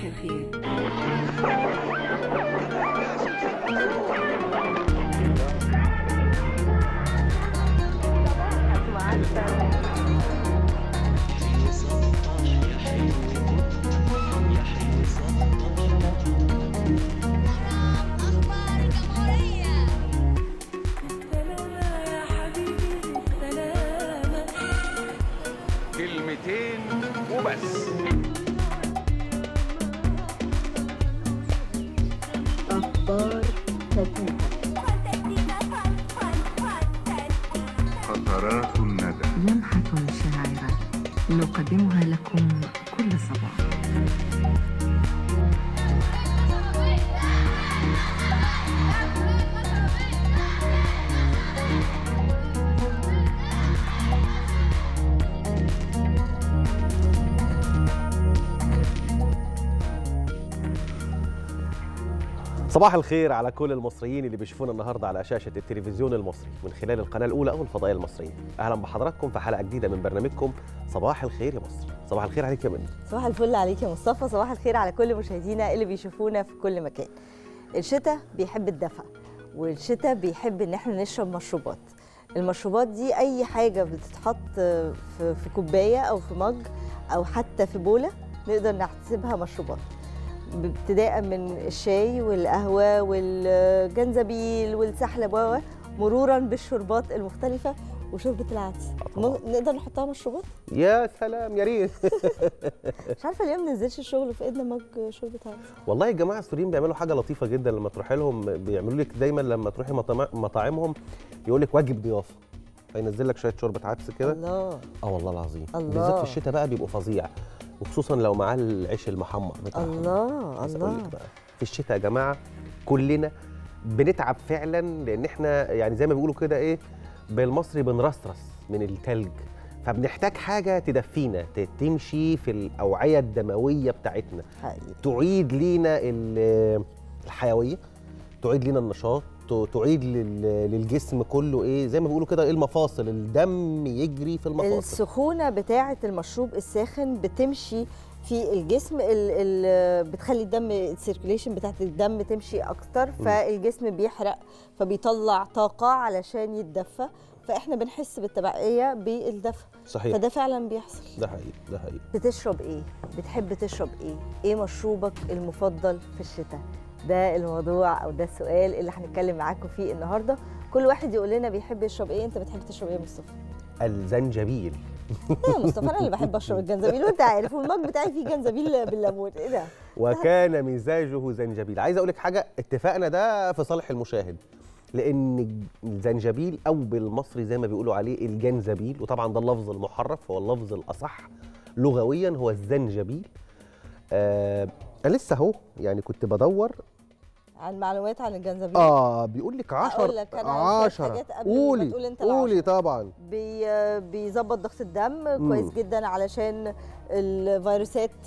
الخير. كلمتين وبس. أخبار فتاة. قطرات الندى. لمحة شاعرة نقدمها لكم كل صباح. صباح الخير على كل المصريين اللي بيشوفونا النهارده على شاشه التلفزيون المصري من خلال القناه الاولى او الفضائيه المصريه. اهلا بحضراتكم في حلقه جديده من برنامجكم صباح الخير يا مصر. صباح الخير عليك يا منى. صباح الفل عليك يا مصطفى، صباح الخير على كل مشاهدينا اللي بيشوفونا في كل مكان. الشتاء بيحب الدفء، والشتاء بيحب ان احنا نشرب مشروبات. المشروبات دي اي حاجه بتتحط في كوبايه او في مج او حتى في بوله نقدر نحسبها مشروبات، ابتداء من الشاي والقهوه والجنزبيل والسحلب مرورا بالشربات المختلفه وشوربه العدس. نقدر نحطها مشروبات؟ يا سلام يا ريت. مش عارفه ليه ما بننزلش الشغل في ايدنا مج شوربه عدس. والله يا جماعه السوريين بيعملوا حاجه لطيفه جدا، لما تروحي لهم بيعملوا لك دايما لما تروحي مطاعمهم يقول لك واجب ضيافه، فينزل لك شويه شوربه عدس كده. الله. والله العظيم. الله. بالذات في الشتاء بقى بيبقوا فظيع، وخصوصا لو معاه العيش المحمر بتاعهم. الله الله. في الشتاء يا جماعه كلنا بنتعب فعلا، لان احنا يعني زي ما بيقولوا كده ايه بالمصري بنرصرص من التلج، فبنحتاج حاجه تدفينا تمشي في الاوعيه الدمويه بتاعتنا حقيقي. تعيد لينا الحيويه، تعيد لينا النشاط، تعيد للجسم كله ايه زي ما بيقولوا كده ايه المفاصل، الدم يجري في المفاصل. السخونه بتاعه المشروب الساخن بتمشي في الجسم، بتخلي الدم السيركيليشن بتاعه الدم تمشي اكتر، فالجسم بيحرق فبيطلع طاقه علشان يتدفى، فاحنا بنحس بالتبعيه بالدفى. صحيح. فده فعلا بيحصل. ده حقيقي ده حقيقي. بتشرب ايه؟ بتحب تشرب ايه؟ ايه مشروبك المفضل في الشتاء؟ ده الموضوع او ده السؤال اللي هنتكلم معاكم فيه النهارده. كل واحد يقول لنا بيحب يشرب ايه. انت بتحب تشرب ايه يا مصطفى؟ الزنجبيل. ايه يا مصطفى، انا اللي بحب اشرب الجنزبيل وانت عارف، والمج بتاعي فيه جنزبيل بالليمون. ايه ده؟ وكان مزاجه زنجبيل. عايز اقول لك حاجه، اتفاقنا ده في صالح المشاهد، لان الزنجبيل او بالمصري زي ما بيقولوا عليه الجنزبيل، وطبعا ده اللفظ المحرف، هو اللفظ الاصح لغويا هو الزنجبيل. انا لسه اهو يعني كنت بدور عن معلومات عن الجنزبيل. بيقول لك 10 قولي قولي طبعا. بيظبط ضغط الدم كويس جدا علشان الفيروسات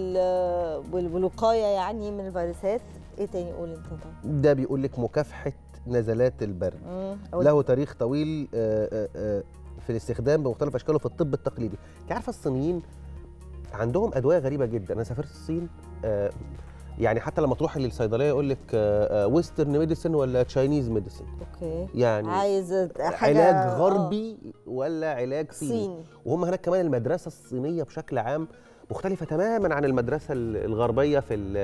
والوقايه يعني من الفيروسات. ايه تاني؟ قول انت طبعا. ده بيقول لك مكافحه نزلات البرد، له تاريخ طويل في الاستخدام بمختلف اشكاله في الطب التقليدي. انت عارفه الصينيين عندهم ادويه غريبه جدا. انا سافرت الصين، يعني حتى لما تروحي للصيدليه يقول لك ويسترن ميديسن ولا تشاينيز ميديسن. اوكي. يعني عايز حاجه علاج غربي ولا علاج صيني. وهم هناك كمان المدرسه الصينيه بشكل عام مختلفه تماما عن المدرسه الغربيه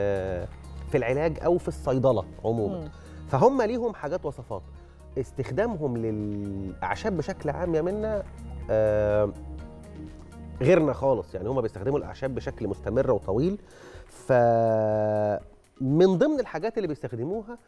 في العلاج او في الصيدله عموما. فهم ليهم حاجات وصفات. استخدامهم للاعشاب بشكل عام يا منى غيرنا خالص، يعني هم بيستخدموا الاعشاب بشكل مستمر وطويل. فمن ضمن الحاجات اللي بيستخدموها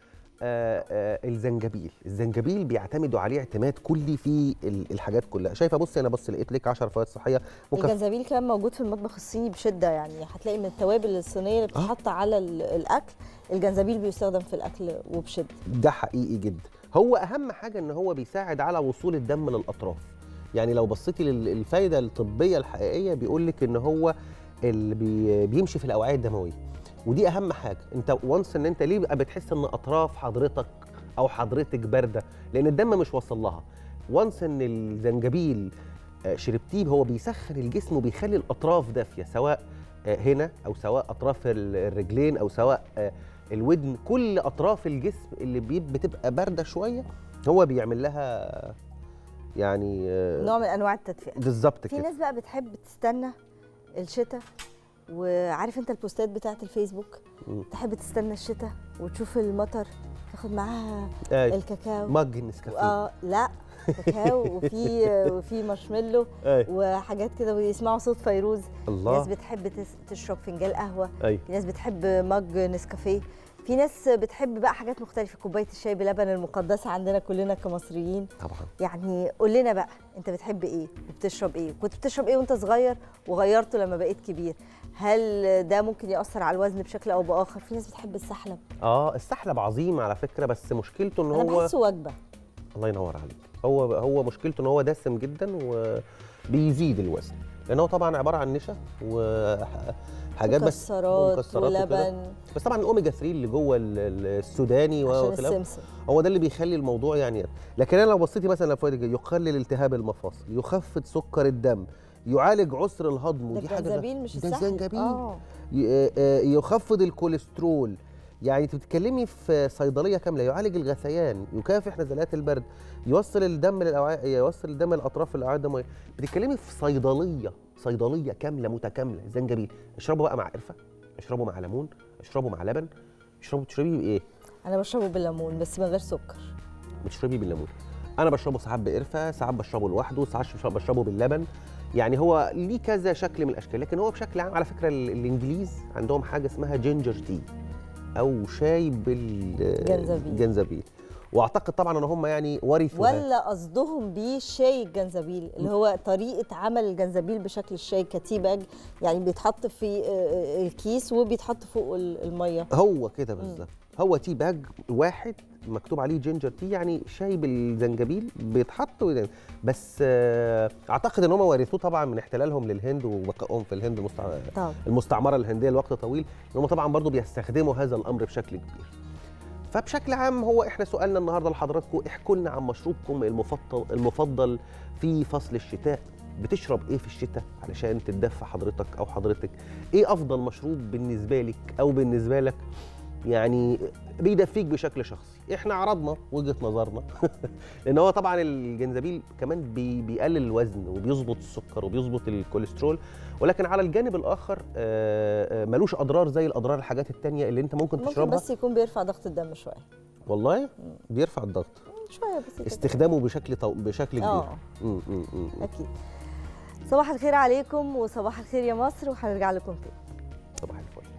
الزنجبيل بيعتمدوا عليه اعتماد كلي في الحاجات كلها. شايفه بصي انا لقيت لك 10 فوائد صحيه. الجنزبيل كان موجود في المطبخ الصيني بشده، يعني هتلاقي من التوابل الصينيه اللي بتتحط على الاكل الجنزبيل بيستخدم في الاكل وبشده. ده حقيقي جدا. هو اهم حاجه ان هو بيساعد على وصول الدم للاطراف. يعني لو بصيتي للفايده الطبيه الحقيقيه بيقول لك ان هو اللي بيمشي في الاوعيه الدمويه، ودي اهم حاجه. انت وانس ان انت ليه بقى بتحس ان اطراف حضرتك او حضرتك بارده؟ لان الدم مش واصل لها. وانس ان الزنجبيل شربتيه هو بيسخن الجسم وبيخلي الاطراف دافيه، سواء هنا او سواء اطراف الرجلين او سواء الودن، كل اطراف الجسم اللي بتبقى بارده شويه هو بيعمل لها يعني نوع من انواع التدفئه. بالظبط كده. في ناس بقى بتحب تستنى الشتاء، وعارف انت البوستات بتاعت الفيسبوك تحب تستنى الشتاء وتشوف المطر، تاخد معاها الكاكاو، مج نسكافيه. لا كاكاو وفي مارشميلو وحاجات كده، ويسمعوا صوت فيروز. الله. في ناس بتحب تشرب فنجان قهوه، في ناس بتحب مج نسكافيه، في ناس بتحب بقى حاجات مختلفه، كوبايه الشاي بلبن المقدسه عندنا كلنا كمصريين طبعا. يعني قول لنا بقى انت بتحب ايه وبتشرب ايه؟ كنت بتشرب ايه وانت صغير وغيرته لما بقيت كبير؟ هل ده ممكن يأثر على الوزن بشكل او باخر؟ في ناس بتحب السحلب. السحلب عظيم على فكره، بس مشكلته ان هو انا بحسه وجبه. الله ينور عليك. هو مشكلته ان هو دسم جدا وبيزيد الوزن، لان هو طبعا عباره عن نشا وحاجات بس مكسرات ولبن، بس طبعا الاوميجا 3 اللي جوه السوداني عشان السمسم هو ده اللي بيخلي الموضوع يعني. لكن انا لو بصيتي مثلا لفوائد، يقلل التهاب المفاصل، يخفض سكر الدم، يعالج عسر الهضم، ودي حاجه الجنزبيل مش السحلب. الجنزبيل يخفض الكوليسترول. يعني انت بتتكلمي في صيدليه كامله، يعالج الغثيان، يكافح نزلات البرد، يوصل الدم للاوعيه، يوصل الدم لاطراف الاوعيه الدمويه. بتتكلمي في صيدليه كامله متكامله. زنجبيل اشربه بقى مع قرفه، اشربه مع ليمون، اشربه مع لبن، تشربيه بايه؟ انا بشربه بالليمون بس من غير سكر. بتشربيه بالليمون. انا بشربه ساعات بقرفه، ساعات بشربه لوحده، ساعات بشربه باللبن. يعني هو ليه كذا شكل من الاشكال، لكن هو بشكل عام على فكره الانجليز عندهم حاجه اسمها جينجر تي او شاي بالجنزبيل، واعتقد طبعا ان هم يعني ورثوا، ولا قصدهم بيه شاي الجنزبيل اللي هو طريقه عمل الجنزبيل بشكل الشاي كتي باج، يعني بيتحط في الكيس وبيتحط فوق الميه. هو كده بالظبط. هو تي باج واحد مكتوب عليه جينجر تي، يعني شاي بالزنجبيل بيتحط بس اعتقد ان هم ورثوه طبعا من احتلالهم للهند وبقائهم في الهند المستعمره الهنديه لوقت طويل، ان هم طبعا برضو بيستخدموا هذا الامر بشكل كبير. فبشكل عام هو احنا سؤالنا النهارده لحضراتكم، احكوا لنا عن مشروبكم المفضل في فصل الشتاء. بتشرب ايه في الشتاء علشان تتدفى حضرتك او حضرتك؟ ايه افضل مشروب بالنسبه لك او بالنسبه لك يعني بيدفيك بشكل شخصي؟ احنا عرضنا وجهه نظرنا لان هو طبعا الجنزبيل كمان بيقلل الوزن وبيظبط السكر وبيظبط الكوليسترول، ولكن على الجانب الاخر ملوش اضرار زي الاضرار الحاجات التانية اللي انت ممكن تشربها. بس يكون بيرفع ضغط الدم شويه. والله بيرفع الضغط شويه بس استخدامه بشكل كبير. اكيد. صباح الخير عليكم وصباح الخير يا مصر، وهنرجع لكم تاني. صباح الفل.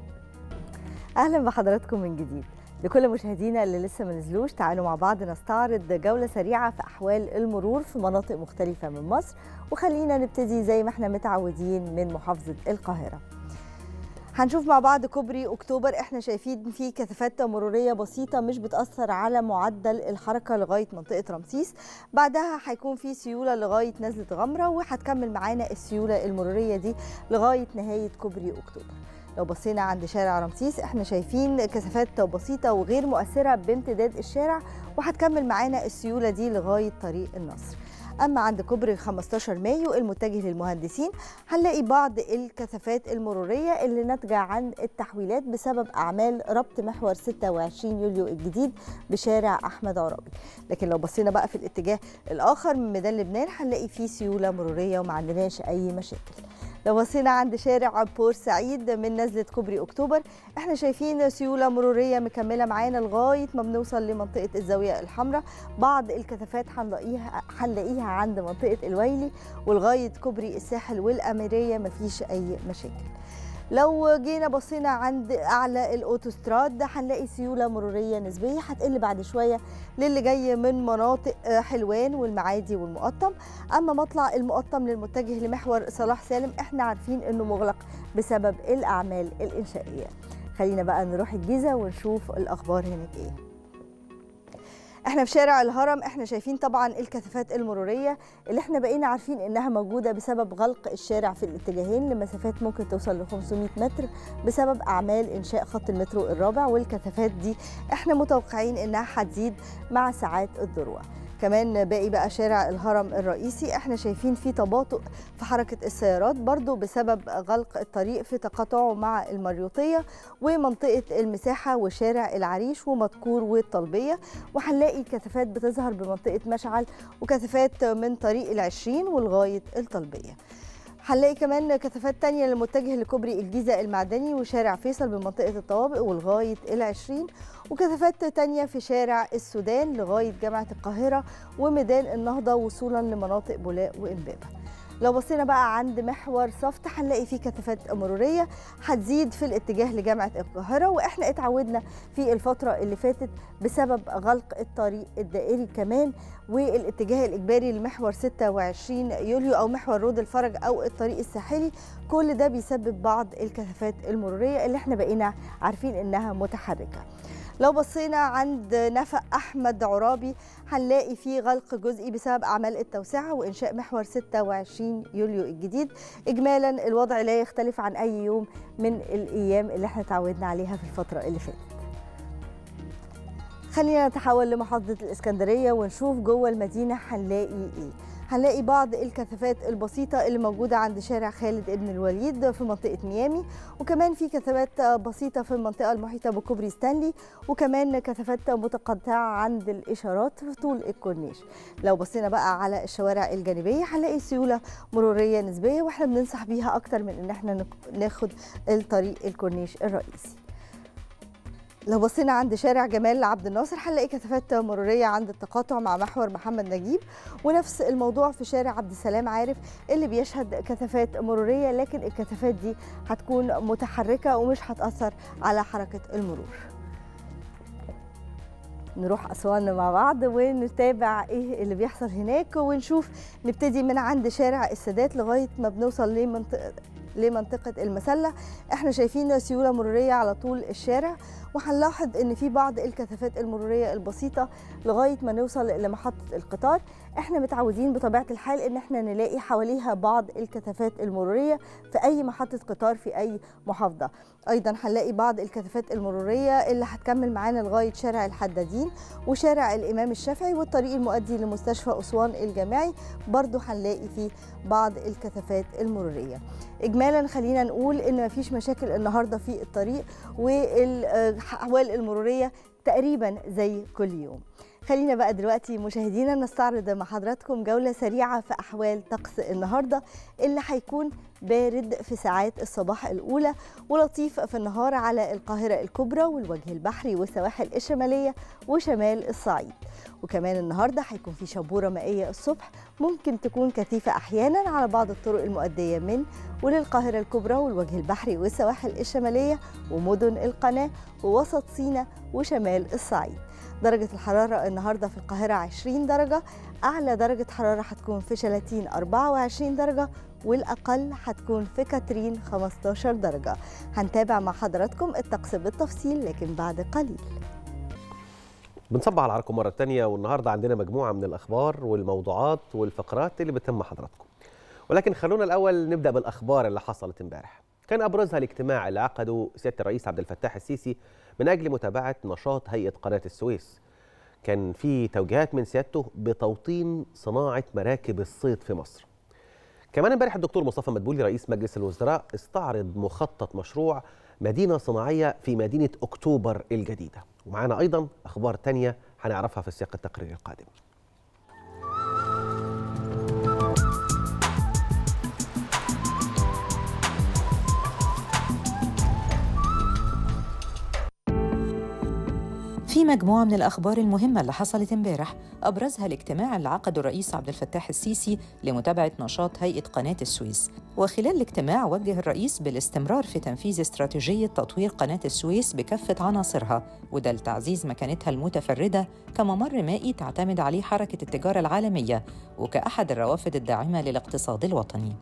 اهلا بحضراتكم من جديد. لكل مشاهدينا اللي لسه ما نزلوش، تعالوا مع بعض نستعرض جوله سريعه في احوال المرور في مناطق مختلفه من مصر، وخلينا نبتدي زي ما احنا متعودين من محافظه القاهره. هنشوف مع بعض كوبري اكتوبر، احنا شايفين فيه كثافات مروريه بسيطه مش بتاثر على معدل الحركه لغايه منطقه رمسيس، بعدها هيكون في سيوله لغايه نزله غمره، وهتكمل معانا السيوله المروريه دي لغايه نهايه كوبري اكتوبر. لو بصينا عند شارع رمسيس احنا شايفين كثافات بسيطه وغير مؤثره بامتداد الشارع، وهتكمل معانا السيوله دي لغايه طريق النصر. اما عند كوبري 15 مايو المتجه للمهندسين هنلاقي بعض الكثافات المروريه اللي ناتجه عن التحويلات بسبب اعمال ربط محور 26 يوليو الجديد بشارع احمد عرابي. لكن لو بصينا بقى في الاتجاه الاخر من ميدان لبنان هنلاقي فيه سيوله مروريه وما عندناش اي مشاكل. لو بصينا عند شارع بورسعيد من نزلة كوبري أكتوبر احنا شايفين سيولة مرورية مكملة معانا لغاية ما بنوصل لمنطقة الزاوية الحمراء. بعض الكثافات هنلاقيها عند منطقة الويلي ولغاية كوبري الساحل والأميرية مفيش أي مشاكل. لو جينا بصينا عند اعلى الاوتوستراد هنلاقي سيوله مروريه نسبيه هتقل بعد شويه للي جاي من مناطق حلوان والمعادي والمقطم. اما مطلع المقطم للمتجه لمحور صلاح سالم احنا عارفين انه مغلق بسبب الاعمال الانشائيه. خلينا بقى نروح الجيزه ونشوف الاخبار هناك ايه. احنا في شارع الهرم احنا شايفين طبعا الكثافات المروريه اللي احنا بقينا عارفين انها موجوده بسبب غلق الشارع في الاتجاهين لمسافات ممكن توصل ل 500 متر بسبب اعمال انشاء خط المترو الرابع، والكثافات دي احنا متوقعين انها هتزيد مع ساعات الذروه. كمان باقي بقى شارع الهرم الرئيسي احنا شايفين فيه تباطؤ في حركة السيارات برضو بسبب غلق الطريق في تقاطعه مع المريوطية ومنطقة المساحة وشارع العريش ومدكور والطلبية، وهنلاقي كثافات بتظهر بمنطقة مشعل وكثافات من طريق العشرين ولغاية الطلبية. هنلاقي كمان كثافات تانية للمتجه لكوبري الجيزة المعدني وشارع فيصل بمنطقة الطوابق ولغاية العشرين، وكثافات تانية في شارع السودان لغاية جامعة القاهرة وميدان النهضة وصولا لمناطق بولاق وإمبابة. لو بصينا بقى عند محور صفت هنلاقي فيه كثافات مرورية هتزيد في الاتجاه لجامعة القاهرة، واحنا اتعودنا في الفترة اللي فاتت بسبب غلق الطريق الدائري كمان والاتجاه الإجباري لمحور 26 يوليو أو محور رود الفرج أو الطريق الساحلي، كل ده بيسبب بعض الكثافات المرورية اللي احنا بقينا عارفين إنها متحركة. لو بصينا عند نفق أحمد عرابي هنلاقي فيه غلق جزئي بسبب أعمال التوسعة وإنشاء محور 26 يوليو الجديد. إجمالا الوضع لا يختلف عن أي يوم من الأيام اللي احنا تعودنا عليها في الفترة اللي فاتت. خلينا نتحول لمحافظة الإسكندرية ونشوف جوه المدينة هنلاقي إيه. هنلاقي بعض الكثافات البسيطة اللي موجودة عند شارع خالد ابن الوليد في منطقة ميامي، وكمان في كثافات بسيطة في المنطقة المحيطة بكوبري ستانلي، وكمان كثافات متقطعة عند الإشارات في طول الكورنيش. لو بصينا بقى على الشوارع الجانبية هنلاقي سيولة مرورية نسبية، واحنا بننصح بيها أكتر من إن احنا ناخد الطريق الكورنيش الرئيسي. لو بصينا عند شارع جمال عبد الناصر هنلاقي كثافات مروريه عند التقاطع مع محور محمد نجيب، ونفس الموضوع في شارع عبد السلام عارف اللي بيشهد كثافات مروريه، لكن الكثافات دي هتكون متحركه ومش هتاثر على حركه المرور. نروح أسوان مع بعض ونتابع ايه اللي بيحصل هناك ونشوف. نبتدي من عند شارع السادات لغايه ما بنوصل لمنطقة المسلة، احنا شايفين سيولة مرورية على طول الشارع، وهنلاحظ ان في بعض الكثافات المرورية البسيطة لغاية ما نوصل لمحطة القطار. احنا متعودين بطبيعة الحال ان احنا نلاقي حواليها بعض الكثافات المرورية في اي محطة قطار في اي محافظة. ايضا هنلاقي بعض الكثافات المرورية اللي هتكمل معانا لغاية شارع الحدادين وشارع الامام الشافعي والطريق المؤدي لمستشفى أسوان الجامعي، برضو هنلاقي فيه بعض الكثافات المرورية. إجمالا خلينا نقول إن مفيش مشاكل النهاردة في الطريق والأحوال المرورية تقريبا زي كل يوم. خلينا بقى دلوقتي مشاهدينا نستعرض مع حضراتكم جولة سريعة في أحوال طقس النهاردة اللي هيكون بارد في ساعات الصباح الأولى ولطيف في النهار على القاهرة الكبرى والوجه البحري والسواحل الشمالية وشمال الصعيد. وكمان النهاردة هيكون في شبورة مائية الصبح ممكن تكون كثيفة أحيانا على بعض الطرق المؤدية من وللقاهرة الكبرى والوجه البحري والسواحل الشمالية ومدن القناة ووسط سيناء وشمال الصعيد. درجة الحرارة النهاردة في القاهرة 20 درجة، أعلى درجة حرارة هتكون في شلاتين 24 درجة، والأقل هتكون في كاترين 15 درجة. هنتابع مع حضراتكم الطقس بالتفصيل لكن بعد قليل. بنصبح على حضراتكم مرة تانية، والنهاردة عندنا مجموعة من الأخبار والموضوعات والفقرات اللي بتهم حضراتكم، ولكن خلونا الأول نبدأ بالأخبار اللي حصلت امبارح. كان أبرزها الاجتماع اللي عقده سيادة الرئيس عبد الفتاح السيسي من أجل متابعة نشاط هيئة قناة السويس. كان في توجيهات من سيادته بتوطين صناعة مراكب الصيد في مصر. كمان امبارح الدكتور مصطفى مدبولي رئيس مجلس الوزراء استعرض مخطط مشروع مدينة صناعية في مدينة أكتوبر الجديدة، ومعانا أيضا أخبار تانية هنعرفها في سياق التقرير القادم. في مجموعة من الأخبار المهمة اللي حصلت امبارح، أبرزها الاجتماع اللي عقده الرئيس عبد الفتاح السيسي لمتابعة نشاط هيئة قناة السويس. وخلال الاجتماع وجه الرئيس بالاستمرار في تنفيذ استراتيجية تطوير قناة السويس بكافة عناصرها، وده لتعزيز مكانتها المتفردة كممر مائي تعتمد عليه حركة التجارة العالمية وكأحد الروافد الداعمة للاقتصاد الوطني.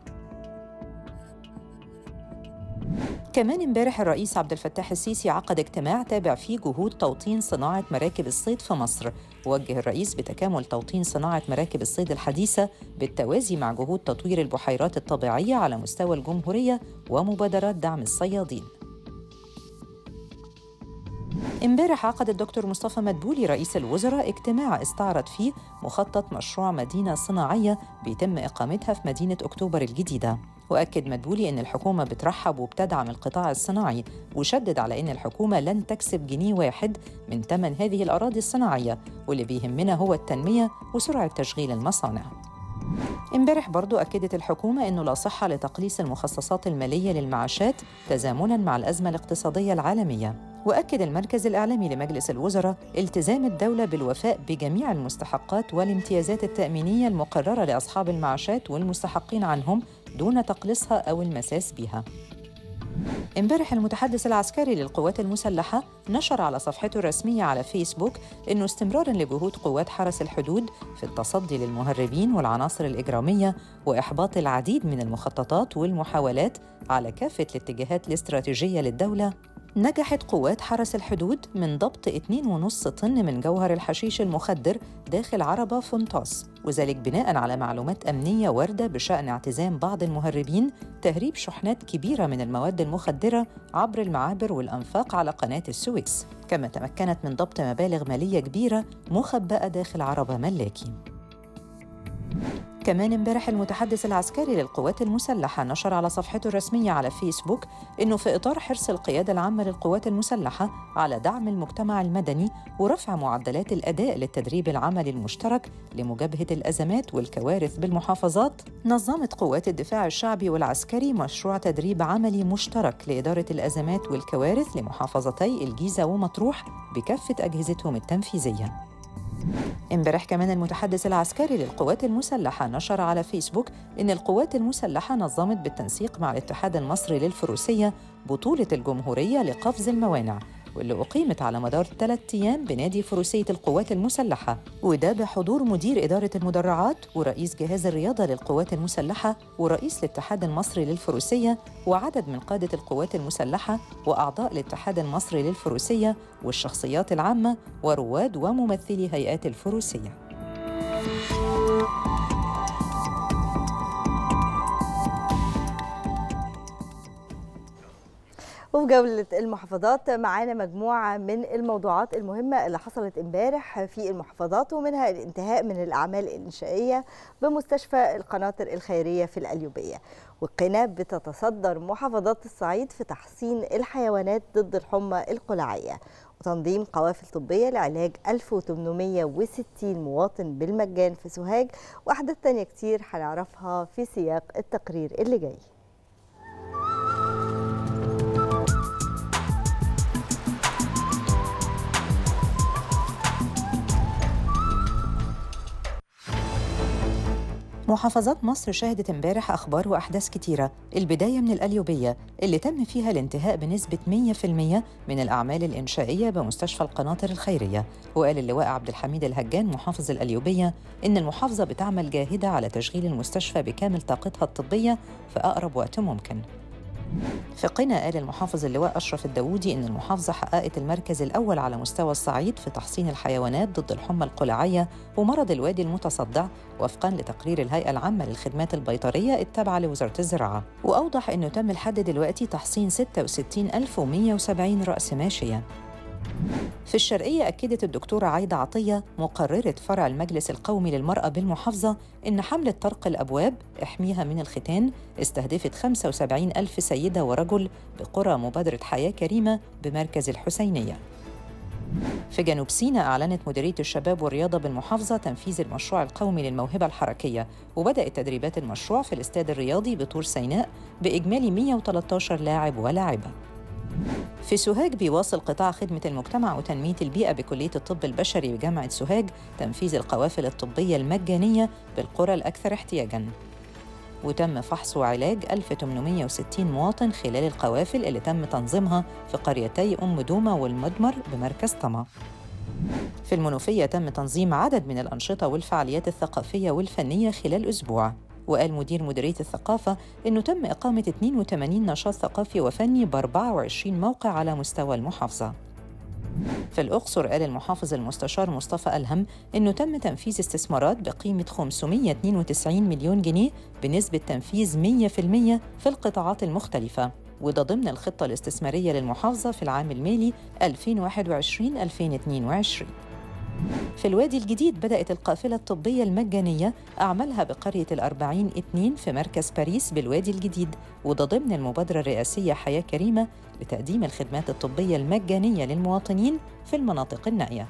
كمان امبارح الرئيس عبد الفتاح السيسي عقد اجتماع تابع فيه جهود توطين صناعة مراكب الصيد في مصر. وجه الرئيس بتكامل توطين صناعة مراكب الصيد الحديثة بالتوازي مع جهود تطوير البحيرات الطبيعية على مستوى الجمهورية ومبادرات دعم الصيادين. امبارح عقد الدكتور مصطفى مدبولي رئيس الوزراء اجتماع استعرض فيه مخطط مشروع مدينة صناعية بيتم إقامتها في مدينة أكتوبر الجديدة. وأكد مدبولي أن الحكومة بترحب وبتدعم القطاع الصناعي، وشدد على أن الحكومة لن تكسب جنيه واحد من ثمن هذه الأراضي الصناعية، واللي بيهمنا هو التنمية وسرعة تشغيل المصانع. امبارح برضو أكدت الحكومة أنه لا صحة لتقليص المخصصات المالية للمعاشات تزامناً مع الأزمة الاقتصادية العالمية. وأكد المركز الإعلامي لمجلس الوزراء التزام الدولة بالوفاء بجميع المستحقات والامتيازات التأمينية المقررة لأصحاب المعاشات والمستحقين عنهم دون تقليصها أو المساس بها. امبارح المتحدث العسكري للقوات المسلحة نشر على صفحته الرسمية على فيسبوك أنه استمراراً لجهود قوات حرس الحدود في التصدي للمهربين والعناصر الإجرامية وإحباط العديد من المخططات والمحاولات على كافة الاتجاهات الاستراتيجية للدولة، نجحت قوات حرس الحدود من ضبط 2.5 طن من جوهر الحشيش المخدر داخل عربة فونتاس، وذلك بناء على معلومات أمنية واردة بشأن اعتزام بعض المهربين تهريب شحنات كبيرة من المواد المخدرة عبر المعابر والأنفاق على قناة السويس. كما تمكنت من ضبط مبالغ مالية كبيرة مخبأة داخل عربة ملاكي. كمان امبارح المتحدث العسكري للقوات المسلحة نشر على صفحته الرسمية على فيسبوك إنه في إطار حرص القيادة العامة للقوات المسلحة على دعم المجتمع المدني ورفع معدلات الأداء للتدريب العملي المشترك لمجابهة الأزمات والكوارث بالمحافظات، نظمت قوات الدفاع الشعبي والعسكري مشروع تدريب عملي مشترك لإدارة الأزمات والكوارث لمحافظتي الجيزة ومطروح بكافة أجهزتهم التنفيذية. امبارح كمان المتحدث العسكري للقوات المسلحة نشر على فيسبوك إن القوات المسلحة نظمت بالتنسيق مع الاتحاد المصري للفروسية بطولة الجمهورية لقفز الموانع، واللي أقيمت على مدار 3 أيام بنادي فروسية القوات المسلحة، وده بحضور مدير إدارة المدرعات ورئيس جهاز الرياضة للقوات المسلحة ورئيس الاتحاد المصري للفروسية وعدد من قادة القوات المسلحة وأعضاء الاتحاد المصري للفروسية والشخصيات العامة ورواد وممثلي هيئات الفروسية. وفي جولة المحافظات معانا مجموعة من الموضوعات المهمة اللي حصلت امبارح في المحافظات، ومنها الانتهاء من الأعمال الإنشائية بمستشفى القناطر الخيرية في القليوبية، والقنا بتتصدر محافظات الصعيد في تحصين الحيوانات ضد الحمى القلعية، وتنظيم قوافل طبية لعلاج 1860 مواطن بالمجان في سوهاج، وأحداث تانية كتير هنعرفها في سياق التقرير اللي جاي. محافظات مصر شهدت امبارح أخبار وأحداث كتيرة، البداية من القليوبية اللي تم فيها الانتهاء بنسبة 100% من الأعمال الإنشائية بمستشفى القناطر الخيرية. وقال اللواء عبد الحميد الهجان محافظ القليوبية إن المحافظة بتعمل جاهدة على تشغيل المستشفى بكامل طاقتها الطبية في أقرب وقت ممكن. في قنا قال المحافظ اللواء أشرف الداوودي إن المحافظة حققت المركز الأول على مستوى الصعيد في تحصين الحيوانات ضد الحمى القلعية ومرض الوادي المتصدع وفقاً لتقرير الهيئة العامة للخدمات البيطرية التابعة لوزارة الزراعة. وأوضح إنه تم لحد دلوقتي تحصين 66,170 رأس ماشية. في الشرقية أكدت الدكتورة عايدة عطية مقررة فرع المجلس القومي للمرأة بالمحافظة إن حملة طرق الأبواب احميها من الختان استهدفت 75,000 سيدة ورجل بقرى مبادرة حياة كريمة بمركز الحسينية. في جنوب سيناء أعلنت مديرية الشباب والرياضة بالمحافظة تنفيذ المشروع القومي للموهبة الحركية، وبدأت تدريبات المشروع في الاستاد الرياضي بطور سيناء بإجمالي 113 لاعب ولاعبة. في سوهاج بيواصل قطاع خدمة المجتمع وتنمية البيئة بكلية الطب البشري بجامعة سوهاج تنفيذ القوافل الطبية المجانية بالقرى الأكثر احتياجاً، وتم فحص وعلاج 1860 مواطن خلال القوافل اللي تم تنظيمها في قريتي أم دومة والمدمر بمركز طما. في المنوفية تم تنظيم عدد من الأنشطة والفعاليات الثقافية والفنية خلال أسبوع، وقال مدير مديرية الثقافة إنه تم إقامة 82 نشاط ثقافي وفني ب24 موقع على مستوى المحافظة. في الأقصر قال المحافظ المستشار مصطفى ألهم إنه تم تنفيذ استثمارات بقيمة 592 مليون جنيه بنسبة تنفيذ 100% في القطاعات المختلفة، وده ضمن الخطة الاستثمارية للمحافظة في العام المالي 2021-2022. في الوادي الجديد بدأت القافلة الطبية المجانية أعمالها بقرية ال40-2 في مركز باريس بالوادي الجديد، وده ضمن المبادرة الرئاسية حياة كريمة لتقديم الخدمات الطبية المجانية للمواطنين في المناطق النائية.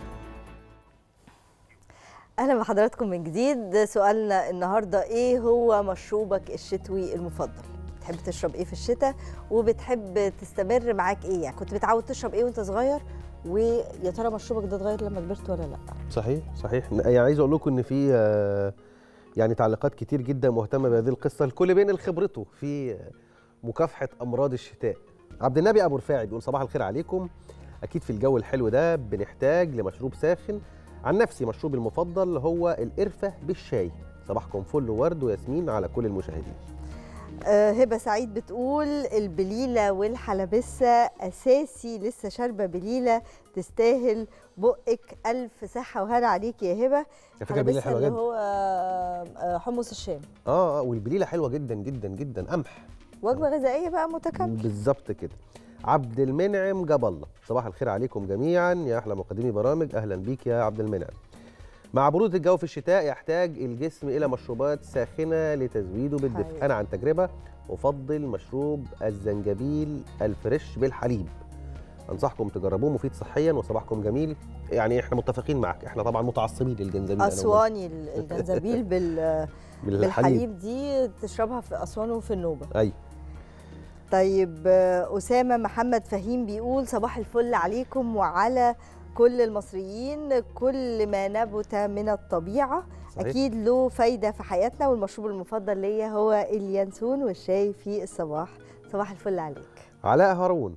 أهلا بحضراتكم من جديد. سؤالنا النهاردة إيه هو مشروبك الشتوي المفضل؟ بتحب تشرب إيه في الشتاء وبتحب تستمر معاك إيه؟ يعني كنت متعود تشرب إيه وأنت صغير، ويا ترى مشروبك ده اتغير لما كبرت ولا لا؟ صحيح يعني عايز اقول لكم ان في يعني تعليقات كتير جدا مهتمه بهذه القصه، الكل بينقل خبرته في مكافحه امراض الشتاء. عبد النبي ابو رفاعي بيقول صباح الخير عليكم، اكيد في الجو الحلو ده بنحتاج لمشروب ساخن. عن نفسي مشروبي المفضل هو القرفه بالشاي. صباحكم فل وورد وياسمين على كل المشاهدين. هبه سعيد بتقول البليله والحلبسه اساسي، لسه شاربه بليله تستاهل بقك، الف صحه وهنا عليك يا هبه. فكره البليله حلوه جدا، هو حمص الشام. والبليله حلوه جدا جدا جدا، قمح، وجبه غذائيه بقى متكامله بالظبط كده. عبد المنعم جاب الله صباح الخير عليكم جميعا يا احلى مقدمي برامج، اهلا بيك يا عبد المنعم. مع برودة الجو في الشتاء يحتاج الجسم إلى مشروبات ساخنة لتزويده بالدفء. أنا عن تجربة أفضل مشروب الزنجبيل الفريش بالحليب، أنصحكم تجربوه، مفيد صحيا وصباحكم جميل. يعني إحنا متفقين معك، إحنا طبعا متعصبين للجنزبيل. أسواني الجنزبيل بالحليب دي تشربها في أسوان وفي النوبة. أيوة. طيب أسامة محمد فهيم بيقول صباح الفل عليكم وعلى كل المصريين، كل ما نبت من الطبيعة صحيح. أكيد له فايدة في حياتنا، والمشروب المفضل ليا هو اليانسون والشاي في الصباح. صباح الفل عليك. علاء هارون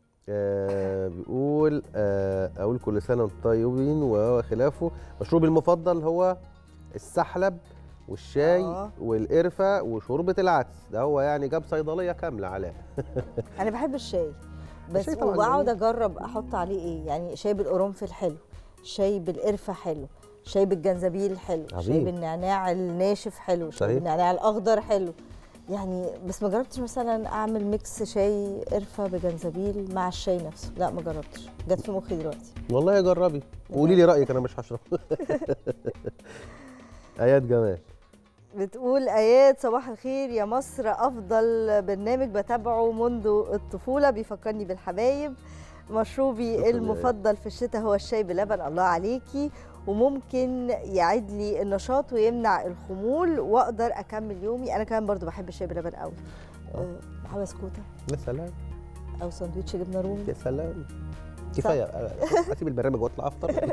بيقول أقول كل سنة وانتم طيبين وخلافه. مشروبي المفضل هو السحلب والشاي والقرفة وشوربة العدس. ده هو يعني جاب صيدلية كاملة علاء. أنا بحب الشاي بس، وبقعد اجرب احط عليه ايه. يعني شاي بالقرنفل حلو، شاي بالقرفه حلو، شاي بالجنزبيل حلو، شاي بالنعناع الناشف حلو، شاي بالنعناع الاخضر حلو. يعني بس ما جربتش مثلا اعمل ميكس شاي قرفه بجنزبيل مع الشاي نفسه، لا ما جربتش، جت في مخي دلوقتي. والله جربي وقولي لي رايك، انا مش هشرب. ايات جمال بتقول ايات صباح الخير يا مصر، افضل برنامج بتابعه منذ الطفوله، بيفكرني بالحبايب. مشروبي المفضل في الشتاء هو الشاي بلبن. الله عليكي، وممكن يعيد لي النشاط ويمنع الخمول واقدر اكمل يومي. انا كمان برضو بحب الشاي بلبن قوي. مع بسكوته يا سلام، او ساندوتش جبنه رومي. يا سلام، كفايه اسيب البرنامج واطلع افطر.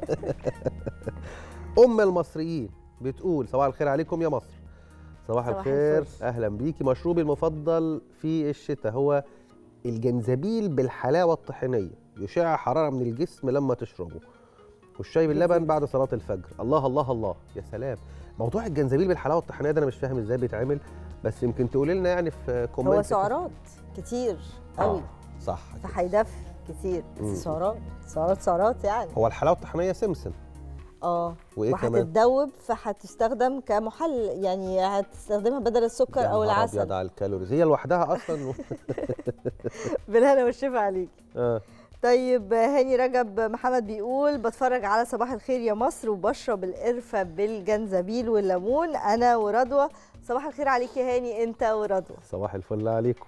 ام المصريين بتقول صباح الخير عليكم يا مصر. صباح الخير، اهلا بيكي. مشروبي المفضل في الشتاء هو الجنزبيل بالحلاوه الطحينيه، يشع حراره من الجسم لما تشربه، والشاي باللبن بعد صلاه الفجر. الله الله الله، يا سلام. موضوع الجنزبيل بالحلاوه الطحينيه ده انا مش فاهم ازاي بيتعمل، بس يمكن تقولي لنا يعني في كومنت. هو سعرات كتير قوي. صح، فهيدفي كتير، بس سعرات يعني. هو الحلاوه الطحينيه سمسم. وهتتذوب فهتستخدم كمحل، يعني هتستخدمها بدل السكر او العسل. ابيض على الكالوريز، هي لوحدها اصلا. بالهنا والشفا عليك. طيب هاني رجب محمد بيقول بتفرج على صباح الخير يا مصر وبشرب القرفه بالجنزبيل والليمون انا ورضوى. صباح الخير عليك يا هاني انت ورضوى. صباح الفل عليكم.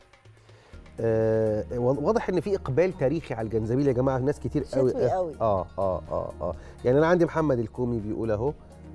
واضح ان في اقبال تاريخي على الجنزبيل يا جماعه، ناس كتير قوي قوي. يعني انا عندي محمد الكومي بيقول اهو،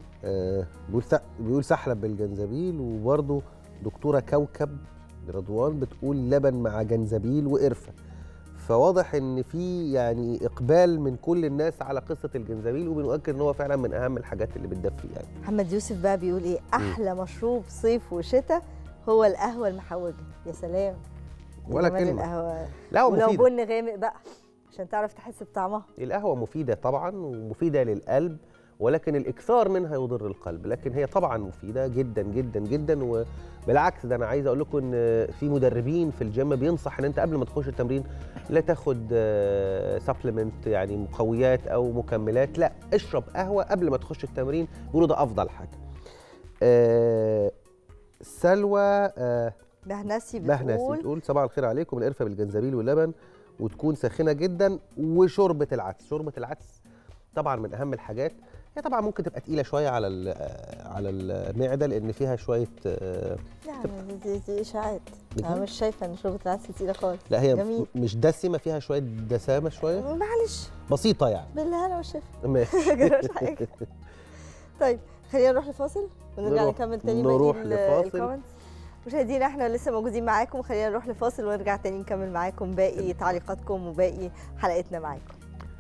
بيقول سحلب بالجنزبيل، وبرده دكتوره كوكب رضوان بتقول لبن مع جنزبيل وقرفه. فواضح ان في يعني اقبال من كل الناس على قصه الجنزبيل، وبنؤكد ان هو فعلا من اهم الحاجات اللي بتدفي يعني. محمد يوسف بقى بيقول ايه؟ احلى مشروب صيف وشتاء هو القهوه المحوجه. يا سلام، ولا كلمه. القهوه لا، ولو بن غامق بقى عشان تعرف تحس بطعمها. القهوه مفيده طبعا ومفيده للقلب، ولكن الاكثار منها يضر القلب، لكن هي طبعا مفيده جدا جدا جدا. وبالعكس ده انا عايز اقول لكم ان في مدربين في الجيم بينصح ان انت قبل ما تخش التمرين لا تاخد سبلمنت يعني مقويات او مكملات، لا اشرب قهوه قبل ما تخش التمرين، بيقولوا ده افضل حاجه. سلوى بهنسي بتقول صباح الخير عليكم، القرفه بالجنزبيل واللبن وتكون ساخنه جدا، وشوربه العدس. شوربه العدس طبعا من اهم الحاجات. هي طبعا ممكن تبقى تقيله شويه على المعده لان فيها شويه يعني دي اشاعات. انا مش شايفه ان شوربه العدس تقيله خالص. لا هي مش دسمه، فيها شويه دسامه شويه معلش بسيطه يعني. بالهنا والشفا. ماشي. حاجه. طيب خلينا نروح لفاصل ونرجع نكمل تاني باقي الكومنتس. مشاهدينا احنا لسه موجودين معاكم، خلينا نروح لفاصل ونرجع تاني نكمل معاكم باقي تعليقاتكم وباقي حلقتنا معاكم.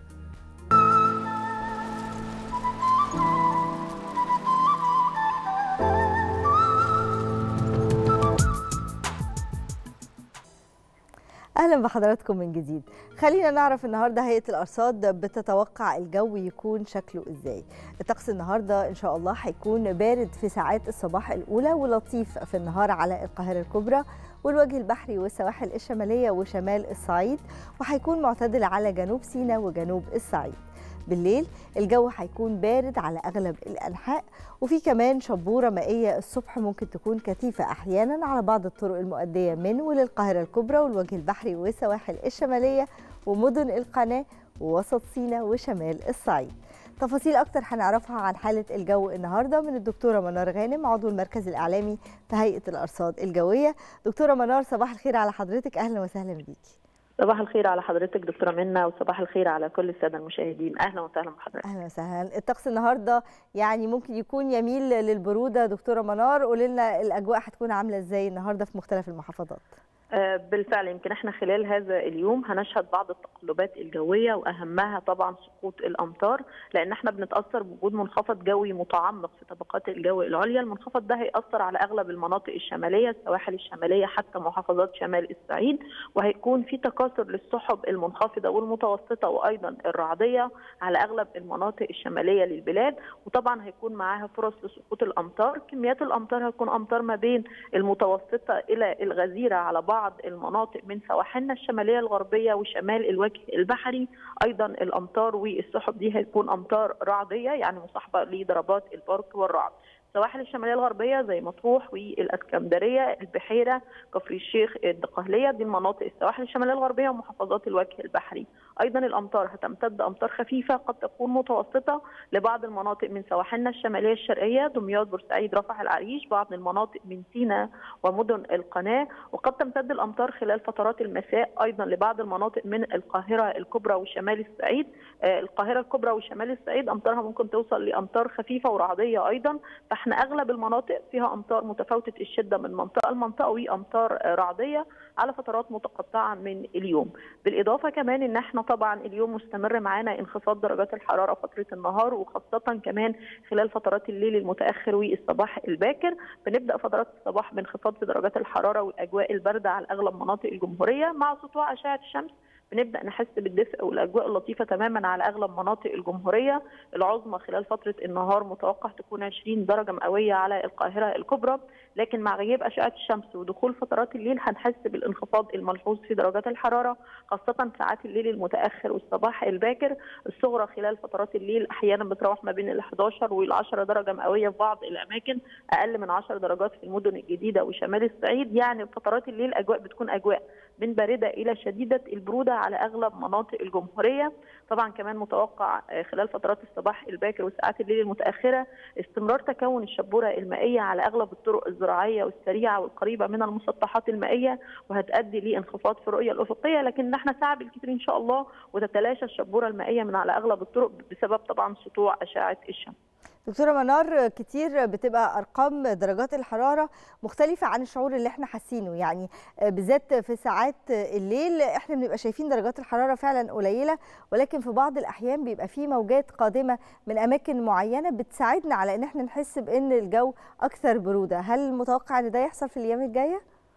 اهلا بحضراتكم من جديد. خلينا نعرف النهارده هيئه الارصاد بتتوقع الجو يكون شكله ازاي. الطقس النهارده ان شاء الله هيكون بارد في ساعات الصباح الاولى ولطيف في النهار على القاهره الكبرى والوجه البحري والسواحل الشماليه وشمال الصعيد، وهيكون معتدل على جنوب سيناء وجنوب الصعيد. بالليل الجو هيكون بارد على أغلب الأنحاء، وفي كمان شبورة مائية الصبح ممكن تكون كثيفة أحيانا على بعض الطرق المؤدية من وللقاهرة الكبرى والوجه البحري والسواحل الشمالية ومدن القناة ووسط سيناء وشمال الصعيد. تفاصيل أكتر هنعرفها عن حالة الجو النهاردة من الدكتورة منار غانم عضو المركز الإعلامي في هيئة الأرصاد الجوية. دكتورة منار صباح الخير على حضرتك، أهلا وسهلا بيكي. صباح الخير على حضرتك دكتورة منى، وصباح الخير على كل السادة المشاهدين. أهلا وسهلا بحضرتك. أهلا وسهلا. الطقس النهارده يعني ممكن يكون يميل للبرودة. دكتورة منار قولي لنا الأجواء هتكون عاملة إزاي النهارده في مختلف المحافظات؟ بالفعل يمكن احنا خلال هذا اليوم هنشهد بعض التقلبات الجويه واهمها طبعا سقوط الامطار، لان احنا بنتاثر بوجود منخفض جوي متعمق في طبقات الجو العليا. المنخفض ده هيأثر على اغلب المناطق الشماليه، السواحل الشماليه حتى محافظات شمال الصعيد، وهيكون في تكاثر للسحب المنخفضه والمتوسطه وايضا الرعديه على اغلب المناطق الشماليه للبلاد، وطبعا هيكون معاها فرص لسقوط الامطار. كميات الامطار هتكون امطار ما بين المتوسطه الى الغزيره على بعض المناطق من سواحلنا الشماليه الغربيه وشمال الوجه البحري. ايضا الامطار والسحب دي هتكون امطار رعديه يعني مصاحبه لضربات البرق والرعد. السواحل الشماليه الغربيه زي مطروح والاسكندريه البحيره كفر الشيخ الدقهليه، دي المناطق السواحل الشماليه الغربيه ومحافظات الوجه البحري. ايضا الامطار هتمتد امطار خفيفه قد تكون متوسطه لبعض المناطق من سواحلنا الشماليه الشرقيه دمياط بورسعيد رفح العريش، بعض المناطق من سيناء ومدن القناه، وقد تمتد الامطار خلال فترات المساء ايضا لبعض المناطق من القاهره الكبرى وشمال الصعيد. القاهره الكبرى وشمال الصعيد امطارها ممكن توصل لامطار خفيفه ورعديه ايضا، فاحنا اغلب المناطق فيها امطار متفاوته الشده من منطقه لمنطقه وامطار رعديه على فترات متقطعه من اليوم. بالاضافه كمان ان احنا طبعا اليوم مستمر معانا انخفاض درجات الحراره فتره النهار، وخاصه كمان خلال فترات الليل المتاخر والصباح الباكر. بنبدا فترات الصباح بانخفاض في درجات الحراره والاجواء البارده على اغلب مناطق الجمهوريه، مع سطوع اشعه الشمس بنبدا نحس بالدفء والاجواء اللطيفه تماما على اغلب مناطق الجمهوريه. العظمى خلال فتره النهار متوقع تكون 20 درجه مئويه على القاهره الكبرى، لكن مع غياب اشعه الشمس ودخول فترات الليل هنحس بالانخفاض الملحوظ في درجات الحراره، خاصه ساعات الليل المتاخر والصباح الباكر. الصغرى خلال فترات الليل احيانا بتروح ما بين ال 11 وال 10 درجه مئويه في بعض الاماكن، اقل من 10 درجات في المدن الجديده وشمال الصعيد. يعني فترات الليل اجواء بتكون اجواء من بارده الى شديده البروده على اغلب مناطق الجمهوريه. طبعا كمان متوقع خلال فترات الصباح الباكر وساعات الليل المتاخره استمرار تكون الشبوره المائيه على اغلب الطرق الزراعيه والسريعه والقريبه من المسطحات المائيه، وهتؤدي لانخفاض في الرؤيه الافقيه، لكن احنا ساعه بالكثير ان شاء الله وتتلاشى الشبوره المائيه من على اغلب الطرق بسبب طبعا سطوع اشعه الشمس. دكتورة منار كتير بتبقى أرقام درجات الحرارة مختلفة عن الشعور اللي احنا حاسينه، يعني بالذات في ساعات الليل احنا بنبقى شايفين درجات الحرارة فعلا قليلة، ولكن في بعض الأحيان بيبقى في موجات قادمة من أماكن معينة بتساعدنا على إن احنا نحس بأن الجو أكثر برودة. هل متوقع أن ده يحصل في الأيام الجاية؟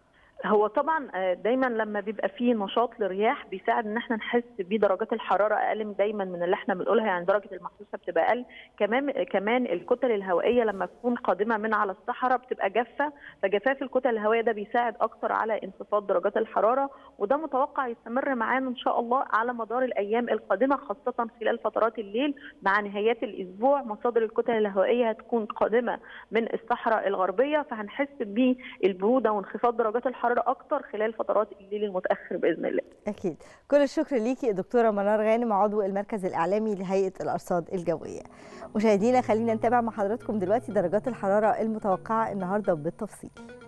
هو طبعا دايما لما بيبقى فيه نشاط للرياح بيساعد ان احنا نحس بدرجات الحراره اقل دايما من اللي احنا بنقولها، يعني درجه المحسوسه بتبقى اقل. كمان الكتل الهوائيه لما تكون قادمه من على الصحراء بتبقى جافه، فجفاف الكتل الهوائيه ده بيساعد اكتر على انخفاض درجات الحراره، وده متوقع يستمر معانا ان شاء الله على مدار الايام القادمه، خاصه خلال فترات الليل مع نهايات الاسبوع. مصادر الكتل الهوائيه هتكون قادمه من الصحراء الغربيه، فهنحس بالبروده وانخفاض درجات الحراره اكتر خلال فترات الليل المتاخر باذن الله. اكيد. كل الشكر ليكي الدكتوره منار غانم، عضو المركز الاعلامي لهيئه الارصاد الجويه. مشاهدينا خلينا نتابع مع حضراتكم دلوقتي درجات الحراره المتوقعه النهارده بالتفصيل.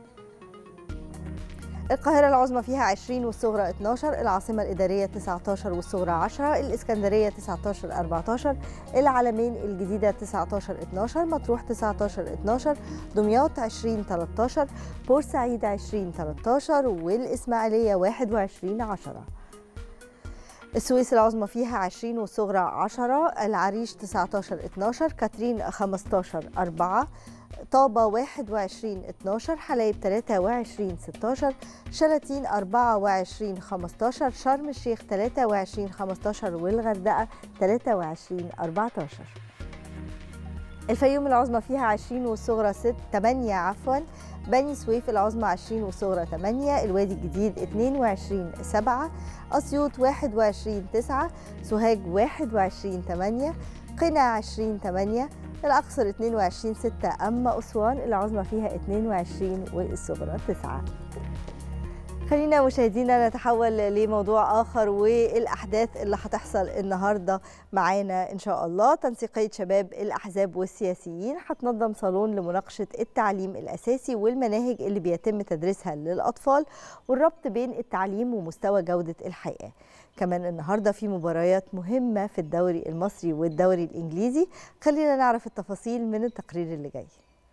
القاهرة العظمى فيها 20 والصغرى 12، العاصمة الإدارية 19 والصغرى 10، الإسكندرية 19 14، العلمين الجديدة 19 12، مطروح 19 12، دمياط 20 13، بورسعيد 20 13، والإسماعيلية 21 10. السويس العظمى فيها 20 والصغرى 10، العريش 19 12، كاترين 15 4، طابة 21 12، حلايب 23 16، شلاتين 24 15، شرم الشيخ 23 15، والغردقة 23 14. الفيوم العظمى فيها 20 والصغرى 8 بني سويف العظمى 20 والصغرى 8، الوادي الجديد 22 7، أسيوط 21 9، سوهاج 21 8، قنا 20 8، الأقصر 22 6، أما أسوان العظمى فيها 22 والصغرى 9. خلينا مشاهدينا نتحول لموضوع آخر والأحداث اللي هتحصل النهاردة معانا إن شاء الله. تنسيقية شباب الأحزاب والسياسيين هتنظم صالون لمناقشة التعليم الأساسي والمناهج اللي بيتم تدريسها للأطفال والربط بين التعليم ومستوى جودة الحياة. كمان النهاردة في مباريات مهمة في الدوري المصري والدوري الإنجليزي. خلينا نعرف التفاصيل من التقرير اللي جاي.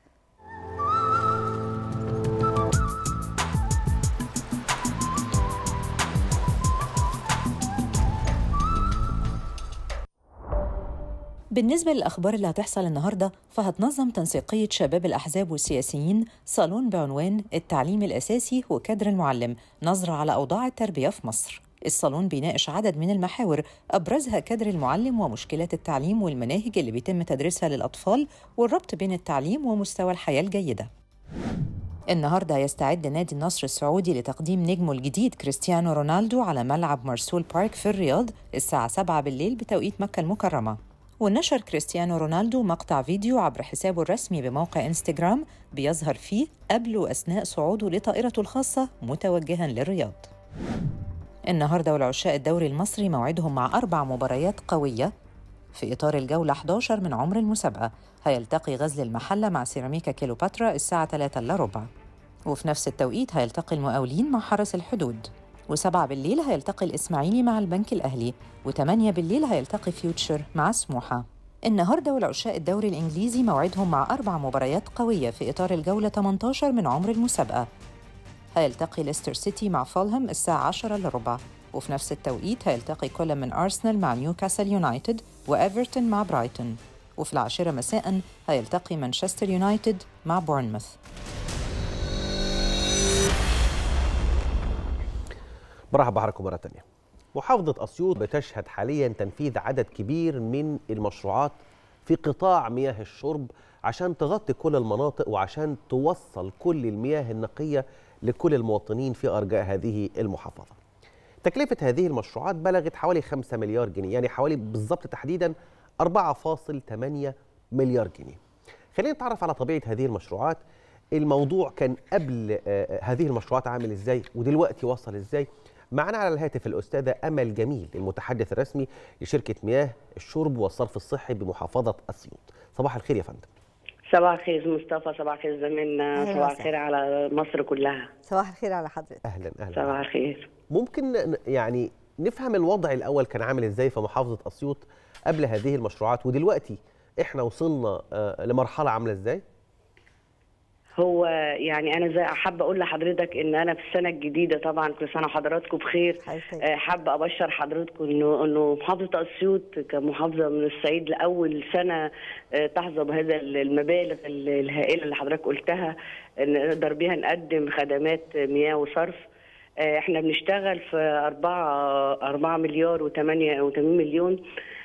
بالنسبة للأخبار اللي هتحصل النهاردة، فهتنظم تنسيقية شباب الأحزاب والسياسيين صالون بعنوان التعليم الأساسي وكادر المعلم، نظرة على أوضاع التربية في مصر. الصالون بيناقش عدد من المحاور أبرزها كادر المعلم ومشكلات التعليم والمناهج اللي بيتم تدريسها للأطفال والربط بين التعليم ومستوى الحياة الجيدة. النهاردة يستعد نادي النصر السعودي لتقديم نجمه الجديد كريستيانو رونالدو على ملعب مرسول بارك في الرياض الساعة 7 بالليل بتوقيت مكة المكرمة. ونشر كريستيانو رونالدو مقطع فيديو عبر حسابه الرسمي بموقع إنستغرام بيظهر فيه قبل وأثناء صعوده لطائرته الخاصة متوجهاً للرياض. النهاردة والعشاء الدوري المصري موعدهم مع 4 مباريات قوية في إطار الجولة 11 من عمر المسابقة. هيلتقي غزل المحلة مع سيراميكا كيلوباترا الساعة 3 إلا ربع، وفي نفس التوقيت هيلتقي المقاولين مع حرس الحدود، و7 بالليل هيلتقي الإسماعيلي مع البنك الأهلي، و8 بالليل هيلتقي فيوتشر مع سموحة. النهاردة والعشاء الدوري الإنجليزي موعدهم مع 4 مباريات قوية في إطار الجولة 18 من عمر المسابقة. هيلتقي ليستر سيتي مع فولهام الساعة 10 إلا ربع، وفي نفس التوقيت هيلتقي كل من أرسنال مع نيوكاسل يونايتد وإيفرتون مع برايتون، وفي 10 مساء هيلتقي مانشستر يونايتد مع بورنموث. مرحبا بحضراتكم مرة تانية. محافظة أسيوط بتشهد حاليا تنفيذ عدد كبير من المشروعات في قطاع مياه الشرب عشان تغطي كل المناطق وعشان توصل كل المياه النقية لكل المواطنين في أرجاء هذه المحافظة. تكلفة هذه المشروعات بلغت حوالي 5 مليار جنيه، يعني حوالي بالضبط تحديدا 4.8 مليار جنيه. خلينا نتعرف على طبيعة هذه المشروعات. الموضوع كان قبل هذه المشروعات عامل ازاي ودلوقتي وصل ازاي؟ معنا على الهاتف الأستاذة أمل جميل المتحدث الرسمي لشركة مياه الشرب والصرف الصحي بمحافظة أسيوط. صباح الخير يا فندم. صباح الخير مصطفى، صباح الخير زميلنا، صباح الخير على مصر كلها. صباح الخير على حضرتك. أهلا أهلا. صباح الخير. ممكن يعني نفهم الوضع الأول كان عامل ازاي في محافظة أسيوط قبل هذه المشروعات، ودلوقتي احنا وصلنا لمرحلة عاملة ازاي؟ هو يعني انا حابه اقول لحضرتك ان انا في السنه الجديده طبعا كل سنه وحضراتكم بخير. حابه ابشر حضراتكم انه محافظه اسيوط كمحافظه من الصعيد لاول سنه تحظى بهذا المبالغ الهائله اللي حضرتك قلتها، نقدر بيها نقدم خدمات مياه وصرف. احنا بنشتغل في 4 مليار و88 مليون.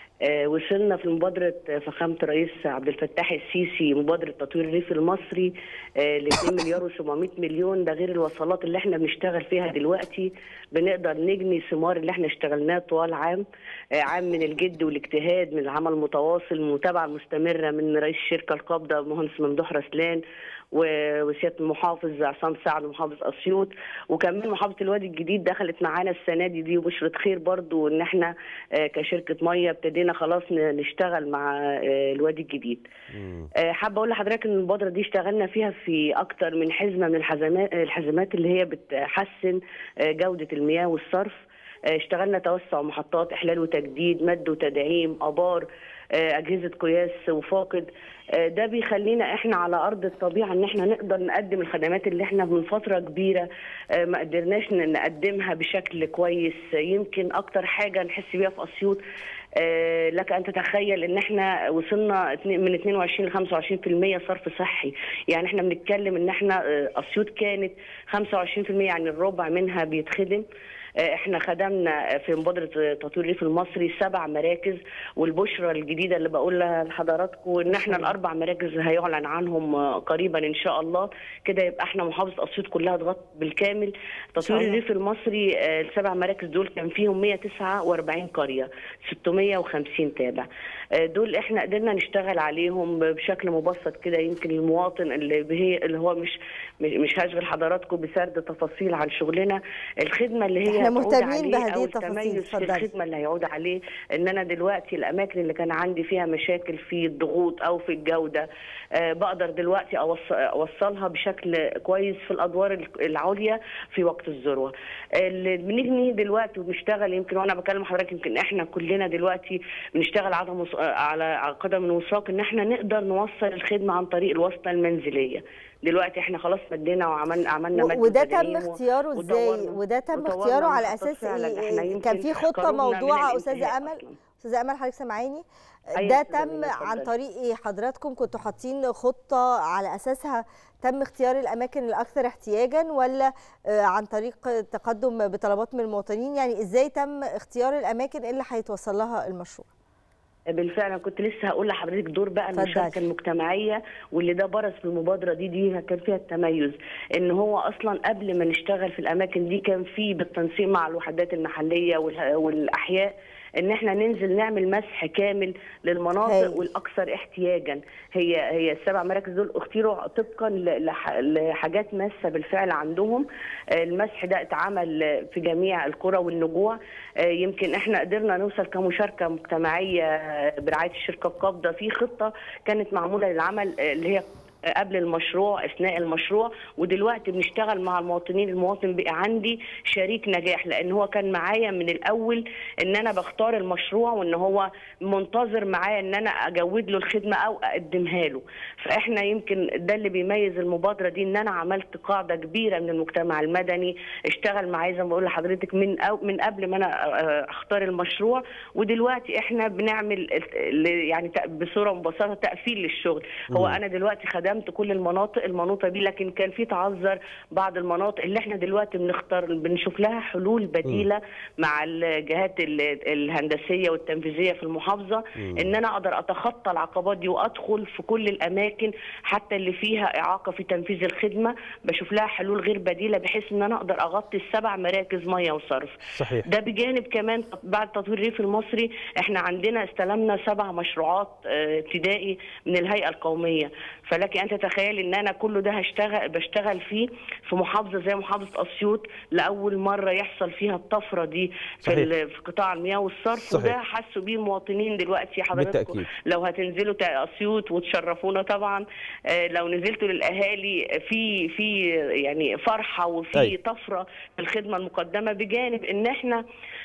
وصلنا في مبادرة فخامة الرئيس عبد الفتاح السيسي مبادرة تطوير الريف المصري ل 2 مليار و700 مليون. ده غير الوصلات اللي احنا بنشتغل فيها دلوقتي، بنقدر نجني ثمار اللي احنا اشتغلناه طوال عام من الجد والاجتهاد، من العمل المتواصل، المتابعة المستمرة من رئيس الشركة القابضة مهندس ممدوح رسلان وسياده المحافظ عصام سعد محافظ اسيوط، وكمان محافظه الوادي الجديد دخلت معانا السنه دي وبشره خير برضو ان احنا كشركه ميه ابتدينا خلاص نشتغل مع الوادي الجديد. حابه اقول لحضرتك ان المبادره دي اشتغلنا فيها في اكتر من حزمه من الحزمات اللي هي بتحسن جوده المياه والصرف. اشتغلنا توسع محطات، احلال وتجديد، مد وتدعيم، ابار، اجهزه قياس وفاقد. ده بيخلينا احنا على ارض الطبيعه ان احنا نقدر نقدم الخدمات اللي احنا من فتره كبيره ما قدرناش نقدمها بشكل كويس. يمكن اكتر حاجه نحس بيها في اسيوط، لك ان تتخيل ان احنا وصلنا من 22 ل 25% صرف صحي. يعني احنا بنتكلم ان احنا اسيوط كانت 25%، يعني الربع منها بيتخدم. احنا خدمنا في مبادره تطوير الريف المصري 7 مراكز، والبشرى الجديده اللي بقولها لحضراتكم ان احنا ال4 مراكز هيعلن عنهم قريبا ان شاء الله. كده يبقى احنا محافظه اسيوط كلها اتغطت بالكامل. تطوير الريف المصري ال7 مراكز دول كان فيهم 149 قريه، 650 تابع. دول احنا قدرنا نشتغل عليهم بشكل مبسط كده. يمكن المواطن اللي هو مش هشغل حضراتكم بسرد تفاصيل عن شغلنا. الخدمه اللي هي مهتمين بهذه التفاصيل. في الخدمه اللي هيعود عليه ان انا دلوقتي الاماكن اللي كان عندي فيها مشاكل في الضغوط او في الجوده بقدر دلوقتي اوصلها بشكل كويس في الادوار العليا في وقت الذروه. اللي بنجني دلوقتي وبنشتغل، يمكن وانا بكلم حضرتك يمكن احنا كلنا دلوقتي بنشتغل على قدم وساق ان احنا نقدر نوصل الخدمه عن طريق الواسطه المنزليه. دلوقتي احنا خلاص مدينا وعملنا مد وده تم اختياره ازاي؟ وده تم اختياره على اساس ايه؟ كان في خطه موضوعه استاذه امل حضرتك سامعاني؟ ده تم عن طريق ايه؟ حضراتكم كنتوا حاطين خطه على اساسها تم اختيار الاماكن الاكثر احتياجا، ولا عن طريق التقدم بطلبات من المواطنين؟ يعني ازاي تم اختيار الاماكن اللي هيتوصل لها المشروع؟ بالفعل كنت لسه هقول لحضرتك دور بقى المشاركه المجتمعيه، واللي ده برز في المبادره دي كان فيها التميز. ان هو اصلا قبل ما نشتغل في الاماكن دي كان في بالتنسيق مع الوحدات المحليه والاحياء ان احنا ننزل نعمل مسح كامل للمناطق والاكثر احتياجا. هي ال7 مراكز دول اختيروا طبقا لحاجات ماسه بالفعل عندهم. المسح ده اتعمل في جميع القرى والنجوع. يمكن احنا قدرنا نوصل كمشاركه مجتمعيه برعايه الشركه القابضه في خطه كانت معموله للعمل اللي هي قبل المشروع، اثناء المشروع، ودلوقتي بنشتغل مع المواطنين. المواطن بقى عندي شريك نجاح، لان هو كان معايا من الاول ان انا بختار المشروع، وان هو منتظر معايا ان انا اجود له الخدمه او اقدمها له. فاحنا يمكن ده اللي بيميز المبادره دي، ان انا عملت قاعده كبيره من المجتمع المدني اشتغل معايا زي ما بقول لحضرتك من قبل ما انا اختار المشروع. ودلوقتي احنا بنعمل يعني بصوره مبسطه تقفيل للشغل. هو انا دلوقتي خدمت كل المناطق المنوطه بيه، لكن كان في تعذر بعض المناطق اللي احنا دلوقتي بنشوف لها حلول بديله مع الجهات الهندسيه والتنفيذيه في المحافظه، ان انا اقدر اتخطى العقبات دي وادخل في كل الاماكن حتى اللي فيها اعاقه في تنفيذ الخدمه، بشوف لها حلول غير بديله بحيث ان انا اقدر اغطي ال7 مراكز ميه وصرف. صحيح. ده بجانب كمان بعد تطوير الريف المصري احنا عندنا استلمنا 7 مشروعات ابتدائي من الهيئه القوميه. فلك ان تتخيل ان انا كله ده بشتغل فيه في محافظه زي محافظه اسيوط، لاول مره يحصل فيها الطفره دي في قطاع المياه والصرف. صحيح. وده حسوا بيه المواطنين دلوقتي. حضراتكم لو هتنزلوا اسيوط وتشرفونا طبعا، لو نزلتوا للاهالي في يعني فرحه وفي طفره في الخدمه المقدمه، بجانب ان احنا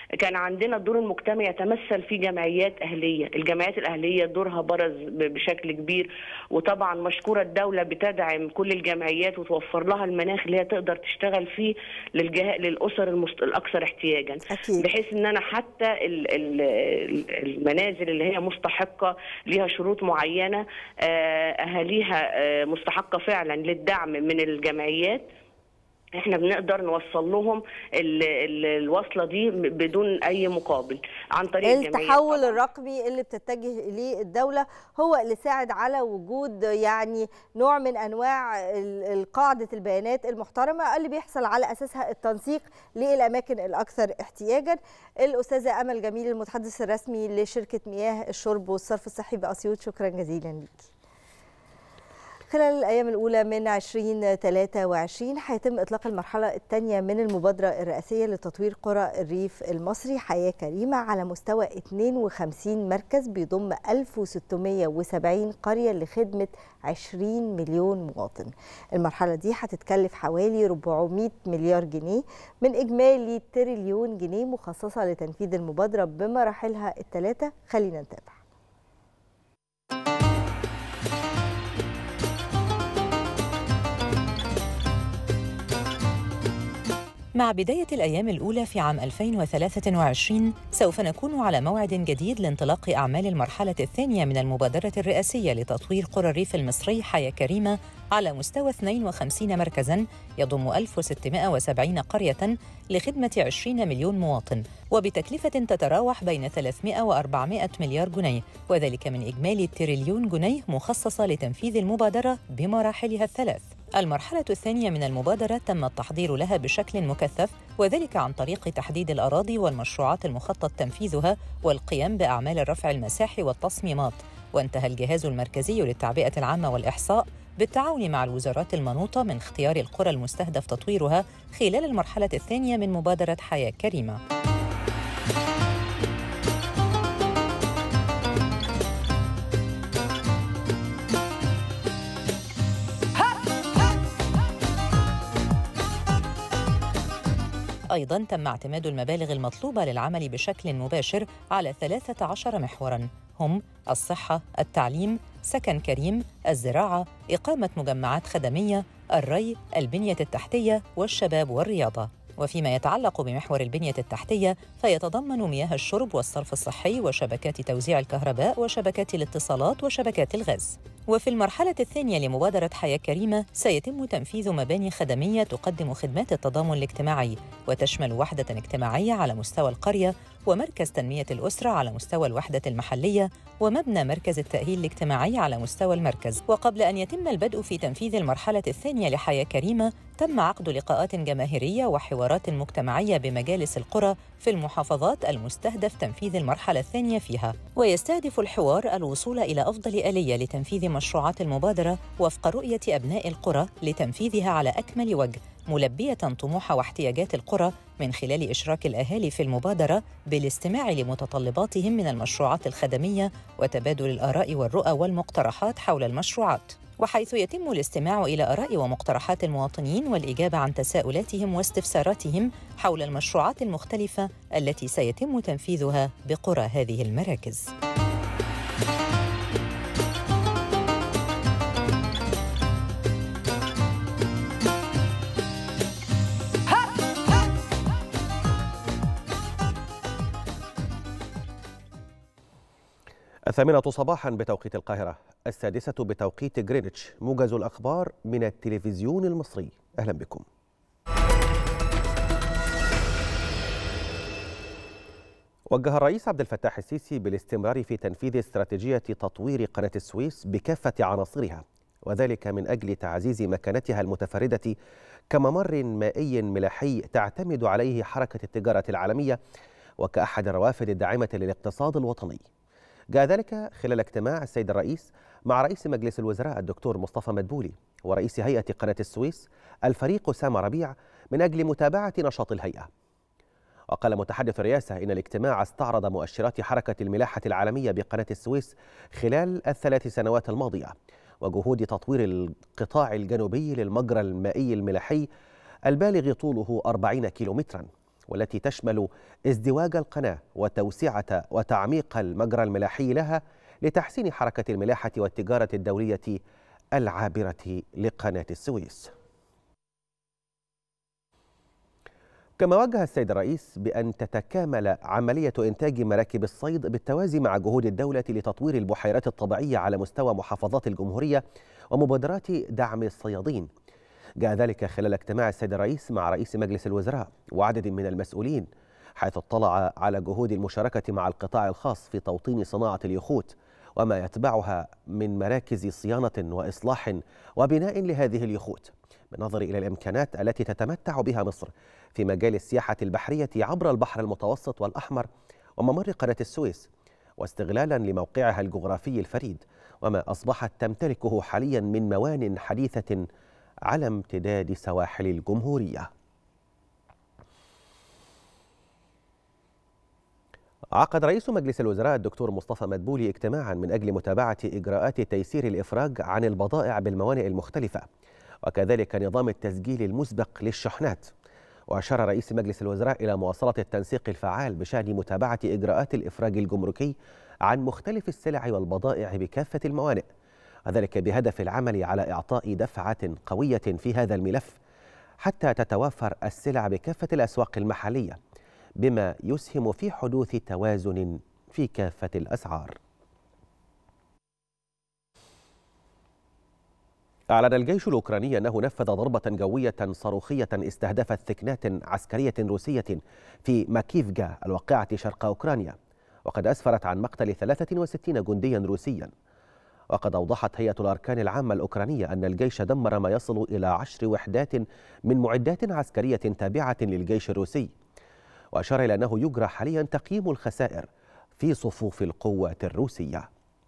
كان عندنا الدور المجتمعي يتمثل في جمعيات أهلية. الجمعيات الأهلية دورها برز بشكل كبير، وطبعا مشكورة الدولة بتدعم كل الجمعيات وتوفر لها المناخ اللي هي تقدر تشتغل فيه للأسر الأكثر احتياجا، بحيث ان انا حتى المنازل اللي هي مستحقة ليها شروط معينة أهاليها مستحقة فعلا للدعم من الجمعيات، احنا بنقدر نوصل لهم الوصله دي بدون اي مقابل عن طريق التحول الرقمي اللي بتتجه اليه الدوله هو اللي ساعد على وجود يعني نوع من انواع قاعده البيانات المحترمه اللي بيحصل على اساسها التنسيق للاماكن الاكثر احتياجا. الاستاذه امل جميل المتحدث الرسمي لشركه مياه الشرب والصرف الصحي باسيوط، شكرا جزيلا ليكي. خلال الأيام الأولى من 2023 هيتم إطلاق المرحلة الثانية من المبادرة الرئاسية لتطوير قرى الريف المصري حياة كريمة على مستوى 52 مركز بيضم 1670 قرية لخدمة 20 مليون مواطن. المرحلة دي هتتكلف حوالي 400 مليار جنيه من إجمالي تريليون جنيه مخصصة لتنفيذ المبادرة بمراحلها الثلاثة. خلينا نتابع. مع بداية الأيام الأولى في عام 2023 سوف نكون على موعد جديد لانطلاق أعمال المرحلة الثانية من المبادرة الرئاسية لتطوير قرى الريف المصري حياة كريمة على مستوى 52 مركزاً يضم 1670 قرية لخدمة 20 مليون مواطن، وبتكلفة تتراوح بين 300 و400 مليار جنيه، وذلك من إجمالي تريليون جنيه مخصصة لتنفيذ المبادرة بمراحلها الثلاث. المرحلة الثانية من المبادرة تم التحضير لها بشكل مكثف، وذلك عن طريق تحديد الأراضي والمشروعات المخطط تنفيذها والقيام بأعمال الرفع المساحي والتصميمات. وانتهى الجهاز المركزي للتعبئة العامة والإحصاء بالتعاون مع الوزارات المنوطة من اختيار القرى المستهدف تطويرها خلال المرحلة الثانية من مبادرة حياة كريمة. أيضاً تم اعتماد المبالغ المطلوبة للعمل بشكل مباشر على 13 محوراً هم الصحة، التعليم، سكن كريم، الزراعة، إقامة مجمعات خدمية، الري، البنية التحتية والشباب والرياضة. وفيما يتعلق بمحور البنية التحتية فيتضمن مياه الشرب والصرف الصحي وشبكات توزيع الكهرباء وشبكات الاتصالات وشبكات الغاز. وفي المرحلة الثانية لمبادرة حياة كريمة سيتم تنفيذ مباني خدمية تقدم خدمات التضامن الاجتماعي، وتشمل وحدة اجتماعية على مستوى القرية، ومركز تنمية الأسرة على مستوى الوحدة المحلية، ومبنى مركز التأهيل الاجتماعي على مستوى المركز. وقبل أن يتم البدء في تنفيذ المرحلة الثانية لحياة كريمة تم عقد لقاءات جماهيرية وحوارات مجتمعية بمجالس القرى في المحافظات المستهدف تنفيذ المرحلة الثانية فيها. ويستهدف الحوار الوصول إلى أفضل آلية لتنفيذ مشروعات المبادرة وفق رؤية أبناء القرى لتنفيذها على أكمل وجه، ملبية طموح واحتياجات القرى من خلال إشراك الأهالي في المبادرة بالاستماع لمتطلباتهم من المشروعات الخدمية وتبادل الآراء والرؤى والمقترحات حول المشروعات، وحيث يتم الاستماع إلى آراء ومقترحات المواطنين والإجابة عن تساؤلاتهم واستفساراتهم حول المشروعات المختلفة التي سيتم تنفيذها بقرى هذه المراكز. الثامنة صباحا بتوقيت القاهرة، السادسة بتوقيت جرينتش، موجز الأخبار من التلفزيون المصري. أهلا بكم. وجه الرئيس عبد الفتاح السيسي بالاستمرار في تنفيذ استراتيجية تطوير قناة السويس بكافة عناصرها، وذلك من أجل تعزيز مكانتها المتفردة كممر مائي ملاحي تعتمد عليه حركة التجارة العالمية وكأحد الروافد الداعمة للاقتصاد الوطني. جاء ذلك خلال اجتماع السيد الرئيس مع رئيس مجلس الوزراء الدكتور مصطفى مدبولي ورئيس هيئة قناة السويس الفريق أسامة ربيع من أجل متابعة نشاط الهيئة. وقال متحدث الرئاسة إن الاجتماع استعرض مؤشرات حركة الملاحة العالمية بقناة السويس خلال ال3 سنوات الماضية وجهود تطوير القطاع الجنوبي للمجرى المائي الملاحي البالغ طوله 40 كيلومترا، والتي تشمل ازدواج القناة وتوسعة وتعميق المجرى الملاحي لها لتحسين حركة الملاحة والتجارة الدولية العابرة لقناة السويس. كما وجه السيد الرئيس بأن تتكامل عملية إنتاج مراكب الصيد بالتوازي مع جهود الدولة لتطوير البحيرات الطبيعية على مستوى محافظات الجمهورية ومبادرات دعم الصيادين. جاء ذلك خلال اجتماع السيد الرئيس مع رئيس مجلس الوزراء وعدد من المسؤولين، حيث اطلع على جهود المشاركة مع القطاع الخاص في توطين صناعة اليخوت وما يتبعها من مراكز صيانة وإصلاح وبناء لهذه اليخوت، بالنظر إلى الإمكانات التي تتمتع بها مصر في مجال السياحة البحرية عبر البحر المتوسط والأحمر وممر قناة السويس، واستغلالا لموقعها الجغرافي الفريد وما أصبحت تمتلكه حاليا من موان حديثة على امتداد سواحل الجمهورية. عقد رئيس مجلس الوزراء الدكتور مصطفى مدبولي اجتماعا من أجل متابعة إجراءات تيسير الإفراج عن البضائع بالموانئ المختلفة وكذلك نظام التسجيل المسبق للشحنات. وأشار رئيس مجلس الوزراء إلى مواصلة التنسيق الفعال بشأن متابعة إجراءات الإفراج الجمركي عن مختلف السلع والبضائع بكافة الموانئ، وذلك بهدف العمل على إعطاء دفعة قوية في هذا الملف حتى تتوافر السلع بكافة الأسواق المحلية، بما يسهم في حدوث توازن في كافة الأسعار. أعلن الجيش الأوكراني أنه نفذ ضربة جوية صاروخية استهدفت ثكنات عسكرية روسية في ماكيفجا الواقعة شرق أوكرانيا، وقد أسفرت عن مقتل 63 جنديا روسيا. وقد أوضحت هيئة الأركان العامة الأوكرانية أن الجيش دمر ما يصل إلى 10 وحدات من معدات عسكرية تابعة للجيش الروسي، وأشار إلى أنه يجرى حاليا تقييم الخسائر في صفوف القوات الروسية.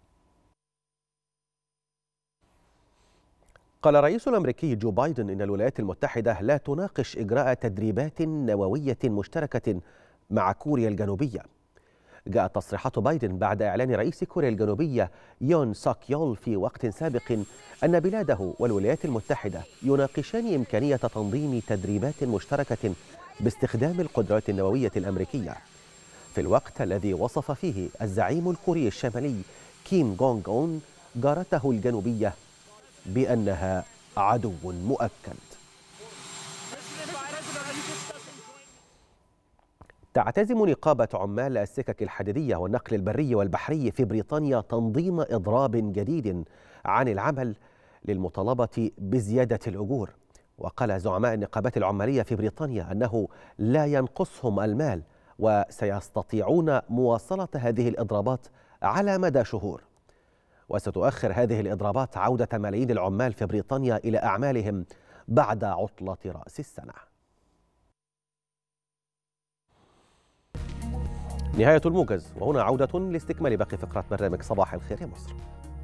قال الرئيس الأمريكي جو بايدن إن الولايات المتحدة لا تناقش إجراء تدريبات نووية مشتركة مع كوريا الجنوبية. جاءت تصريحات بايدن بعد إعلان رئيس كوريا الجنوبية يون ساك يول في وقت سابق أن بلاده والولايات المتحدة يناقشان إمكانية تنظيم تدريبات مشتركة باستخدام القدرات النووية الأمريكية، في الوقت الذي وصف فيه الزعيم الكوري الشمالي كيم جونغ أون جارته الجنوبية بأنها عدو مؤكد. تعتزم نقابة عمال السكك الحديدية والنقل البري والبحري في بريطانيا تنظيم إضراب جديد عن العمل للمطالبة بزيادة الأجور. وقال زعماء النقابات العمالية في بريطانيا أنه لا ينقصهم المال وسيستطيعون مواصلة هذه الإضرابات على مدى شهور، وستؤخر هذه الإضرابات عودة ملايين العمال في بريطانيا إلى أعمالهم بعد عطلة رأس السنة. نهاية الموجز، وهنا عودة لاستكمال باقي فقرات برنامج صباح الخير يا مصر.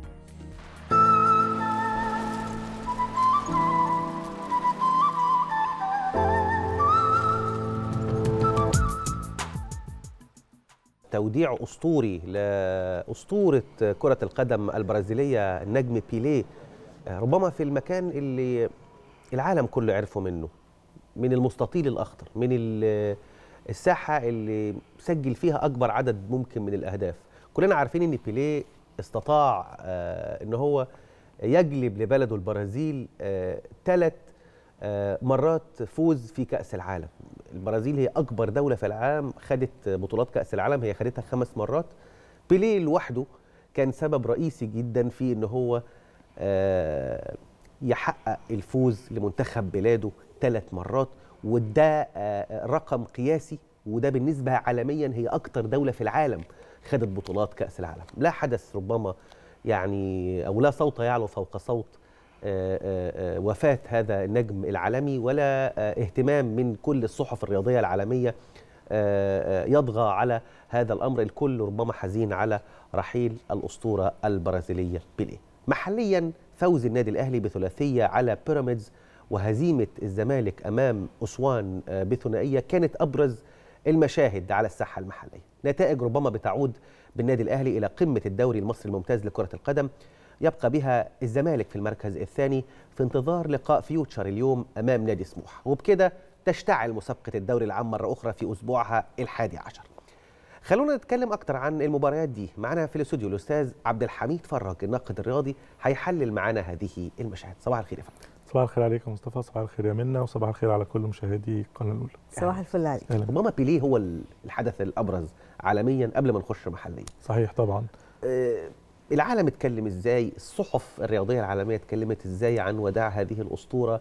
توديع أسطوري لأسطورة كرة القدم البرازيلية النجم بيليه، ربما في المكان اللي العالم كله عرفه منه، من المستطيل الأخضر، من الساحة اللي سجل فيها أكبر عدد ممكن من الأهداف. كلنا عارفين أن بيليه استطاع أنه هو يجلب لبلده البرازيل 3 مرات فوز في كأس العالم. البرازيل هي أكبر دولة في العالم خدت بطولات كأس العالم، هي خدتها 5 مرات. بيليه لوحده كان سبب رئيسي جدا في أنه هو يحقق الفوز لمنتخب بلاده 3 مرات، وده رقم قياسي، وده بالنسبة عالميا هي أكتر دولة في العالم خدت بطولات كأس العالم. لا حدث ربما يعني أو لا صوت يعلو فوق صوت وفاة هذا النجم العالمي، ولا اهتمام من كل الصحف الرياضية العالمية يطغى على هذا الأمر. الكل ربما حزين على رحيل الأسطورة البرازيلية بيليه. محليا فوز النادي الأهلي بثلاثية على بيراميدز وهزيمة الزمالك أمام أسوان بثنائية كانت أبرز المشاهد على الساحة المحلية. نتائج ربما بتعود بالنادي الأهلي إلى قمة الدوري المصري الممتاز لكرة القدم، يبقى بها الزمالك في المركز الثاني في انتظار لقاء فيوتشر اليوم أمام نادي سموحة، وبكده تشتعل مسابقة الدوري العام مرة أخرى في أسبوعها ال11. خلونا نتكلم أكتر عن المباريات دي. معنا في الاستوديو الأستاذ عبد الحميد فراج الناقد الرياضي، هيحلل معانا هذه المشاهد. صباح الخير يا فندم. صباح الخير عليك يا مصطفى، صباح الخير يا منى، وصباح الخير على كل مشاهدي القناة الأولى. صباح الفل عليك. ربما بيليه هو الحدث الأبرز عالميا قبل ما نخش محليا. صحيح طبعا. العالم اتكلم ازاي، الصحف الرياضية العالمية اتكلمت ازاي عن وداع هذه الأسطورة.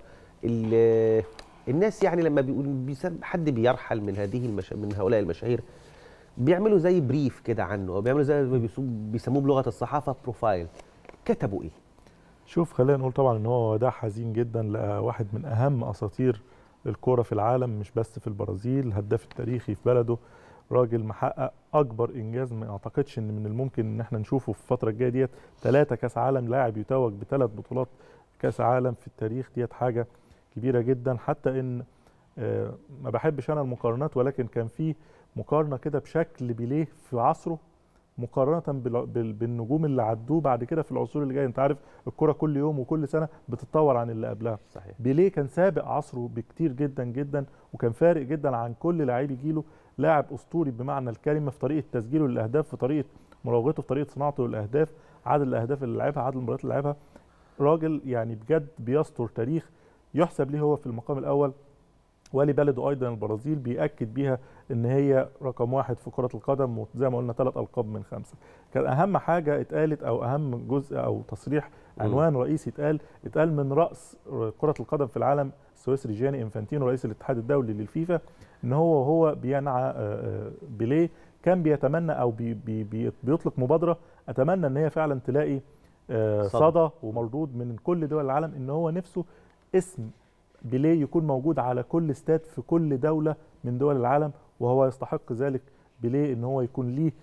الناس يعني لما بيقول حد بيرحل من من هؤلاء المشاهير بيعملوا زي بريف كده عنه، او بيعملوا زي ما بيسموه بلغة الصحافة بروفايل. كتبوا ايه؟ شوف، خلينا نقول طبعا ان هو وداع حزين جدا لواحد من اهم اساطير الكرة في العالم، مش بس في البرازيل، الهداف التاريخي في بلده، راجل محقق اكبر انجاز ما اعتقدش ان من الممكن ان احنا نشوفه في الفترة الجاية ديت. 3 كاس عالم، لاعب يتوج ب3 بطولات كاس عالم في التاريخ، ديت حاجة كبيرة جدا. حتى ان ما بحبش انا المقارنات، ولكن كان في مقارنة كده بشكل بيليه في عصره مقارنة بالنجوم اللي عدوه بعد كده في العصور اللي جايه. انت عارف الكرة كل يوم وكل سنة بتتطور عن اللي قبلها. صحيح. بيليه كان سابق عصره بكتير جدا جدا، وكان فارق جدا عن كل لاعب يجيله. لاعب اسطوري بمعنى الكلمة في طريقة تسجيله للاهداف، في طريقة مراوغته، في طريقة صناعته للاهداف، عدد الاهداف اللي لعبها، عدد المباريات اللي لعبها. راجل يعني بجد بيسطر تاريخ يحسب ليه هو في المقام الاول، ولبلده ايضا البرازيل بيأكد بيها ان هي رقم 1 في كرة القدم، وزي ما قلنا 3 ألقاب من 5. كان اهم حاجة اتقالت او اهم جزء او تصريح عنوان رئيسي اتقال من رأس كرة القدم في العالم السويسري جياني انفانتينو رئيس الاتحاد الدولي للفيفا، ان هو بينعى بيليه كان بيتمنى او بيطلق مبادرة اتمنى ان هي فعلا تلاقي صدى ومردود من كل دول العالم، ان هو نفسه اسم بيليه يكون موجود على كل استاد في كل دولة من دول العالم، وهو يستحق ذلك. بيليه ان هو يكون ليه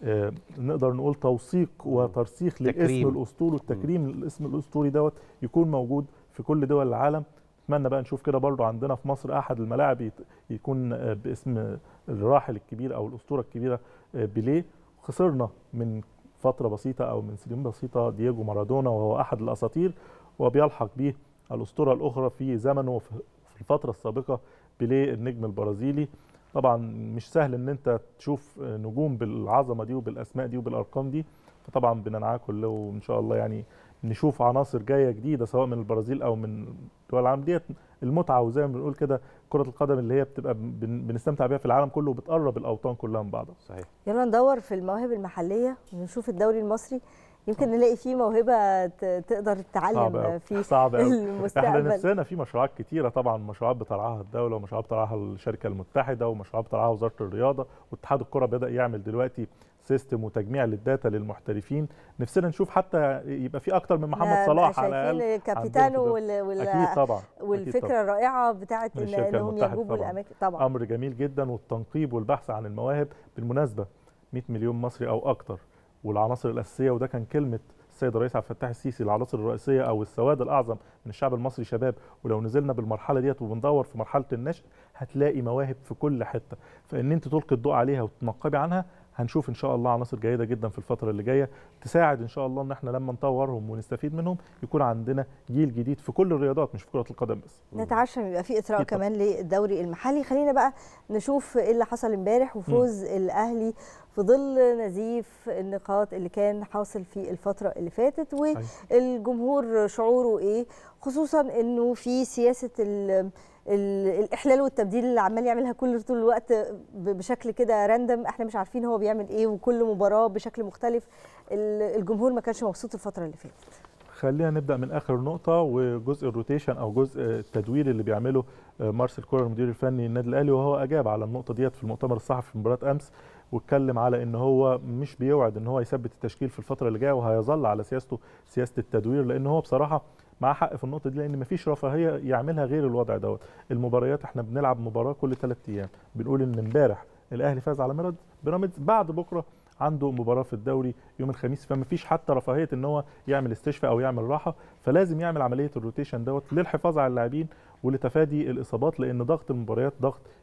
نقدر نقول توثيق وترسيخ للاسم الاسطوري والتكريم للاسم الاسطوري دوت يكون موجود في كل دول العالم. اتمنى بقى نشوف كده برضو عندنا في مصر احد الملاعب يكون باسم الراحل الكبير او الاسطورة الكبيرة بيليه. خسرنا من فترة بسيطة او من سنين بسيطة دييجو مارادونا، وهو احد الاساطير، وبيلحق به الأسطورة الأخرى في زمنه في الفترة السابقة بيليه النجم البرازيلي. طبعا مش سهل ان انت تشوف نجوم بالعظمة دي وبالأسماء دي وبالأرقام دي، فطبعا بننعاه كله، وإن شاء الله يعني نشوف عناصر جاية جديدة سواء من البرازيل أو من دول العالم. ديت المتعة، وزي ما بنقول كده كرة القدم اللي هي بتبقى بنستمتع بيها في العالم كله وبتقرب الأوطان كلها من بعضها. صحيح. يلا ندور في المواهب المحلية ونشوف الدوري المصري، يمكن نلاقي فيه موهبه تقدر تتعلم في المستقبل. احنا نفسنا في مشروعات كتيره طبعا، مشروعات بترعاها الدوله، ومشروعات بترعاها الشركه المتحده، ومشروعات بترعاها وزاره الرياضه، واتحاد الكره بدا يعمل دلوقتي سيستم وتجميع للداتا للمحترفين. نفسنا نشوف حتى يبقى في اكتر من محمد صلاح على الاقل. كابيتانو اكيد طبعا، والفكره الرائعه بتاعت انهم يجوبوا الاماكن طبعا امر جميل جدا. والتنقيب والبحث عن المواهب بالمناسبه 100 مليون مصري او اكتر، والعناصر الاساسيه، وده كان كلمه السيد الرئيس عبد الفتاح السيسي، العناصر الرئيسيه او السواد الاعظم من الشعب المصري شباب. ولو نزلنا بالمرحله ديت وبندور في مرحله النشء هتلاقي مواهب في كل حته، فان انت تلقي الضوء عليها وتنقبي عنها هنشوف ان شاء الله عناصر جيده جدا في الفتره اللي جايه تساعد ان شاء الله ان احنا لما نطورهم ونستفيد منهم يكون عندنا جيل جديد في كل الرياضات مش في كره القدم بس. نتعشم يبقى في اثراء كمان للدوري المحلي. خلينا بقى نشوف ايه اللي حصل امبارح وفوز الاهلي في ظل نزيف النقاط اللي كان حاصل في الفتره اللي فاتت، والجمهور شعوره ايه، خصوصا انه في سياسه الاحلال والتبديل اللي عمال يعملها طول الوقت بشكل كده راندم، احنا مش عارفين هو بيعمل ايه، وكل مباراه بشكل مختلف. الجمهور ما كانش مبسوط الفتره اللي فاتت. خلينا نبدا من اخر نقطه، وجزء الروتيشن او جزء التدوير اللي بيعمله مارسيل كولر المدير الفني للنادي الاهلي، وهو اجاب على النقطه ديت في المؤتمر الصحفي في مباراه امس، واتكلم على ان هو مش بيوعد ان هو يثبت التشكيل في الفتره اللي جايه، وهيظل على سياسه التدوير، لان هو بصراحه مع حق في النقطه دي، لان مفيش رفاهيه يعملها غير الوضع دوت. المباريات احنا بنلعب مباراه كل 3 ايام، بنقول ان امبارح الاهلي فاز على بيراميدز، بعد بكره عنده مباراه في الدوري يوم الخميس، فمفيش حتى رفاهيه ان هو يعمل استشفاء او يعمل راحه، فلازم يعمل عمليه الروتيشن دوت للحفاظ على اللاعبين ولتفادي الاصابات، لان ضغط المباريات ضغط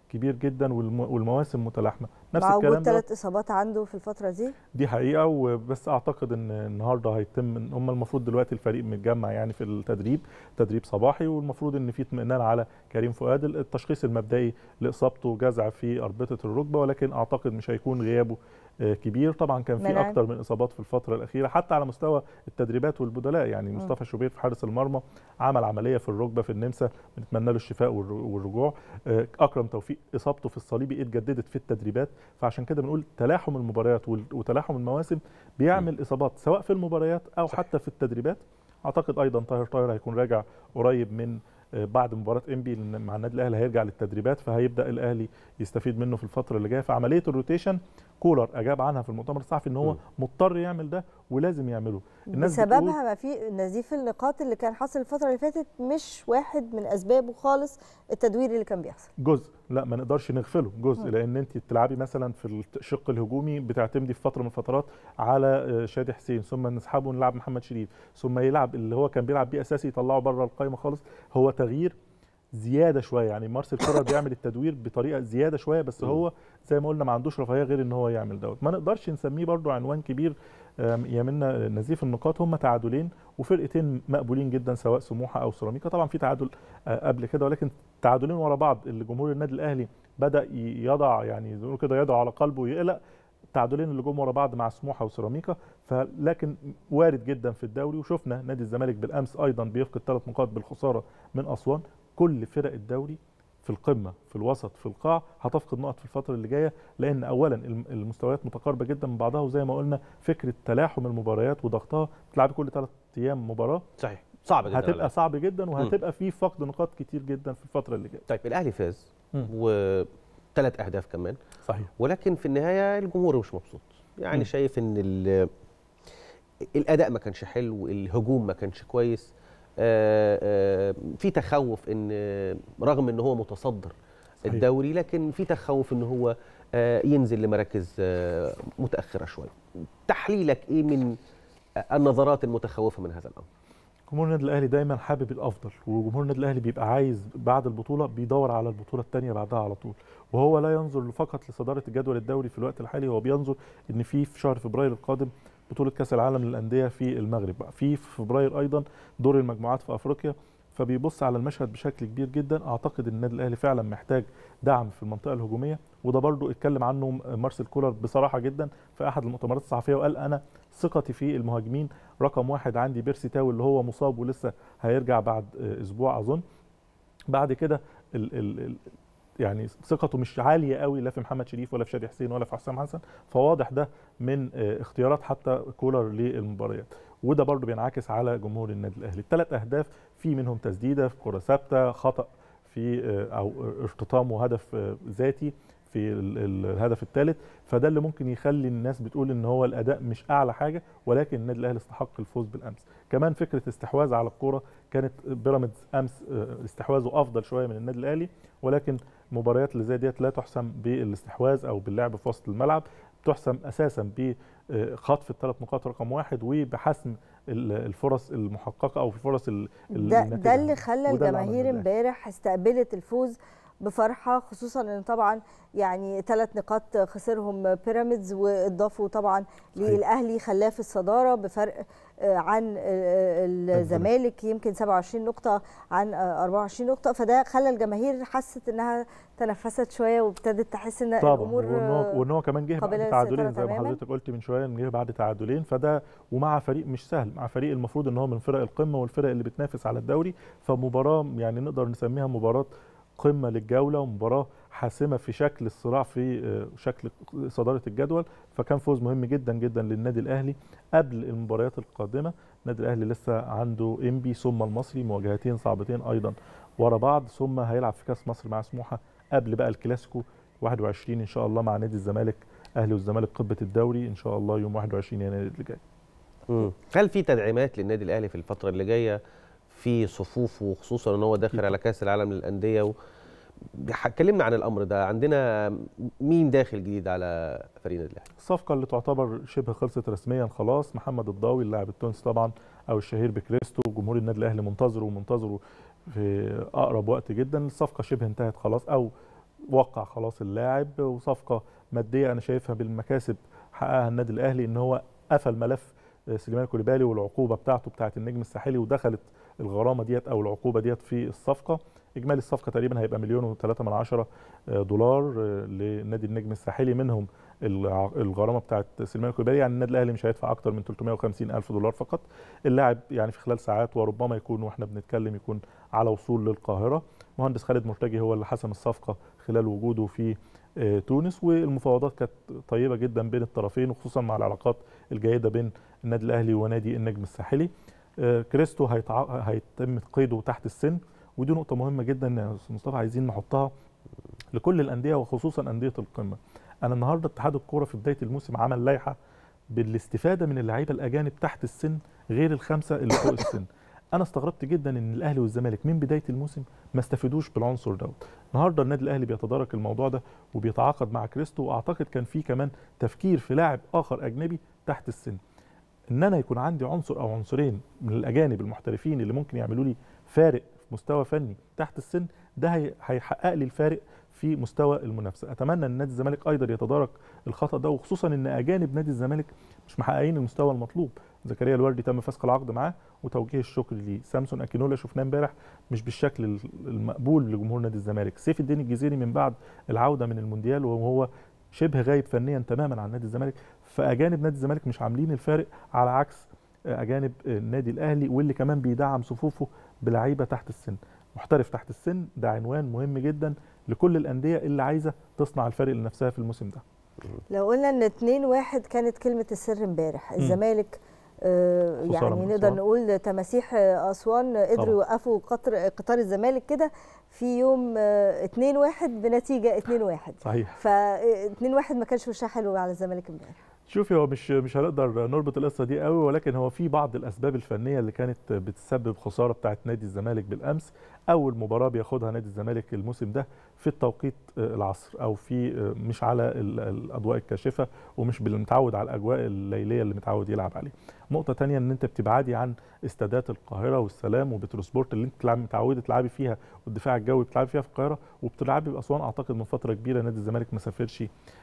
كبير جدا والمواسم متلاحمه. نفس مع الكلام وجود 3 اصابات عنده في الفتره دي حقيقه. وبس اعتقد ان النهارده هيتم، ان هم المفروض دلوقتي الفريق متجمع يعني في تدريب صباحي، والمفروض ان في اطمئنان على كريم فؤاد. التشخيص المبدئي لاصابته جزع في اربطه الركبه، ولكن اعتقد مش هيكون غيابه كبير. طبعا كان في اكتر من اصابات في الفتره الاخيره حتى على مستوى التدريبات والبدلاء، يعني مصطفى شوبير في حارس المرمى عمل عمليه في الركبه في النمسا، بنتمنى له الشفاء والرجوع. اكرم توفيق اصابته في الصليبي اتجددت في التدريبات، فعشان كده بنقول تلاحم المباريات وتلاحم المواسم بيعمل اصابات سواء في المباريات او حتى في التدريبات. اعتقد ايضا طاهر هيكون راجع قريب من بعد مباراه انبي مع النادي الاهلي، هيرجع للتدريبات، فهيبدا الاهلي يستفيد منه في الفتره اللي جايه. فعمليه الروتيشن كولر اجاب عنها في المؤتمر الصحفي ان هو مضطر يعمل ده ولازم يعمله. بسببها ما في نزيف النقاط اللي كان حاصل الفتره اللي فاتت مش واحد من اسبابه خالص التدوير اللي كان بيحصل. جزء، لا ما نقدرش نغفله جزء، لان انت بتلعبي مثلا في الشق الهجومي بتعتمدي في فتره من الفترات على شادي حسين، ثم نسحبه ونلعب محمد شريف، ثم يلعب اللي هو كان بيلعب بيه اساسي يطلعه بره القائمه خالص. هو تغيير زياده شويه، يعني مارسيل كولر بيعمل التدوير بطريقه زياده شويه، بس هو زي ما قلنا ما عندوش رفاهيه غير ان هو يعمل دوت. ما نقدرش نسميه برضو عنوان كبير يمنا نزيف النقاط. هم تعادلين وفرقتين مقبولين جدا سواء سموحه او سيراميكا. طبعا في تعادل قبل كده، ولكن تعادلين ورا بعض اللي جمهور النادي الاهلي بدا يضع يعني زي ما كده يضع على قلبه ويقلق. التعادلين اللي جم ورا بعض مع سموحه وسيراميكا، فلكن وارد جدا في الدوري. وشفنا نادي الزمالك بالامس ايضا بيفقد 3 نقاط بالخساره من اسوان. كل فرق الدوري في القمه في الوسط في القاع هتفقد نقط في الفتره اللي جايه، لان اولا المستويات متقاربه جدا من بعضها، وزي ما قلنا فكره تلاحم المباريات وضغطها، بتلعب كل 3 ايام مباراه، صحيح صعب جدا، هتبقى صعب جدا وهتبقى في فقد نقاط كتير جدا في الفتره اللي جايه. طيب الاهلي فاز و3 اهداف كمان، صحيح، ولكن في النهايه الجمهور مش مبسوط، يعني شايف ان الاداء ما كانش حلو، الهجوم ما كانش كويس، في تخوف ان رغم ان هو متصدر الدوري لكن في تخوف ان هو ينزل لمراكز متاخره شويه. تحليلك ايه من النظرات المتخوفه من هذا الامر؟ جمهور النادي الاهلي دايما حابب الافضل، وجمهور النادي الاهلي بيبقى عايز بعد البطوله بيدور على البطوله الثانيه بعدها على طول، وهو لا ينظر فقط لصداره الجدول الدوري في الوقت الحالي، هو بينظر ان في شهر فبراير القادم بطوله كاس العالم للانديه في المغرب، في فبراير ايضا دور المجموعات في افريقيا، فبيبص على المشهد بشكل كبير جدا. اعتقد ان النادي الاهلي فعلا محتاج دعم في المنطقه الهجوميه، وده برضو اتكلم عنه مارسيل كولر بصراحه جدا في احد المؤتمرات الصحفيه، وقال انا ثقتي في المهاجمين رقم 1 عندي بيرسي تاو اللي هو مصاب ولسه هيرجع بعد اسبوع اظن. بعد كده يعني ثقته مش عاليه قوي لا في محمد شريف ولا في شادي حسين ولا في حسام حسن، فواضح ده من اختيارات حتى كولر للمباريات، وده برضو بينعكس على جمهور النادي الاهلي. ال3 اهداف في منهم تسديده، في كره ثابته، خطا في او ارتطام وهدف ذاتي في الهدف الثالث، فده اللي ممكن يخلي الناس بتقول ان هو الاداء مش اعلى حاجه، ولكن النادي الاهلي استحق الفوز بالامس. كمان فكره استحواذ على الكوره، كانت بيراميدز امس استحواذه افضل شويه من النادي الاهلي، ولكن المباريات اللي زي ديت لا تحسم بالاستحواذ او باللعب في وسط الملعب، تحسم اساسا بخطف ال3 نقاط رقم 1 وبحسم الفرص المحققه او الفرص ده اللي خلى الجماهير امبارح استقبلت الفوز بفرحه، خصوصا ان طبعا يعني 3 نقاط خسرهم بيراميدز واضافوا طبعا للاهلي خلاه في الصداره بفرق عن الزمالك يمكن 27 نقطه عن 24 نقطه، فده خلى الجماهير حست انها تنفست شويه وابتدت تحس ان الامور وان هو كمان جه بعد تعادلين زي ما حضرتك قلت من شويه، ان جه بعد تعادلين، فده ومع فريق مش سهل، مع فريق المفروض ان هو من فرق القمه والفرق اللي بتنافس على الدوري، فمباراه يعني نقدر نسميها مباراه قمه للجوله ومباراه حاسمه في شكل الصراع في شكل صداره الجدول، فكان فوز مهم جدا جدا للنادي الاهلي قبل المباريات القادمه. النادي الاهلي لسه عنده انبي ثم المصري، مواجهتين صعبتين ايضا ورا بعض، ثم هيلعب في كاس مصر مع سموحه قبل بقى الكلاسيكو 21 ان شاء الله مع نادي الزمالك، اهلي والزمالك قمه الدوري ان شاء الله يوم 21 يناير اللي جاي. هل في تدعيمات للنادي الاهلي في الفتره اللي جايه في صفوفه، خصوصا ان هو داخل على كاس العالم للانديه اتكلمنا عن الامر ده، عندنا مين داخل جديد على فريق النادي الاهلي؟ الصفقه اللي تعتبر شبه خلصت رسميا خلاص، محمد الضاوي اللاعب التونسي طبعا او الشهير بكريستو، جمهور النادي الاهلي منتظره في اقرب وقت جدا. الصفقه شبه انتهت خلاص او وقع خلاص اللاعب، وصفقه ماديه انا شايفها بالمكاسب حققها النادي الاهلي، ان هو قفل ملف سليمان كوليبالي والعقوبه بتاعته بتاعه النجم الساحلي، ودخلت الغرامه ديت او العقوبه ديت في الصفقه. اجمالي الصفقه تقريبا هيبقى $1.3 مليون لنادي النجم الساحلي، منهم الغرامه بتاعه سليمان كوليبالي. يعني النادي الاهلي مش هيدفع اكتر من $350,000 فقط. اللاعب يعني في خلال ساعات وربما يكون واحنا بنتكلم يكون على وصول للقاهره. مهندس خالد مرتجي هو اللي حسم الصفقه خلال وجوده في تونس، والمفاوضات كانت طيبه جدا بين الطرفين، وخصوصا مع العلاقات الجيده بين النادي الاهلي ونادي النجم الساحلي. كريستو هيتم قيده تحت السن، ودي نقطه مهمه جدا يا استاذ مصطفى عايزين نحطها لكل الانديه وخصوصا انديه القمه. انا النهارده اتحاد الكوره في بدايه الموسم عمل لائحه بالاستفاده من اللعيبه الاجانب تحت السن غير الخمسه اللي فوق السن. انا استغربت جدا ان الاهلي والزمالك من بدايه الموسم ما استفادوش بالعنصر دوت. النهارده النادي الاهلي بيتدارك الموضوع ده وبيتعاقد مع كريستو، واعتقد كان في كمان تفكير في لاعب اخر اجنبي تحت السن. ان انا يكون عندي عنصر او عنصرين من الاجانب المحترفين اللي ممكن يعملوا لي فارق في مستوى فني تحت السن، ده هيحقق لي الفارق في مستوى المنافسه. اتمنى ان نادي الزمالك ايضا يتدارك الخطا ده، وخصوصا ان اجانب نادي الزمالك مش محققين المستوى المطلوب. زكريا الوردي تم فسخ العقد معاه، وتوجيه الشكر لسامسون اكينولا شفناه امبارح مش بالشكل المقبول لجمهور نادي الزمالك. سيف الدين الجزيري من بعد العوده من المونديال وهو شبه غايب فنيا تماما عن نادي الزمالك، فاجانب نادي الزمالك مش عاملين الفارق على عكس اجانب النادي الاهلي، واللي كمان بيدعم صفوفه بلعيبه تحت السن. محترف تحت السن ده عنوان مهم جدا لكل الانديه اللي عايزه تصنع الفارق لنفسها في الموسم ده. لو قلنا ان 2-1 كانت كلمه السر امبارح، الزمالك يعني نقدر نقول تماسيح اسوان قدروا يوقفوا قطار الزمالك كده في يوم 2-1 بنتيجه 2-1. صحيح. ف 2-1 ما كانش وشها حلو على الزمالك امبارح. شوفي هو مش هنقدر نربط القصه دي قوي، ولكن هو في بعض الاسباب الفنيه اللي كانت بتسبب خساره بتاعه نادي الزمالك بالامس. اول مباراه بياخدها نادي الزمالك الموسم ده في التوقيت العصر، او في مش على الاضواء الكاشفه، ومش بالمتعود على الاجواء الليليه اللي متعود يلعب عليه. نقطه ثانيه ان انت بتبعدي عن استادات القاهره والسلام وبتروسبورت اللي انت متعوده تلعبي فيها، والدفاع الجوي بتلعبي فيها في القاهره، وبتلعبي باسوان. اعتقد من فتره كبيره نادي الزمالك ما سافرش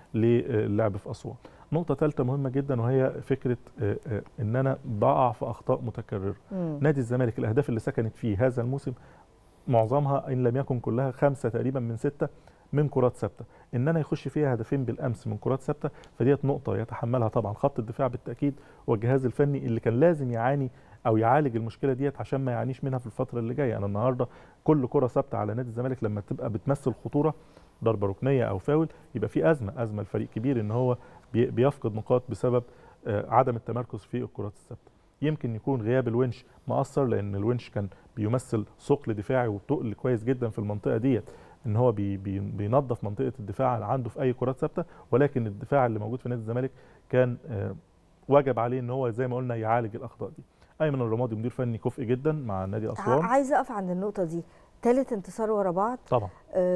للعب في اسوان. نقطة ثالثة مهمة جدا وهي فكرة ان انا بقع في اخطاء متكررة. نادي الزمالك الاهداف اللي سكنت فيه هذا الموسم معظمها ان لم يكن كلها 5 تقريبا من 6 من كرات ثابتة. ان انا يخش فيها هدفين بالامس من كرات ثابتة، فديت نقطة يتحملها طبعا خط الدفاع بالتأكيد والجهاز الفني اللي كان لازم يعاني او يعالج المشكلة ديت عشان ما يعانيش منها في الفترة اللي جاية. انا النهاردة كل كرة ثابتة على نادي الزمالك لما تبقى بتمثل خطورة، ضربة ركنية او فاول، يبقى في ازمة الفريق كبير ان هو بيفقد نقاط بسبب عدم التمركز في الكرات الثابته. يمكن يكون غياب الونش مؤثر، لان الونش كان بيمثل ثقل دفاعي وتقل كويس جدا في المنطقه ديت، ان هو بينظف منطقه الدفاع عنده في اي كرات ثابته، ولكن الدفاع اللي موجود في نادي الزمالك كان وجب عليه ان هو زي ما قلنا يعالج الاخطاء دي. ايمن الرمادي مدير فني كفء جدا مع نادي اسوان. عايزه اقف عند النقطه دي، ثالث انتصار ورا بعض طبعا.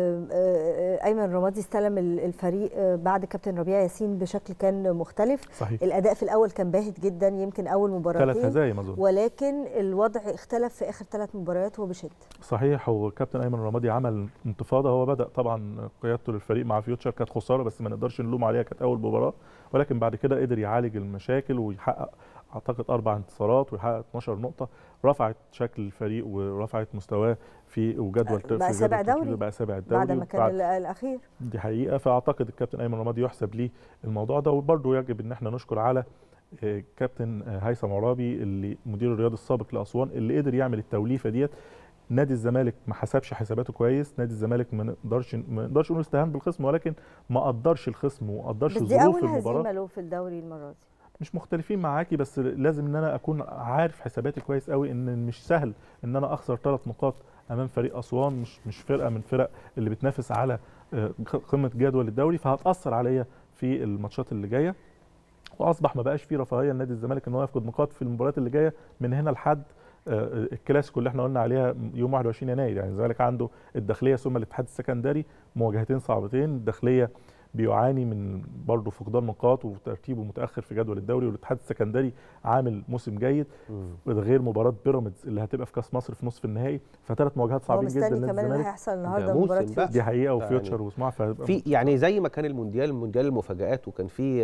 ايمن الرمادي استلم الفريق بعد كابتن ربيع ياسين بشكل كان مختلف. صحيح. الاداء في الاول كان باهت جدا، يمكن اول مباراتين 3 هزايم اظن، ولكن الوضع اختلف في اخر 3 مباريات وبشده. صحيح. هو كابتن ايمن الرمادي عمل انتفاضه. هو بدا طبعا قيادته للفريق مع فيوتشر كانت خساره، بس ما نقدرش نلوم عليها، كانت اول مباراه، ولكن بعد كده قدر يعالج المشاكل ويحقق اعتقد 4 انتصارات ويحقق 12 نقطه، رفعت شكل الفريق ورفعت مستواه في وجدول بقى سابع دوري، بقى سابع الدوري بعد ما كان الاخير. دي حقيقه. فاعتقد الكابتن ايمن رمادي يحسب ليه الموضوع ده، وبرده يجب ان احنا نشكر على كابتن هيثم عرابي اللي مدير الرياضي السابق لاسوان اللي قدر يعمل التوليفه ديت. نادي الزمالك ما حسبش حساباته كويس، نادي الزمالك ما نقدرش نقول استهان بالخصم، ولكن ما قدرش الخصم وما قدرش ظروف المباراه. بس دي اول هزيمه له في الدوري المره دي. مش مختلفين معاكي، بس لازم ان انا اكون عارف حساباتي كويس قوي، ان مش سهل ان انا اخسر 3 نقاط امام فريق اسوان، مش فرقه من فرق اللي بتنافس على قمه جدول الدوري، فهتاثر عليا في الماتشات اللي جايه. واصبح ما بقاش في رفاهيه لنادي الزمالك ان هو يفقد نقاط في المباريات اللي جايه من هنا لحد الكلاسيكو اللي احنا قلنا عليها يوم 21 يناير. يعني الزمالك عنده الداخليه ثم الاتحاد السكندري، مواجهتين صعبتين. الداخليه بيعاني من برضه فقدان نقاط وترتيبه متاخر في جدول الدوري، والاتحاد السكندري عامل موسم جيد غير مباراه بيراميدز اللي هتبقى في كاس مصر في نصف النهائي، فثلاث مواجهات صعبين جدا للزمالك. كمان اللي هيحصل النهارده مباراه دي حقيقه وفيوتشر وسموحه في يعني زي ما كان المونديال المفاجآت، وكان في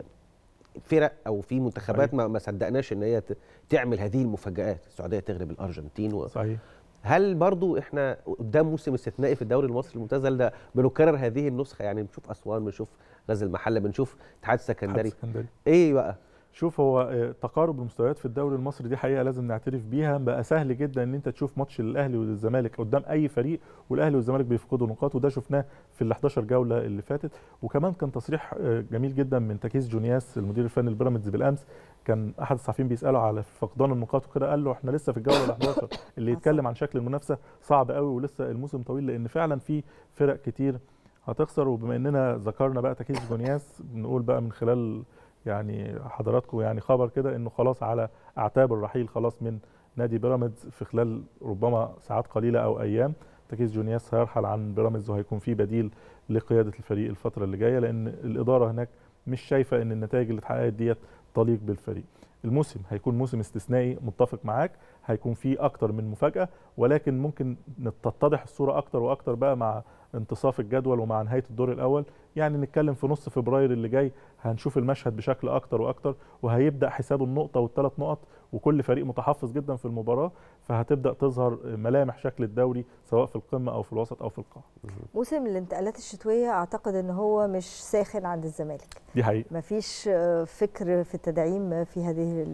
فرق او في منتخبات ما صدقناش ان هي تعمل هذه المفاجآت، السعوديه تغلب الارجنتين صحيح. هل برضو احنا قدام موسم استثنائي في الدوري المصري الممتاز؟ ده بنكرر هذه النسخه، يعني بنشوف اسوان، بنشوف غزل المحله، بنشوف اتحاد السكندري. ايه بقى؟ شوف، هو تقارب المستويات في الدوري المصري دي حقيقه لازم نعترف بيها. بقى سهل جدا ان انت تشوف ماتش الاهلي والزمالك قدام اي فريق والاهلي والزمالك بيفقدوا نقاط، وده شفناه في ال 11 جوله اللي فاتت. وكمان كان تصريح جميل جدا من تكيس جونياس المدير الفني لبيراميدز بالامس، كان احد الصحفيين بيساله على فقدان النقاط وكده، قال له احنا لسه في الجوله ال 11. اللي يتكلم عن شكل المنافسه صعب قوي ولسه الموسم طويل، لان فعلا في فرق كتير هتخسر. وبما اننا ذكرنا بقى تكيس جونياس، بنقول بقى من خلال يعني حضراتكم يعني خبر كده انه خلاص على اعتاب الرحيل خلاص من نادي بيراميدز في خلال ربما ساعات قليله او ايام. تكيس جونياس هيرحل عن بيراميدز وهيكون في بديل لقياده الفريق الفتره اللي جايه، لان الاداره هناك مش شايفه ان النتائج اللي اتحققت ديت تليق بالفريق. الموسم هيكون موسم استثنائي، متفق معاك، هيكون فيه اكتر من مفاجاه، ولكن ممكن تتضح الصوره اكتر واكتر بقى مع انتصاف الجدول ومع نهايه الدور الاول. يعني نتكلم في نص فبراير اللي جاي هنشوف المشهد بشكل اكتر واكتر، وهيبدا حساب النقطه والثلاث نقط، وكل فريق متحفظ جدا في المباراه، فهتبدا تظهر ملامح شكل الدوري سواء في القمه او في الوسط او في القاع. موسم الانتقالات الشتويه اعتقد ان هو مش ساخن عند الزمالك. دي حقيقه. مفيش فكر في التدعيم في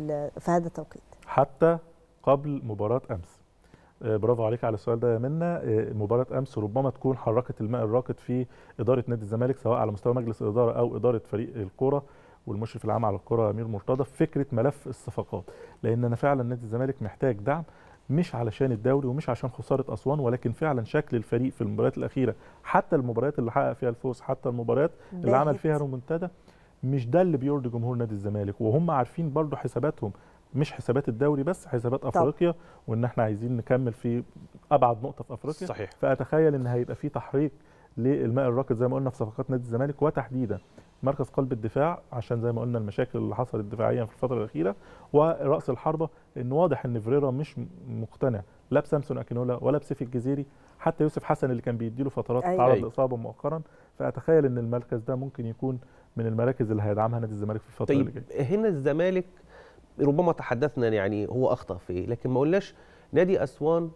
هذا التوقيت حتى قبل مباراه امس. برافو عليك على السؤال ده يا منى. مباراه امس ربما تكون حركت الماء الراكد في اداره نادي الزمالك، سواء على مستوى مجلس الاداره او اداره فريق الكوره والمشرف العام على الكوره امير مرتضى، في فكره ملف الصفقات. لان انا فعلا نادي الزمالك محتاج دعم، مش علشان الدوري ومش عشان خساره اسوان، ولكن فعلا شكل الفريق في المباريات الاخيره، حتى المباريات اللي حقق فيها الفوز، حتى المباريات اللي عمل فيها ريمونتادا، مش ده اللي بيرضي جمهور نادي الزمالك. وهم عارفين برضو حساباتهم، مش حسابات الدوري بس، حسابات افريقيا، وان احنا عايزين نكمل في ابعد نقطه في افريقيا. صحيح. فاتخيل ان هيبقى في تحريك للماء الراكد زي ما قلنا في صفقات نادي الزمالك، وتحديدا مركز قلب الدفاع، عشان زي ما قلنا المشاكل اللي حصلت دفاعيا في الفتره الاخيره، وراس الحربه، ان واضح ان فيريرا مش مقتنع لا بسامسون اكينولا ولا بسيف الجزيري، حتى يوسف حسن اللي كان بيديله فترات تعرض لاصابه مؤخرا. فاتخيل ان المركز ده ممكن يكون من المراكز اللي هيدعمها نادي الزمالك في الفتره اللي جايه. هنا الزمالك ربما تحدثنا يعني هو اخطا في ايه، لكن ما قلناش نادي اسوان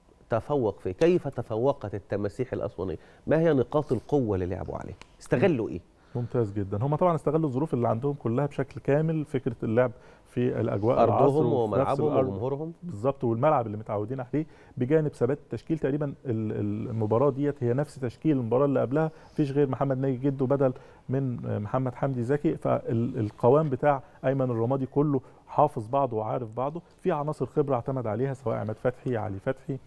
تفوق فيه. كيف تفوقت التماسيح الاسوانيه؟ ما هي نقاط القوه اللي لعبوا عليها؟ استغلوا ايه؟ ممتاز جدا. هم طبعا استغلوا الظروف اللي عندهم كلها بشكل كامل، فكره اللعب في الاجواء ارضهم وملعبهم وجمهورهم بالظبط، والملعب اللي متعودين عليه، بجانب ثبات التشكيل. تقريبا المباراه ديت هي نفس تشكيل المباراه اللي قبلها، مفيش غير محمد ناجي جدو بدل من محمد حمدي زكي. فالقوام بتاع ايمن الرمادي كله حافظ بعضه وعارف بعضه، في عناصر خبره اعتمد عليها سواء عماد فتحي، علي فتحي،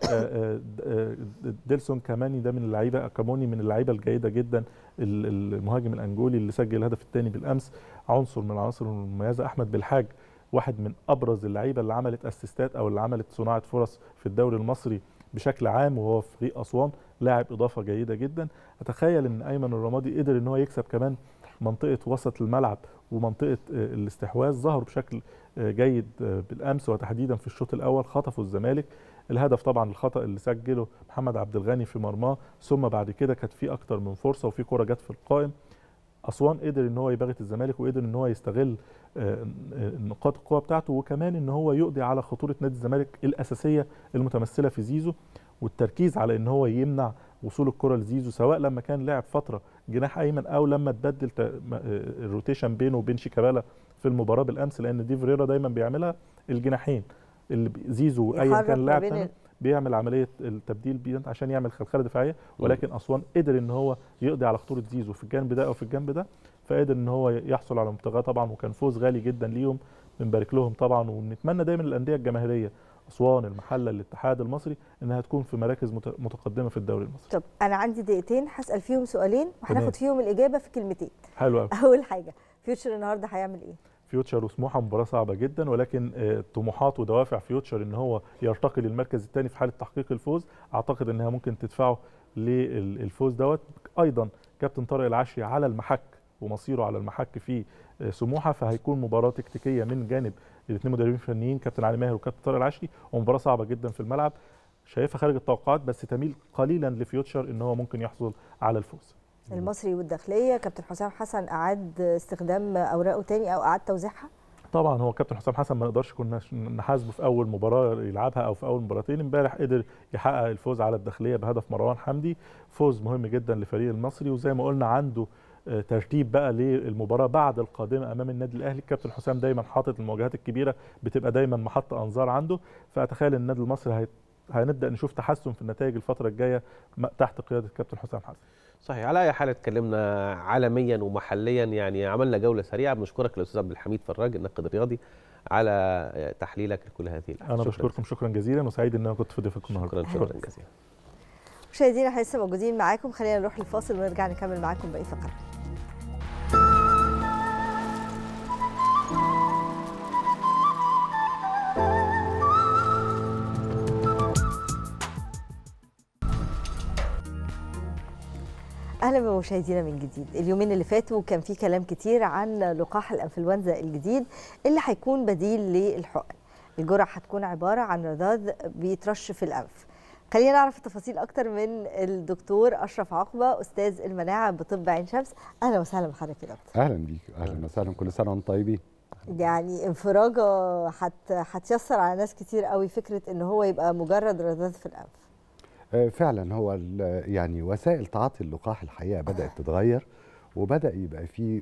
ديلسون كاماني ده من اللعيبه، كاموني من اللعيبه الجيده جدا، المهاجم الانجولي اللي سجل الهدف الثاني بالامس، عنصر من العناصر المميزه. احمد بالحاج واحد من ابرز اللعيبه اللي عملت اسيستات او اللي عملت صناعه فرص في الدوري المصري بشكل عام، وهو في فريق اسوان لاعب اضافه جيده جدا. اتخيل ان ايمن الرمادي قدر ان هو يكسب كمان منطقه وسط الملعب ومنطقه الاستحواذ، ظهروا بشكل جيد بالامس، وتحديدا في الشوط الاول خطفوا الزمالك. الهدف طبعا الخطا اللي سجله محمد عبد الغني في مرماه، ثم بعد كده كانت في اكتر من فرصه وفي كره جت في القائم. اسوان قدر ان هو يباغت الزمالك، وقدر ان هو يستغل نقاط القوه بتاعته، وكمان ان هو يقضي على خطوره نادي الزمالك الاساسيه المتمثله في زيزو، والتركيز على ان هو يمنع وصول الكره لزيزو، سواء لما كان لاعب فتره جناح ايمن او لما تبدل الروتيشن بينه وبين شيكابالا في المباراه بالامس، لان دي فيريرا دايما بيعملها الجناحين، اللي زيزو ايا كان لاعب بيعمل عمليه التبديل عشان يعمل خلخله دفاعيه، ولكن اسوان قدر ان هو يقضي على خطوره زيزو في الجانب ده او في الجانب ده، فقدر ان هو يحصل على مبتغاه طبعا، وكان فوز غالي جدا ليهم، بنبارك لهم طبعا. ونتمنى دايما الانديه الجماهيريه اسوان، المحله، الاتحاد المصري، انها تكون في مراكز متقدمه في الدوري المصري. طب انا عندي دقيقتين هسال فيهم سؤالين وهناخد فيهم الاجابه في كلمتين. حلو قوي. اول حاجه، فيوتشر النهارده هيعمل ايه؟ فيوتشر وسموحه مباراه صعبه جدا، ولكن طموحات ودوافع فيوتشر ان هو يرتقي للمركز الثاني في حاله تحقيق الفوز، اعتقد انها ممكن تدفعه للفوز دوت. ايضا كابتن طارق العشري على المحك ومصيره على المحك في سموحه، فهيكون مباراه تكتيكيه من جانب الاثنين مدربين فنيين كابتن علي ماهر وكابتن طارق العشري، ومباراه صعبه جدا في الملعب شايفها خارج التوقعات، بس تميل قليلا لفيوتشر ان هو ممكن يحصل على الفوز. المصري والداخليه كابتن حسام حسن اعاد استخدام اوراقه تاني او اعاد توزيعها؟ طبعا هو كابتن حسام حسن ما نقدرش كنا نحاسبه في اول مباراه يلعبها او في اول مباراتين. امبارح قدر يحقق الفوز على الداخليه بهدف مروان حمدي، فوز مهم جدا لفريق المصري، وزي ما قلنا عنده ترتيب بقى للمباراه بعد القادمه امام النادي الاهلي. كابتن حسام دايما حاطط المواجهات الكبيره بتبقى دايما محط انظار عنده، فاتخيل ان النادي المصري هنبدا نشوف تحسن في النتائج الفتره الجايه تحت قياده كابتن حسام حسن. صحيح. على اي حال اتكلمنا عالميا ومحليا، يعني عملنا جوله سريعه. بنشكرك الاستاذ عبد الحميد فراج الناقد الرياضي على تحليلك لكل هذه الاحداث. انا بشكركم شكرا جزيلا، وسعيد ان انا كنت في ضيفكم النهارده. شكرا جزيلا. مشاهدينا احنا لسه موجودين معاكم، خلينا نروح للفاصل ونرجع نكمل معاكم باقي فقرات. اهلا بمشاهدينا من جديد. اليومين اللي فاتوا كان في كلام كتير عن لقاح الانفلونزا الجديد اللي هيكون بديل للحقن. الجرعه هتكون عباره عن رذاذ بيترش في الانف. خلينا نعرف التفاصيل اكتر من الدكتور اشرف عقبه استاذ المناعه بطب عين شمس. اهلا وسهلا بحضرتك يا دكتور. اهلا بيك، اهلا وسهلا، كل سنه وانتم طيبين. يعني انفراجه هتيسر على ناس كتير قوي فكره ان هو يبقى مجرد رذاذ في الانف. فعلا هو يعني وسائل تعاطي اللقاح الحقيقه بدات تتغير، وبدا يبقى في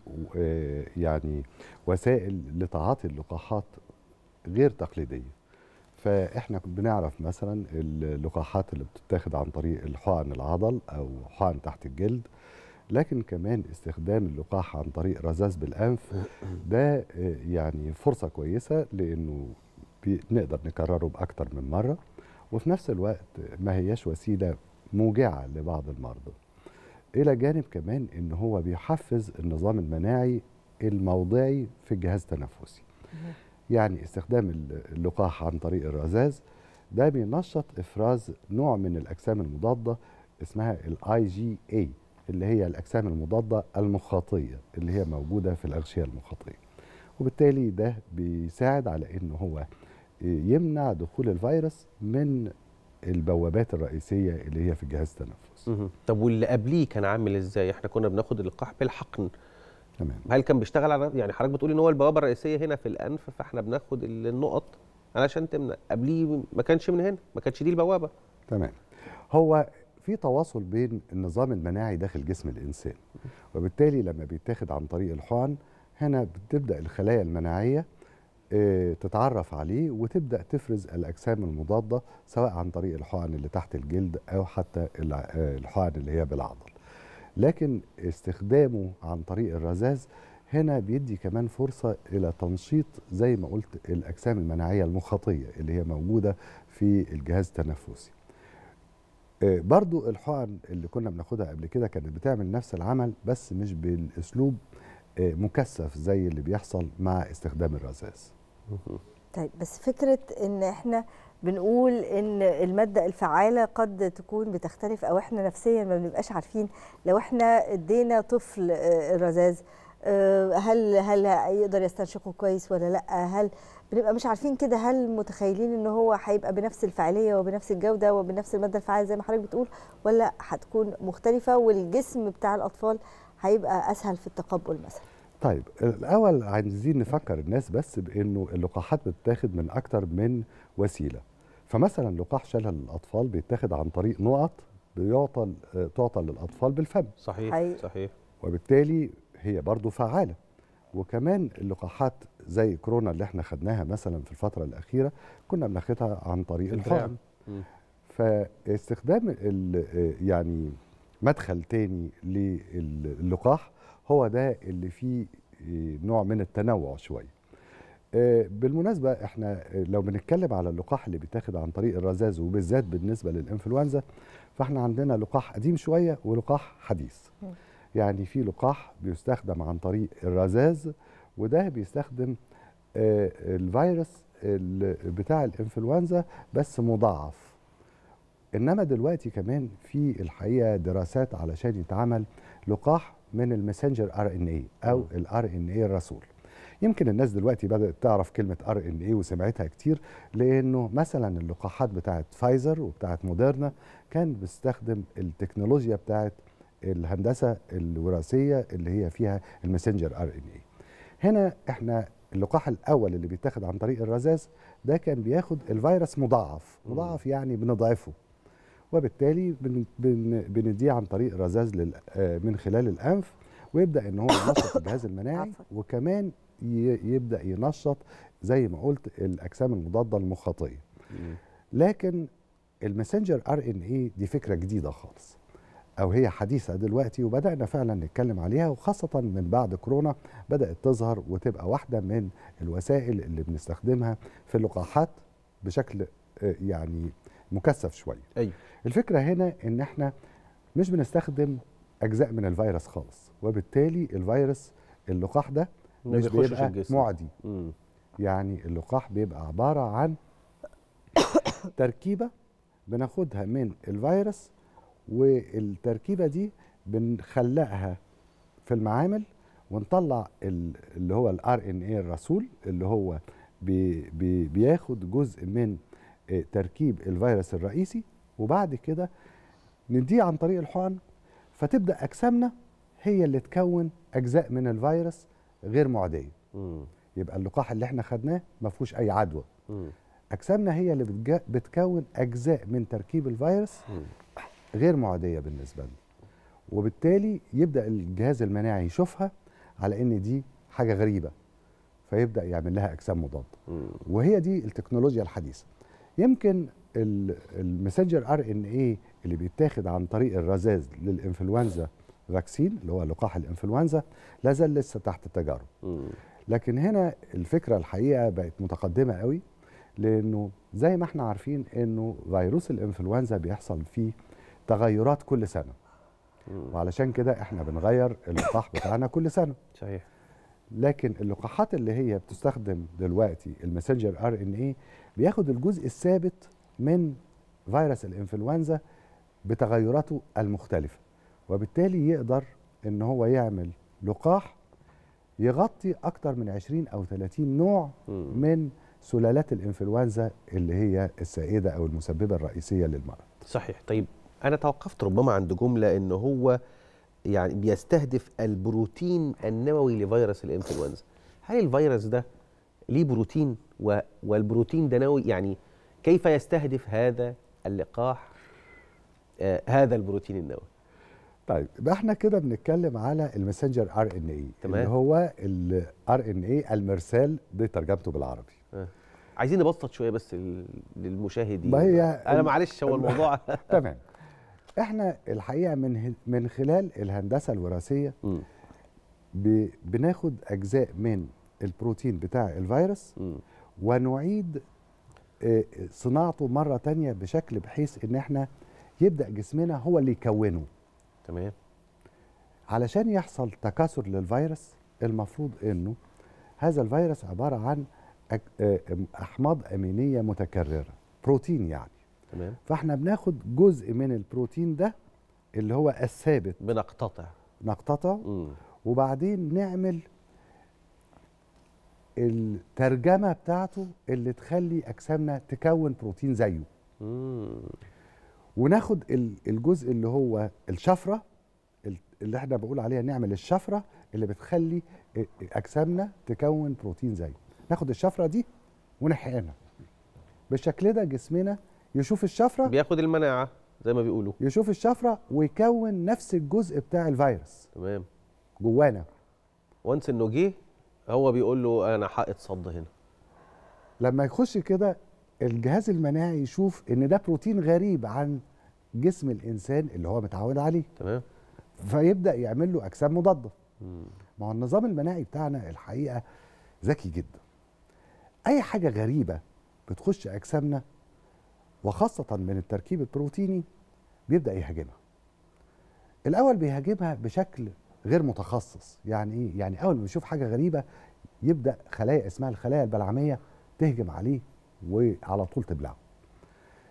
يعني وسائل لتعاطي اللقاحات غير تقليديه. فاحنا بنعرف مثلا اللقاحات اللي بتتاخد عن طريق الحقن العضل او حقن تحت الجلد، لكن كمان استخدام اللقاح عن طريق رذاذ بالانف ده يعني فرصه كويسه، لانه نقدر نكرره باكتر من مره، وفي نفس الوقت ما هياش وسيله موجعه لبعض المرضى. الى جانب كمان ان هو بيحفز النظام المناعي الموضعي في الجهاز التنفسي. يعني استخدام اللقاح عن طريق الرذاذ ده بينشط افراز نوع من الاجسام المضاده اسمها IgA، اللي هي الاجسام المضاده المخاطيه اللي هي موجوده في الاغشيه المخاطيه، وبالتالي ده بيساعد على انه هو يمنع دخول الفيروس من البوابات الرئيسيه اللي هي في الجهاز التنفسي. طب واللي قبليه كان عامل ازاي؟ احنا كنا بناخد اللقاح بالحقن، تمام. هل كان بيشتغل على، يعني حضرتك بتقولي ان هو البوابه الرئيسيه هنا في الانف، فاحنا بناخد النقط علشان تمنع. قبليه ما كانش من هنا، ما كانتش دي البوابه. تمام. هو في تواصل بين النظام المناعي داخل جسم الانسان، وبالتالي لما بيتاخد عن طريق الحقن هنا بتبدا الخلايا المناعيه تتعرف عليه وتبدا تفرز الاجسام المضاده، سواء عن طريق الحقن اللي تحت الجلد او حتى الحقن اللي هي بالعضل. لكن استخدامه عن طريق الرذاذ هنا بيدي كمان فرصه الى تنشيط زي ما قلت الاجسام المناعيه المخاطيه اللي هي موجوده في الجهاز التنفسي. برضو الحقن اللي كنا بناخدها قبل كده كانت بتعمل نفس العمل، بس مش بالاسلوب مكثف زي اللي بيحصل مع استخدام الرذاذ. طيب بس فكره ان احنا بنقول ان الماده الفعاله قد تكون بتختلف، او احنا نفسيا ما بنبقاش عارفين لو احنا ادينا طفل الرذاذ هل يقدر يستنشقه كويس ولا لا؟ هل بنبقى مش عارفين كده؟ هل متخيلين ان هو هيبقى بنفس الفعاليه وبنفس الجوده وبنفس الماده الفعاله زي ما حضرتك بتقول، ولا هتكون مختلفه والجسم بتاع الاطفال هيبقى اسهل في التقبل مثلا؟ طيب الاول عايزين نفكر الناس بس بانه اللقاحات بتتاخد من اكتر من وسيله. فمثلا لقاح شلل للاطفال بيتاخد عن طريق نقط تعطى للاطفال بالفم. صحيح. وبالتالي هي برضو فعاله. وكمان اللقاحات زي كورونا اللي احنا خدناها مثلا في الفتره الاخيره كنا بناخدها عن طريق الحقن. فاستخدام يعني مدخل تاني للقاح هو ده اللي فيه نوع من التنوع شويه. بالمناسبه احنا لو بنتكلم على اللقاح اللي بيتاخد عن طريق الرذاذ وبالذات بالنسبه للانفلونزا، فاحنا عندنا لقاح قديم شويه ولقاح حديث. يعني في لقاح بيستخدم عن طريق الرذاذ، وده بيستخدم الفيروس بتاع الانفلونزا بس مضاعف، انما دلوقتي كمان في الحقيقه دراسات علشان يتعمل لقاح من الماسنجر ار ان اي او الار ان اي الرسول. يمكن الناس دلوقتي بدات تعرف كلمه ار ان اي وسمعتها كتير، لانه مثلا اللقاحات بتاعت فايزر وبتاعت موديرنا كان بيستخدم التكنولوجيا بتاعت الهندسه الوراثيه اللي هي فيها الماسنجر ار ان اي. هنا احنا اللقاح الاول اللي بيتاخد عن طريق الرذاذ ده كان بياخد الفيروس مضاعف، مضاعف يعني بنضعفه، وبالتالي بنديه عن طريق الرذاذ من خلال الانف، ويبدا ان هو ينشط الجهاز المناعي، وكمان يبدا ينشط زي ما قلت الاجسام المضاده المخاطيه. لكن الماسنجر ار ان اي دي فكره جديده خالص، او هي حديثه دلوقتي وبدانا فعلا نتكلم عليها، وخاصه من بعد كورونا بدات تظهر وتبقى واحده من الوسائل اللي بنستخدمها في اللقاحات بشكل يعني مكثف شويه. أيوة. الفكره هنا ان احنا مش بنستخدم اجزاء من الفيروس خالص، وبالتالي الفيروس اللقاح ده مش بيبقى معدي. يعني اللقاح بيبقى عباره عن تركيبه بناخدها من الفيروس، والتركيبه دي بنخلقها في المعامل ونطلع اللي هو الار ان اي الرسول اللي هو بياخد جزء من تركيب الفيروس الرئيسي، وبعد كده نديه عن طريق الحقن، فتبدا اجسامنا هي اللي تكون اجزاء من الفيروس غير معديه. يبقى اللقاح اللي احنا خدناه ما فيهوش اي عدوى. اجسامنا هي اللي بتكون اجزاء من تركيب الفيروس غير معديه بالنسبه لنا، وبالتالي يبدا الجهاز المناعي يشوفها على ان دي حاجه غريبه، فيبدا يعمل لها اجسام مضاده. وهي دي التكنولوجيا الحديثه. يمكن الماسنجر ار ان اي اللي بيتاخد عن طريق الرذاذ للانفلونزا فاكسين اللي هو لقاح الانفلونزا لا زال لسه تحت التجارب. لكن هنا الفكره الحقيقه بقت متقدمه قوي، لانه زي ما احنا عارفين انه فيروس الانفلونزا بيحصل فيه تغيرات كل سنه، وعلشان كده احنا بنغير اللقاح بتاعنا كل سنه. صحيح. لكن اللقاحات اللي هي بتستخدم دلوقتي الماسنجر ار ان اي بياخد الجزء الثابت من فيروس الانفلونزا بتغيراته المختلفه، وبالتالي يقدر ان هو يعمل لقاح يغطي اكتر من 20 او 30 نوع من سلالات الانفلونزا اللي هي السائده او المسببه الرئيسيه للمرض. صحيح. طيب انا توقفت ربما عند جمله ان هو يعني بيستهدف البروتين النووي لفيروس الانفلونزا. هل الفيروس ده ليه بروتين والبروتين ده نووي؟ يعني كيف يستهدف هذا اللقاح هذا البروتين النووي؟ طيب يبقى احنا كده بنتكلم على الماسنجر ار ان اي اللي هو الار ان اي المرسال، دي ترجمته بالعربي. عايزين نبسط شويه بس للمشاهدين. ما هي انا معلش هو الموضوع تمام. احنا الحقيقه من خلال الهندسه الوراثيه بناخد اجزاء من البروتين بتاع الفيروس ونعيد صناعته مره تانية بشكل بحيث ان احنا يبدا جسمنا هو اللي يكونه. تمام. علشان يحصل تكاثر للفيروس المفروض انه هذا الفيروس عباره عن احماض امينيه متكرره، بروتين يعني. تمام. فاحنا بناخد جزء من البروتين ده اللي هو الثابت، نقتطع وبعدين نعمل الترجمه بتاعته اللي تخلي اجسامنا تكون بروتين زيه. وناخد الجزء اللي هو الشفره اللي احنا بقول عليها، نعمل الشفره اللي بتخلي اجسامنا تكون بروتين زيه. ناخد الشفره دي ونحقنها بالشكل ده، جسمنا يشوف الشفره، بياخد المناعه زي ما بيقولوا، يشوف الشفره ويكون نفس الجزء بتاع الفيروس. تمام. جوانا وانس انه جه هو بيقول له انا حائط صد هنا. لما يخش كده الجهاز المناعي يشوف ان ده بروتين غريب عن جسم الانسان اللي هو متعود عليه. تمام. فيبدا يعمل له اجسام مضاده. ما هو النظام المناعي بتاعنا الحقيقه ذكي جدا. اي حاجه غريبه بتخش اجسامنا وخاصه من التركيب البروتيني بيبدا يهاجمها. الاول بيهاجمها بشكل غير متخصص. يعني ايه؟ يعني اول ما بيشوف حاجه غريبه يبدا خلايا اسمها الخلايا البلعميه تهجم عليه وعلى طول تبلعه.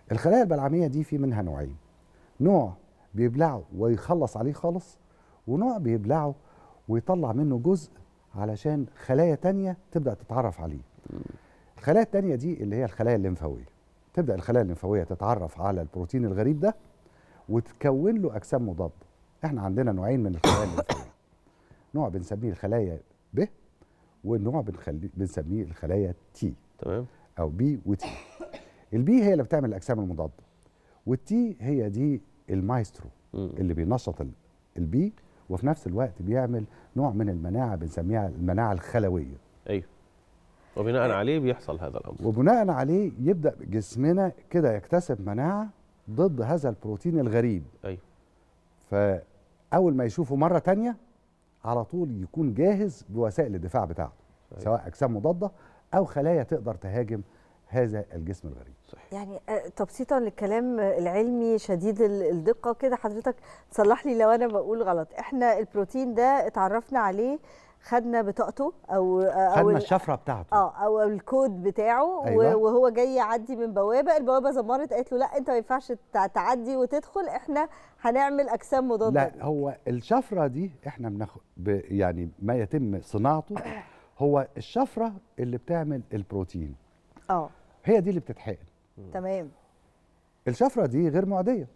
الخلايا البلعميه دي في منها نوعين، نوع بيبلعه ويخلص عليه خالص، ونوع بيبلعه ويطلع منه جزء علشان خلايا تانية تبدأ تتعرف عليه. الخلايا التانية دي اللي هي الخلايا الليمفاوية، تبدأ الخلايا الليمفاوية تتعرف على البروتين الغريب ده وتكون له أجسام مضادة. احنا عندنا نوعين من الخلايا الليمفاوية، نوع بنسميه الخلايا ب، والنوع بنسميه الخلايا تي. تمام. أو بي وتي. البي هي اللي بتعمل الأجسام المضادة، والتي هي دي المايسترو اللي بينشط البي، وفي نفس الوقت بيعمل نوع من المناعة بنسميها المناعة الخلوية. ايوه. وبناء عليه بيحصل هذا الامر. وبناء عليه يبدأ جسمنا كده يكتسب مناعة ضد هذا البروتين الغريب. ايوه. فأول ما يشوفه مرة تانية على طول يكون جاهز بوسائل الدفاع بتاعته. أيوة. سواء أجسام مضادة أو خلايا تقدر تهاجم هذا الجسم الغريب. صحيح. يعني تبسيطا للكلام العلمي شديد الدقه كده، حضرتك تصلح لي لو انا بقول غلط، احنا البروتين ده اتعرفنا عليه، خدنا بطاقته او خدنا الشفره بتاعته او الكود بتاعه. أيوة. وهو جاي يعدي من بوابه، البوابه زمرت قالت له لا انت ما ينفعش تعدي وتدخل، احنا هنعمل اجسام مضاده. لا، هو الشفره دي احنا بناخد يعني ما يتم صناعته هو الشفره اللي بتعمل البروتين. هي دي اللي بتتحقن. تمام. الشفره دي غير معديه.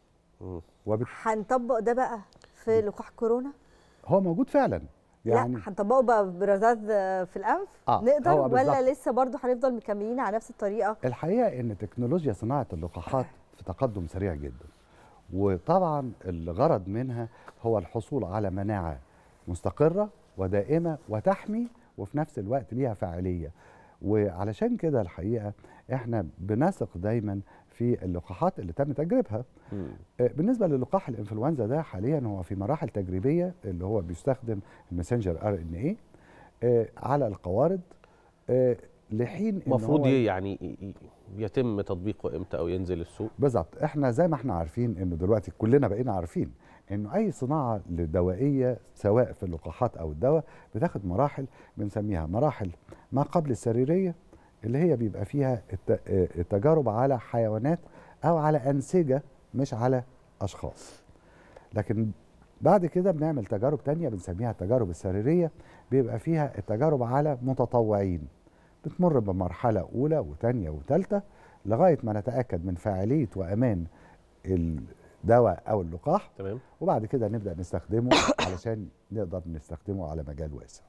هنطبق ده بقى في لقاح كورونا؟ هو موجود فعلا يعني. لا هنطبقه بقى برذاذ في الانف؟ نقدر ولا لسه برضه هنفضل مكملين على نفس الطريقه؟ الحقيقه ان تكنولوجيا صناعه اللقاحات في تقدم سريع جدا، وطبعا الغرض منها هو الحصول على مناعه مستقره ودائمه وتحمي وفي نفس الوقت ليها فاعليه. وعلشان كده الحقيقه احنا بنثق دايما في اللقاحات اللي تم تجريبها. بالنسبه للقاح الانفلونزا ده حاليا هو في مراحل تجريبيه، اللي هو بيستخدم المسنجر RNA على القوارض لحين المفروض يعني يتم تطبيقه امتى او ينزل السوق؟ بالظبط. احنا زي ما احنا عارفين انه دلوقتي كلنا بقينا عارفين انه اي صناعه دوائيه سواء في اللقاحات او الدواء بتاخد مراحل بنسميها مراحل ما قبل السريريه، اللي هي بيبقى فيها التجارب على حيوانات او على انسجه مش على اشخاص. لكن بعد كده بنعمل تجارب تانية بنسميها التجارب السريريه، بيبقى فيها التجارب على متطوعين، بتمر بمرحله اولى وثانيه وثالثه لغايه ما نتاكد من فاعليه وامان الدواء او اللقاح. تمام. وبعد كده نبدا نستخدمه علشان نقدر نستخدمه على مجال واسع.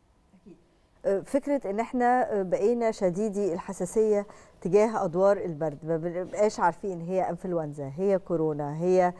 فكرة ان احنا بقينا شديدي الحساسية تجاه ادوار البرد، ما بنبقاش عارفين هي انفلونزا هي كورونا هي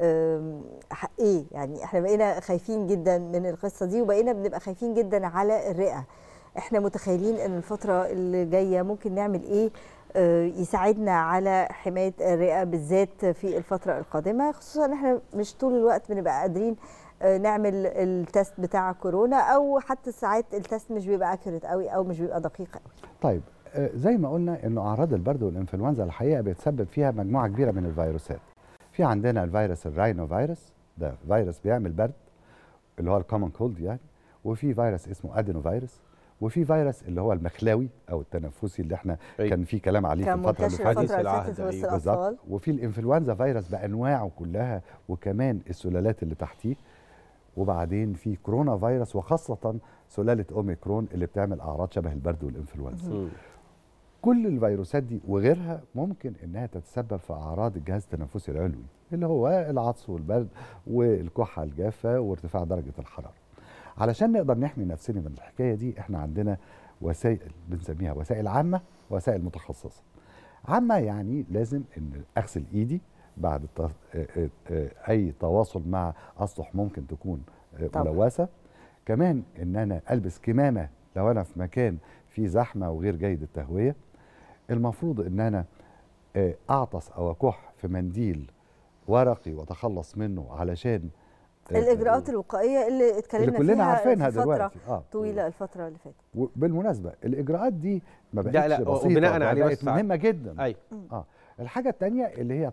ايه، يعني احنا بقينا خايفين جدا من القصة دي، وبقينا بنبقى خايفين جدا على الرئة. احنا متخيلين ان الفترة اللي جاية ممكن نعمل ايه يساعدنا على حماية الرئة بالذات في الفترة القادمة، خصوصا ان احنا مش طول الوقت بنبقى قادرين نعمل التست بتاع كورونا، او حتى ساعات التست مش بيبقى اكيوريت قوي او مش بيبقى دقيق قوي. طيب زي ما قلنا انه اعراض البرد والانفلونزا الحقيقه بيتسبب فيها مجموعه كبيره من الفيروسات. في عندنا الفيروس الراينو فيروس، ده فيروس بيعمل برد اللي هو الكومن كولد يعني، وفي فيروس اسمه ادينو فيروس، وفي فيروس اللي هو المخلاوي او التنفسي اللي احنا كان في كلام عليه في الفتره اللي فاتت بالظبط. وفي الانفلونزا فيروس بانواعه كلها وكمان السلالات اللي تحتيه. وبعدين في كورونا فيروس وخاصه سلاله اوميكرون اللي بتعمل اعراض شبه البرد والانفلونزا. كل الفيروسات دي وغيرها ممكن انها تتسبب في اعراض الجهاز التنفسي العلوي اللي هو العطس والبرد والكحه الجافه وارتفاع درجه الحراره. علشان نقدر نحمي نفسنا من الحكايه دي احنا عندنا وسائل بنسميها وسائل عامه ووسائل متخصصه. عامه يعني لازم ان اغسل ايدي بعد اي تواصل مع اسطح ممكن تكون ملوثه. كمان ان انا البس كمامه لو انا في مكان فيه زحمه وغير جيد التهويه. المفروض ان انا اعطس او اكح في منديل ورقي واتخلص منه علشان الاجراءات الوقائيه اللي اتكلمنا فيها كلنا عارفينها دلوقتي طويله الفتره اللي فاتت. وبالمناسبه الاجراءات دي ما بقتش بسيطه، وبناء عليه بقت مهمه جدا. ايوه. الحاجه الثانيه اللي هي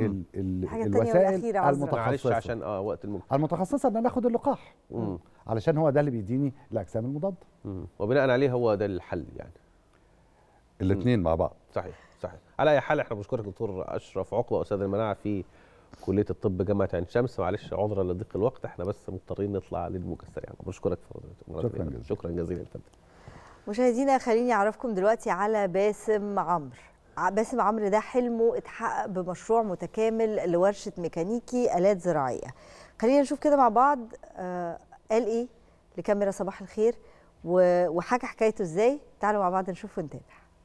الوسائل المتخصصه عشان وقت المتخصصه ان انا اخد اللقاح علشان هو ده اللي بيديني الاجسام المضاده. وبناء عليه هو ده الحل يعني. الاثنين مع بعض. صحيح. على اي حال احنا بنشكرك دكتور اشرف عقبه استاذ المناعه في كليه الطب جامعه عين شمس. معلش عذرا لضيق الوقت، احنا بس مضطرين نطلع للموجه السريعه. بشكرك شكرا جزيلا. مشاهدينا خليني اعرفكم دلوقتي على باسم عمرو. باسم عمرو ده حلمه اتحقق بمشروع متكامل لورشه ميكانيكي آلات زراعيه. خلينا نشوف كده مع بعض قال ايه لكاميرا صباح الخير وحكى حكايته ازاي. تعالوا مع بعض نشوف ونتابع.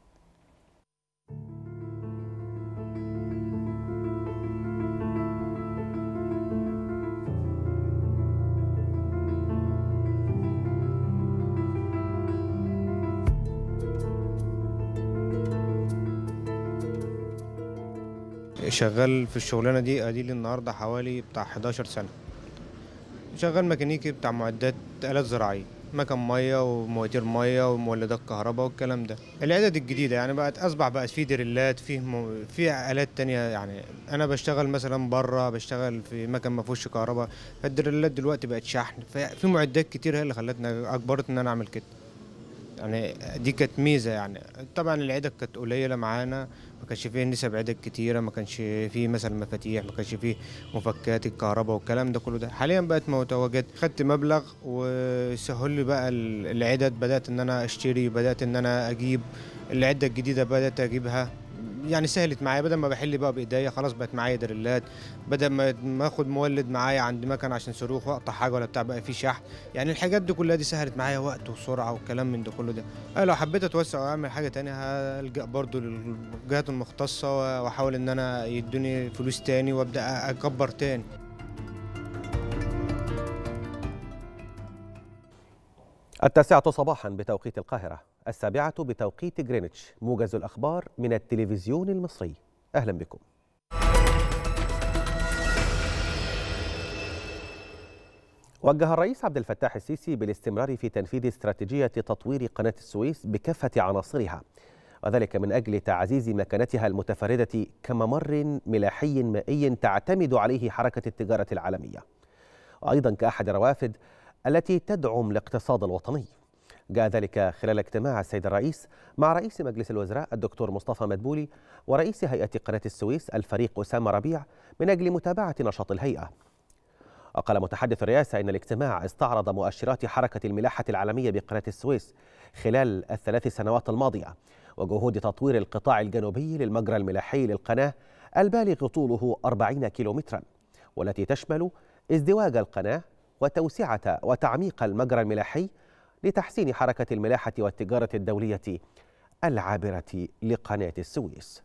شغال في الشغلانه دي اديلي النهارده حوالي بتاع 11 سنه. شغال ميكانيكي بتاع معدات آلات زراعيه، مكن ميه ومواتير ميه ومولدات كهرباء والكلام ده. العدد الجديده يعني بقت في دريلات، في آلات تانية. يعني انا بشتغل مثلا بره، بشتغل في مكن ما فيهوش كهرباء، فالدريلات دلوقتي بقت شحن، ففي معدات كتير هي اللي خلتني اجبرت ان انا اعمل كده. يعني دي كانت ميزه. يعني طبعا العدد كانت قليله معانا، ما كانش فيه نسب عدد كتيره، ما كانش فيه مثلا مفاتيح، ما كانش فيه مفكات الكهرباء والكلام ده كله. ده حاليا بقت متواجد. خدت مبلغ وسهل لي بقى العدد، بدات ان انا اشتري، بدات ان انا اجيب العده الجديده، بدات اجيبها. يعني سهلت معايا، بدل ما بحل بقى بايديا خلاص بقت معايا دريلات، بدل ما اخد مولد معايا عند مكان عشان صاروخ واقطع حاجه ولا بتاع، بقى في شحن. يعني الحاجات دي كلها دي سهلت معايا وقت وسرعه والكلام من ده كله. ده انا لو حبيت اتوسع واعمل حاجه تانية هلجأ برضو للجهات المختصه واحاول ان انا يدوني فلوس تاني وابدا اكبر تاني. 9 صباحا بتوقيت القاهرة، 7 بتوقيت جرينتش. موجز الأخبار من التلفزيون المصري. أهلا بكم. وجه الرئيس عبد الفتاح السيسي بالاستمرار في تنفيذ استراتيجية تطوير قناة السويس بكافة عناصرها، وذلك من أجل تعزيز مكانتها المتفردة كممر ملاحي مائي تعتمد عليه حركة التجارة العالمية، وأيضا كأحد الروافد التي تدعم الاقتصاد الوطني. جاء ذلك خلال اجتماع السيد الرئيس مع رئيس مجلس الوزراء الدكتور مصطفى مدبولي ورئيس هيئة قناة السويس الفريق أسامة ربيع من أجل متابعة نشاط الهيئة. وقال متحدث الرئاسة إن الاجتماع استعرض مؤشرات حركة الملاحة العالمية بقناة السويس خلال ال3 سنوات الماضية، وجهود تطوير القطاع الجنوبي للمجرى الملاحي للقناة البالغ طوله 40 كيلومترا، والتي تشمل ازدواج القناة وتوسعة وتعميق المجرى الملاحي لتحسين حركة الملاحة والتجارة الدولية العابرة لقناة السويس.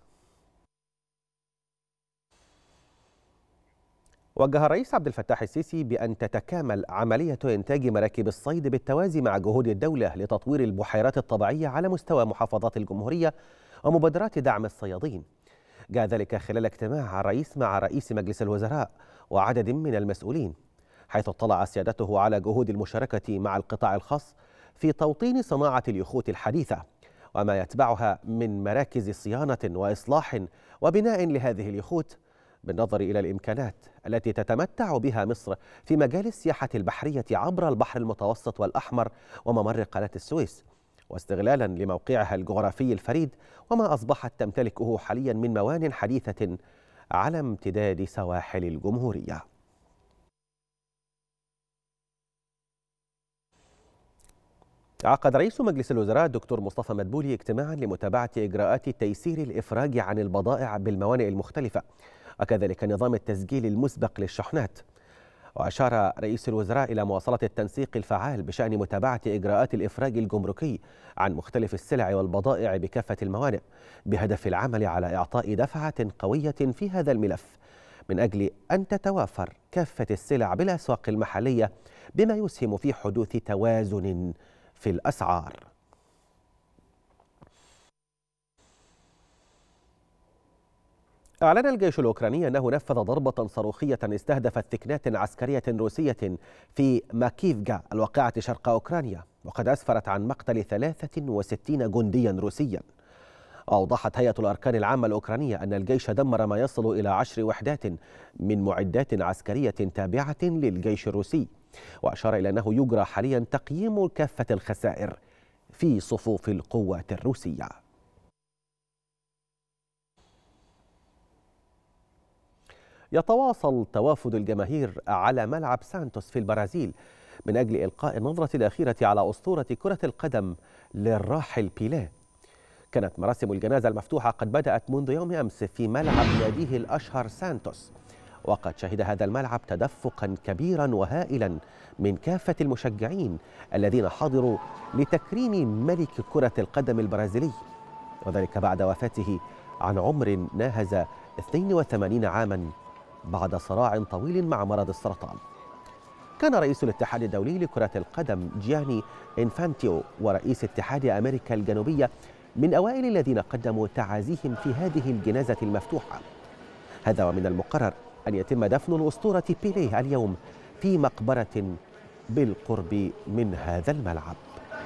وجه الرئيس عبد الفتاح السيسي بأن تتكامل عملية إنتاج مراكب الصيد بالتوازي مع جهود الدولة لتطوير البحيرات الطبيعية على مستوى محافظات الجمهورية ومبادرات دعم الصيادين. جاء ذلك خلال اجتماع الرئيس مع رئيس مجلس الوزراء وعدد من المسؤولين، حيث اطلع سيادته على جهود المشاركة مع القطاع الخاص في توطين صناعة اليخوت الحديثة وما يتبعها من مراكز صيانة وإصلاح وبناء لهذه اليخوت، بالنظر إلى الإمكانات التي تتمتع بها مصر في مجال السياحة البحرية عبر البحر المتوسط والأحمر وممر قناة السويس، واستغلالا لموقعها الجغرافي الفريد وما أصبحت تمتلكه حاليا من موان حديثة على امتداد سواحل الجمهورية. عقد رئيس مجلس الوزراء الدكتور مصطفى مدبولي اجتماعا لمتابعة إجراءات تيسير الإفراج عن البضائع بالموانئ المختلفة، وكذلك نظام التسجيل المسبق للشحنات. وأشار رئيس الوزراء إلى مواصلة التنسيق الفعال بشأن متابعة إجراءات الإفراج الجمركي عن مختلف السلع والبضائع بكافة الموانئ، بهدف العمل على إعطاء دفعة قوية في هذا الملف من أجل أن تتوافر كافة السلع بالأسواق المحلية، بما يسهم في حدوث توازن في الأسعار. أعلن الجيش الأوكراني أنه نفذ ضربة صاروخية استهدفت ثكنات عسكرية روسية في ماكيفجا الواقعة شرق أوكرانيا، وقد أسفرت عن مقتل 63 جنديا روسيا. أوضحت هيئة الأركان العامة الأوكرانية أن الجيش دمر ما يصل إلى 10 وحدات من معدات عسكرية تابعة للجيش الروسي، وأشار إلى أنه يجرى حاليا تقييم كافة الخسائر في صفوف القوات الروسية. يتواصل توافد الجماهير على ملعب سانتوس في البرازيل من أجل إلقاء النظرة الأخيرة على أسطورة كرة القدم للراحل بيليه. كانت مراسم الجنازة المفتوحة قد بدأت منذ يوم أمس في ملعب ناديه الأشهر سانتوس، وقد شهد هذا الملعب تدفقا كبيرا وهائلا من كافة المشجعين الذين حضروا لتكريم ملك كرة القدم البرازيلي، وذلك بعد وفاته عن عمر ناهز 82 عاما بعد صراع طويل مع مرض السرطان. كان رئيس الاتحاد الدولي لكرة القدم جياني إنفانتيو ورئيس اتحاد أمريكا الجنوبية من أوائل الذين قدموا تعازيهم في هذه الجنازة المفتوحة. هذا ومن المقرر أن يتم دفن الأسطورة بيليه اليوم في مقبرة بالقرب من هذا الملعب.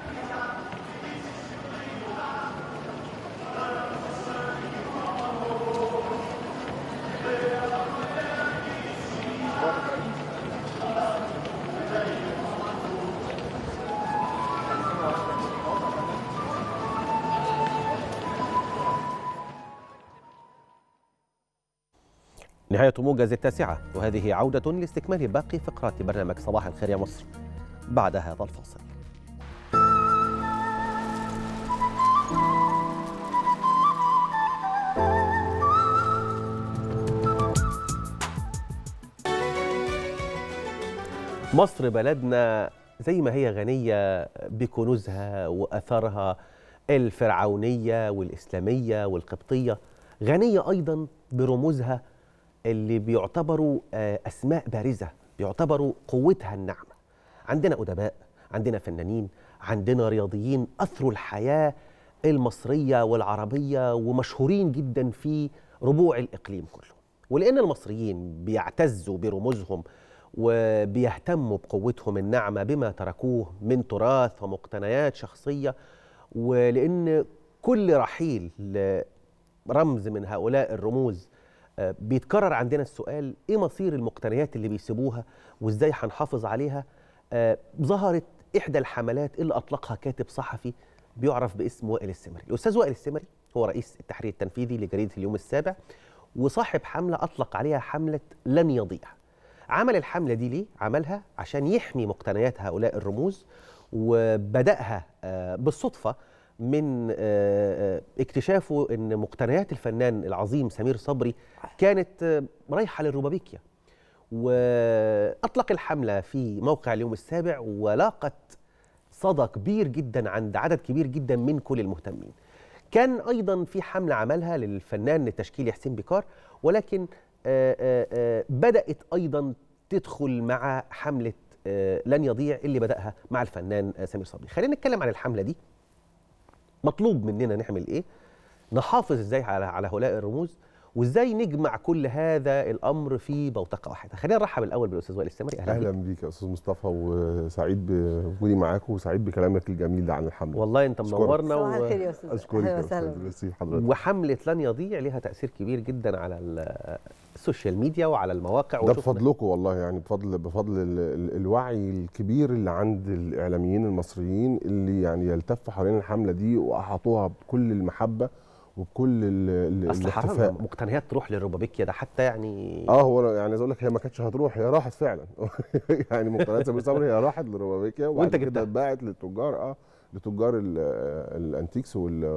نهاية موجز التاسعة، وهذه عودة لاستكمال باقي فقرات برنامج صباح الخير يا مصر بعد هذا الفاصل. مصر بلدنا زي ما هي غنية بكنوزها وأثرها الفرعونية والإسلامية والقبطية، غنية أيضا برموزها اللي بيعتبروا أسماء بارزة، بيعتبروا قوتها الناعمة. عندنا أدباء، عندنا فنانين، عندنا رياضيين أثروا الحياة المصرية والعربية ومشهورين جدا في ربوع الإقليم كله. ولأن المصريين بيعتزوا برموزهم وبيهتموا بقوتهم الناعمة بما تركوه من تراث ومقتنيات شخصية، ولأن كل رحيل رمز من هؤلاء الرموز بيتكرر عندنا السؤال: ايه مصير المقتنيات اللي بيسيبوها وازاي هنحافظ عليها؟ ظهرت احدى الحملات اللي اطلقها كاتب صحفي بيعرف باسم وائل السمري. الاستاذ وائل السمري هو رئيس التحرير التنفيذي لجريدة اليوم السابع، وصاحب حملة اطلق عليها حملة لن يضيع. عمل الحملة دي ليه؟ عملها عشان يحمي مقتنيات هؤلاء الرموز، وبدأها بالصدفة من اكتشافه ان مقتنيات الفنان العظيم سمير صبري كانت رايحه للروبابيكيا، واطلق الحمله في موقع اليوم السابع ولاقت صدى كبير جدا عند عدد كبير جدا من كل المهتمين. كان ايضا في حمله عملها للفنان التشكيلي حسين بيكار، ولكن بدات ايضا تدخل مع حمله لن يضيع اللي بداها مع الفنان سمير صبري. خلينا نتكلم عن الحمله دي. مطلوب مننا نعمل ايه؟ نحافظ ازاي على هؤلاء الرموز، وازاي نجمع كل هذا الامر في بوتقه واحده. خلينا نرحب الاول بالاستاذ وائل السمري. اهلا بيك يا استاذ مصطفى، وسعيد بوجودي معاك وسعيد بكلامك الجميل ده عن الحمله. والله انت منورنا. صباح الخير يا استاذ. اشكرك يا استاذ حضرتك. وحمله لن يضيع لها تاثير كبير جدا على السوشيال ميديا وعلى المواقع، ده بفضلكم والله، يعني بفضل الوعي الكبير اللي عند الاعلاميين المصريين اللي يعني يلتفوا حوالين الحمله دي واحاطوها بكل المحبه وبكل الاحتفاء. مقتنيات تروح للروبابيكيا ده حتى يعني هو يعني عايز اقول لك هي ما كانتش هتروح، هي راحت فعلا. يعني مقتنيات سمير صبري هي راحت للروبابيكيا وانت كده اتباعت للتجار لتجار الانتيكس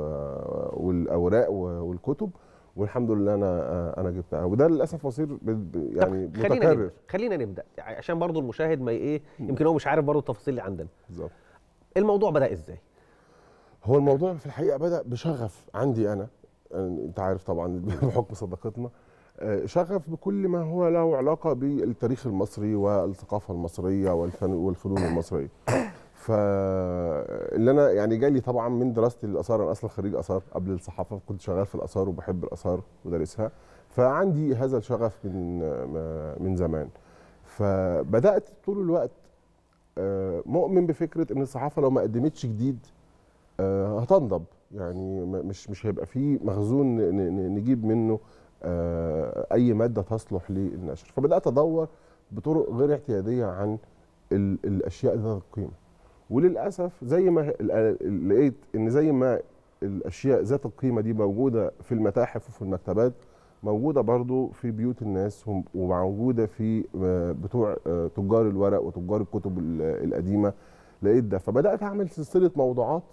والاوراق والكتب، والحمد لله انا جبتها، وده للاسف مصير يعني متكرر. خلينا نبدا عشان برضو المشاهد ما يمكن هو مش عارف برضو التفاصيل اللي عندنا. بالظبط. الموضوع بدا ازاي؟ هو الموضوع في الحقيقه بدا بشغف عندي انا، انت عارف طبعا بحكم صداقتنا، شغف بكل ما هو له علاقه بالتاريخ المصري والثقافه المصريه والفنون المصريه. فاللي انا يعني جالي طبعا من دراستي للاثار، انا اصلا خريج اثار قبل الصحافه، كنت شغال في الاثار وبحب الاثار ودارسها، فعندي هذا الشغف من زمان. فبدات طول الوقت مؤمن بفكره ان الصحافه لو ما قدمتش جديد هتنضب، يعني مش هيبقى فيه مخزون نجيب منه اي ماده تصلح للنشر. فبدات ادور بطرق غير اعتياديه عن الاشياء ذات القيمه، وللاسف زي ما لقيت ان زي ما الاشياء ذات القيمه دي موجوده في المتاحف وفي المكتبات، موجوده برضو في بيوت الناس وموجوده في بتوع تجار الورق وتجار الكتب القديمه. لقيت ده فبدات اعمل سلسله موضوعات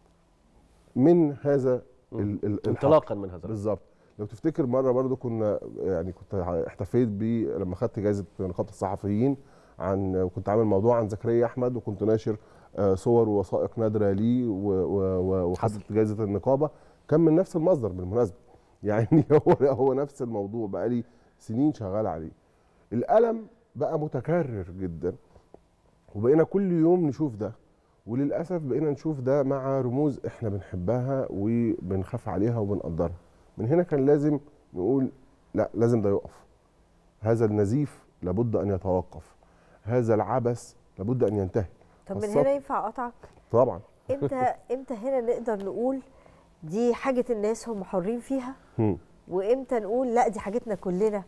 من هذا انطلاقا من هذا بالظبط. لو تفتكر مره برضو كنت احتفيت لما خدت جائزه نقابه الصحفيين كنت عامل موضوع عن زكريا احمد، وكنت ناشر صور ووثائق نادره ليه وخدت جائزه النقابه. كان من نفس المصدر بالمناسبه، يعني هو نفس الموضوع، بقالي سنين شغال عليه. الألم بقى متكرر جدا، وبقينا كل يوم نشوف ده، وللأسف بقينا نشوف ده مع رموز احنا بنحبها وبنخاف عليها وبنقدرها. من هنا كان لازم نقول لا، لازم ده يقف. هذا النزيف لابد أن يتوقف، هذا العبث لابد أن ينتهي. طب من هنا ينفع أقطعك؟ طبعا. امتى هنا نقدر نقول دي حاجة الناس هم حرين فيها، وامتى نقول لا دي حاجتنا كلنا،